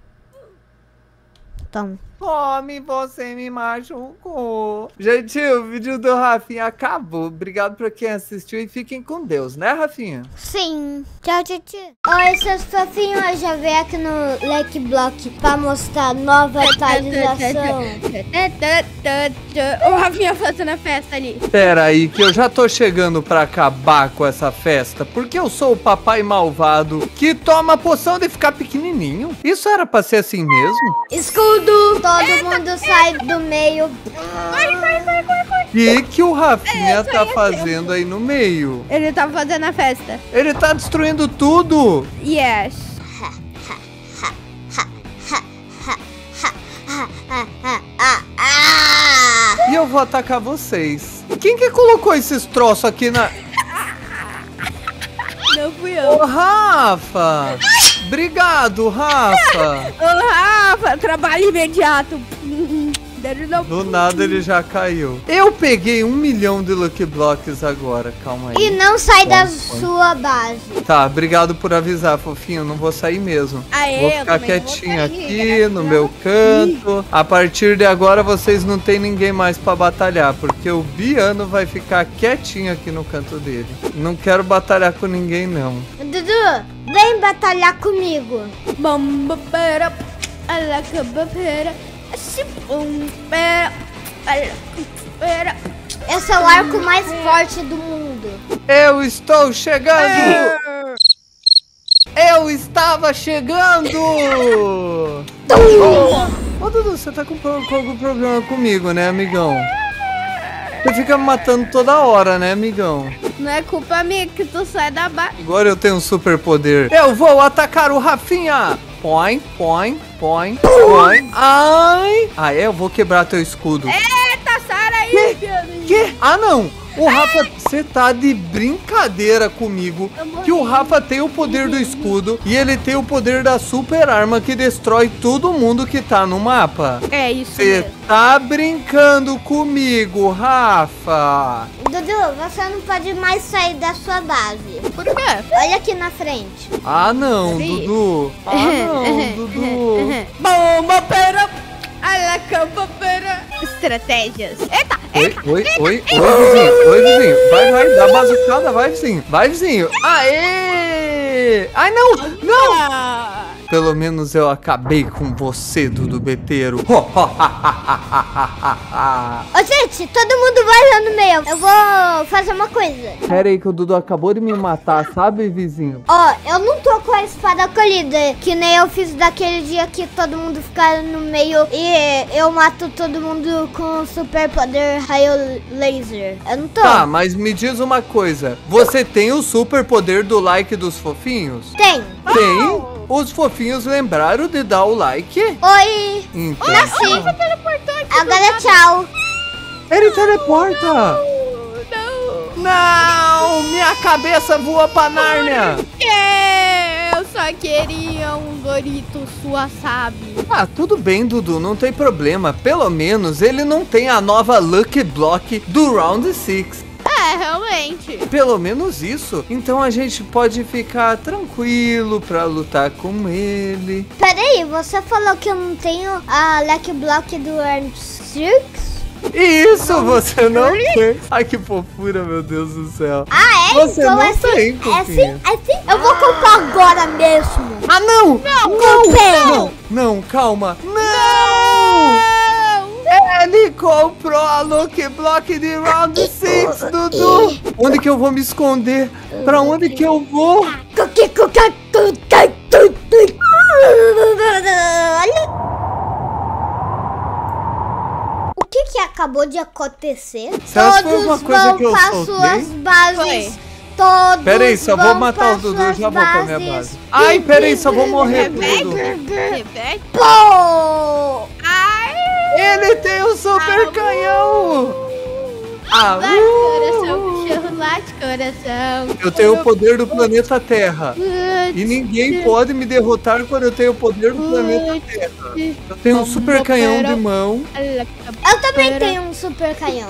A: Toma.
E: Homem, você me machucou. Gente, o vídeo do Rafinha acabou. Obrigado por quem assistiu e fiquem com Deus, né, Rafinha?
A: Sim. Tchau, tchau, tchau. Oi, seus fofinhos. Eu já veio aqui no Leque Block pra mostrar nova atualização.
B: O Rafinha fazendo a festa ali.
E: Pera aí, que eu já tô chegando pra acabar com essa festa, porque eu sou o papai malvado que toma a poção de ficar pequenininho. Isso era pra ser assim mesmo?
A: Escudo. Todo mundo sai do meio.
B: Corre, corre, corre, corre, corre.
E: O que que o Rafinha
B: É,
E: tá
B: isso aí é
E: fazendo aí no meio?
B: Ele tava fazendo a festa.
E: Ele tá destruindo tudo.
B: Yes.
E: E eu vou atacar vocês. Quem que colocou esses troços aqui na...
B: Não fui eu.
E: Ô, Rafa! Obrigado, Rafa!
B: Ô, Rafa, trabalho imediato.
E: Do nada ele já caiu. Eu peguei um milhão de Lucky Blocks agora, calma aí.
A: E não sai da
E: Põe, põe.
A: sua base.
E: Tá, obrigado por avisar, fofinho. Não vou sair mesmo.
B: Aê,
E: vou
B: eu
E: ficar
B: também não vou
E: quietinho
B: sair,
E: aqui
B: graças
E: no
B: a
E: meu canto. A partir de agora vocês não tem ninguém mais pra batalhar, porque o Biano vai ficar quietinho aqui no canto dele. Não quero batalhar com ninguém, não.
A: Dudu, vem batalhar comigo.
B: Bamba, pera, alacaba, pera, chipum, pera, alacaba, pera.
A: Esse é o arco mais forte do mundo.
E: Eu estou chegando! Eu estava chegando! Ô, Dudu, você tá com, pro- com algum problema comigo, né, amigão? Você fica me matando toda hora, né, amigão?
B: Não é culpa minha que tu sai da base.
E: Agora eu tenho um super poder. Eu vou atacar o Rafinha! Põe, põe, põe, põe. Ai! Ah, é? Eu vou quebrar teu escudo.
B: Eita, sai aí, Biano.
E: Que? Ah, não! O Rafa, você tá de brincadeira comigo que o Rafa tem o poder do escudo e ele tem o poder da super arma que destrói todo mundo que tá no mapa.
B: É isso
E: Você
B: mesmo.
E: tá brincando comigo, Rafa?
A: Dudu, você não pode mais sair da sua base.
B: Por quê?
A: Olha aqui na frente.
E: Ah, não,
B: Sim.
E: Dudu. Ah, não, Dudu.
B: Bomba, pera, alacaba, pera. Estratégias. Eita,
E: Oi,
B: eita.
E: oi, oi, oi, vizinho, oi, vizinho. Vai, vai, dá bazucada, vai, vizinho. Vai, vizinho. Aê! Ai, não, não.
B: Ah.
E: Pelo menos eu acabei com você, Dudu Beteiro.
A: Ô, gente, todo mundo vai lá no meio. Eu vou fazer uma coisa.
E: Pera aí que o Dudu acabou de me matar, sabe, vizinho?
A: Ó, eu não tô com a espada colhida, que nem eu fiz daquele dia que todo mundo fica no meio e eu mato todo mundo com super poder raio laser. Eu não tô.
E: Tá, mas me diz uma coisa. Você tem o super poder do like dos fofinhos?
A: Tem.
E: Tem? Os fofinhos lembraram de dar o like?
A: Oi.
E: Então,
A: Nasci.
B: Você teleportou aqui.
A: Agora tchau.
E: ele teleporta.
B: Não.
E: Não, minha cabeça voa pra Nárnia.
B: É, eu só queria um Dorito Wasabi.
E: Ah, tudo bem, Dudu, não tem problema. Pelo menos ele não tem a nova Lucky Block do Round seis.
B: É, realmente.
E: Pelo menos isso. Então a gente pode ficar tranquilo pra lutar com ele.
A: Peraí, você falou que eu não tenho a Lucky Block do Round seis?
E: Isso, você não tem. Ai, que fofura, meu Deus do céu.
A: Ah, é?
E: Você
A: então
E: não
A: é assim,
E: tem,
A: é assim,
E: fofinha.
A: é assim. Eu vou comprar agora mesmo.
E: Ah, não!
A: Não,
E: não,
A: comprei.
E: não, não, calma. Não! Ele comprou a Lucky Block de Round seis, Dudu. Onde que eu vou me esconder? Pra onde que eu vou?
A: O que que acabou de acontecer?
E: Você acha que foi uma coisa
A: vão
E: que eu
A: para
E: soltei?
A: suas bases.
B: Foi.
A: Todos
E: Pera aí, só vou
A: vão
E: matar
A: para
E: o Dudu e
A: suas
E: já vou pra minha
A: bases.
E: base. Ai, pera aí, só vou morrer com o Dudu.
B: Repete.
A: Pô!
B: Ai!
E: Ele tem um super canhão! Ah,
B: Late coração, cachorro, late coração.
E: eu tenho o poder do planeta Terra. E ninguém pode me derrotar quando eu tenho o poder do planeta Terra. Eu tenho um super canhão de mão.
A: Eu também tenho um super canhão.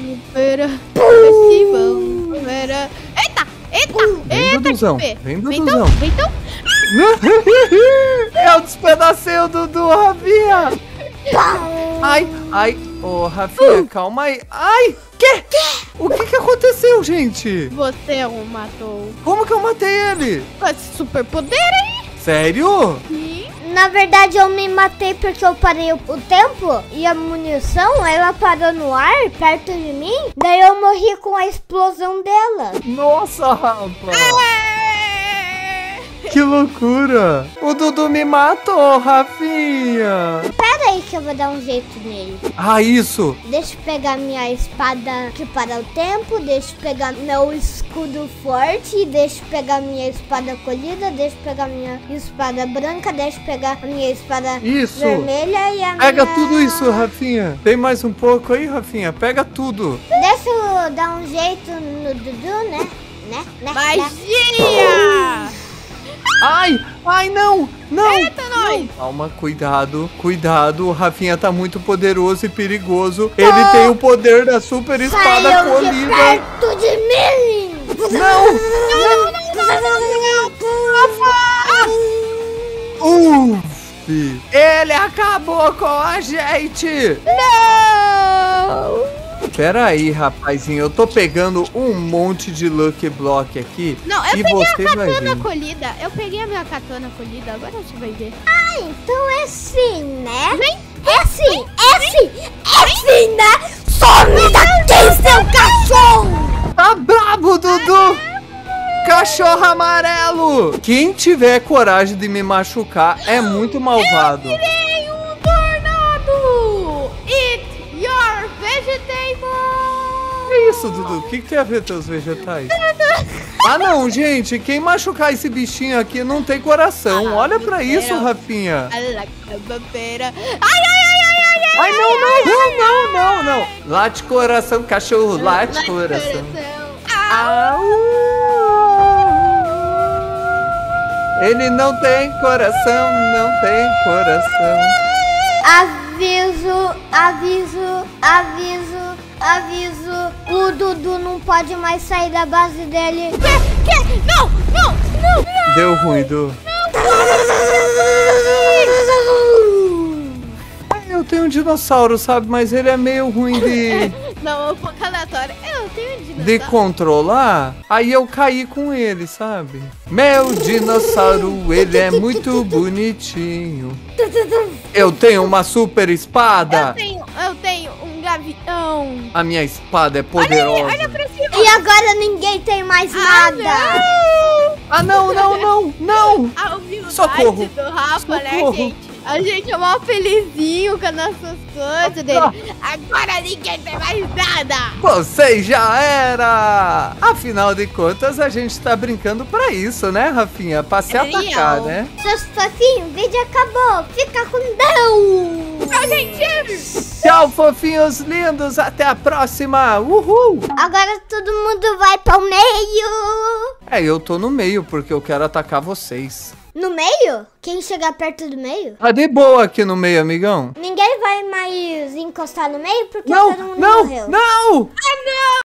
B: Eita, eita,
E: Vem,
B: eita,
E: Duduzão.
B: que
E: Vem,
B: Vem
E: Duduzão.
B: então, vem então.
E: Eu despedacei o Dudu, Rafinha. Ai, ai. Ô, Rafinha, calma aí. Ai, que? O que que aconteceu, gente?
B: Você o matou.
E: Como que eu matei ele?
B: Com esse super poder aí.
E: Sério?
A: Na verdade, eu me matei porque eu parei o o tempo e a munição, ela parou no ar, perto de mim. Daí eu morri com a explosão dela.
E: Nossa, Rafa. Que loucura. O Dudu me matou, Rafinha.
A: Pera aí que eu vou dar um jeito nele.
E: Ah, isso.
A: Deixa eu pegar minha espada que para o tempo. Deixa eu pegar meu escudo forte. Deixa eu pegar minha espada colhida. Deixa eu pegar minha espada branca. Deixa eu pegar a minha espada
E: Isso.
A: vermelha e a
E: Pega
A: minha...
E: tudo isso, Rafinha. Tem mais um pouco aí, Rafinha? Pega tudo.
A: Deixa eu dar um jeito no Dudu, né? Né? né?
B: Magia!
E: Ai, ai, não, não.
B: Eita, nós!
E: Calma, cuidado, cuidado. O Rafinha tá muito poderoso e perigoso. Ele tem o poder da super espada
A: Saiam de
E: colhida.
A: perto de mim!
E: Não!
A: Não, não, não,
E: Uf! Ele acabou com a gente!
B: Não!
E: Pera aí, rapazinho. Eu tô pegando um monte de Lucky Block aqui.
B: Não, eu
E: e
B: peguei
E: você
B: a
E: vai
B: katana
E: ver.
B: colhida. Eu peguei a minha katana colhida. Agora você vai ver.
A: Ah, então é assim, né? É assim, é assim, é assim, né? Some daqui, seu cachorro!
E: Tá brabo, Dudu! Cachorro amarelo! Quem tiver coragem de me machucar é muito malvado.
B: Eu virei um tornado! Eat your vegetable!
E: Que isso, Dudu? O que, que tem a ver teus vegetais? Ah, não, gente. Quem machucar esse bichinho aqui não tem coração. Olha pra isso, Rafinha.
B: Ai, ai, ai, ai, ai,
E: Ai, não, não, não, não, não, não. Late coração, cachorro, late coração. Au. Ele não tem coração, não tem coração.
A: Aviso, aviso, aviso, aviso. O Dudu não pode mais sair da base dele.
B: Que? Que? Não, não, não, não.
E: Deu ruim, Du. Eu tenho um dinossauro, sabe? Mas ele é meio ruim de...
B: Não, um pouco aleatório. Eu tenho um dinossauro.
E: de controlar. Aí eu caí com ele, sabe? Meu dinossauro, ele é muito bonitinho. Eu tenho uma super espada.
B: Eu tenho, eu tenho um gavião.
E: A minha espada é poderosa.
B: Olha, aí, olha pra cima.
A: E agora ninguém tem mais
B: Ah,
A: nada.
B: não.
E: Ah, não, não, não, não.
B: A humildade
E: Socorro.
B: do Rafa,
E: Socorro.
B: né, gente? A gente é mó felizinho com as nossas coisas dele. Agora ninguém tem mais nada.
E: Você já era! Afinal de contas, a gente tá brincando pra isso, né, Rafinha? Pra se
B: É
E: atacar,
B: real.
E: né?
A: Seus fofinhos, o vídeo acabou. Fica com Deus.
B: Tchau, gente.
E: Tchau, fofinhos lindos. Até a próxima. Uhul!
A: Agora todo mundo vai para o meio.
E: É, eu tô no meio porque eu quero atacar vocês.
A: No meio? Quem chegar perto do meio?
E: Tá de boa aqui no meio, amigão?
A: Ninguém vai mais encostar no meio porque
E: Não,
A: todo mundo
E: não,
A: morreu.
E: não!
B: Ah, não.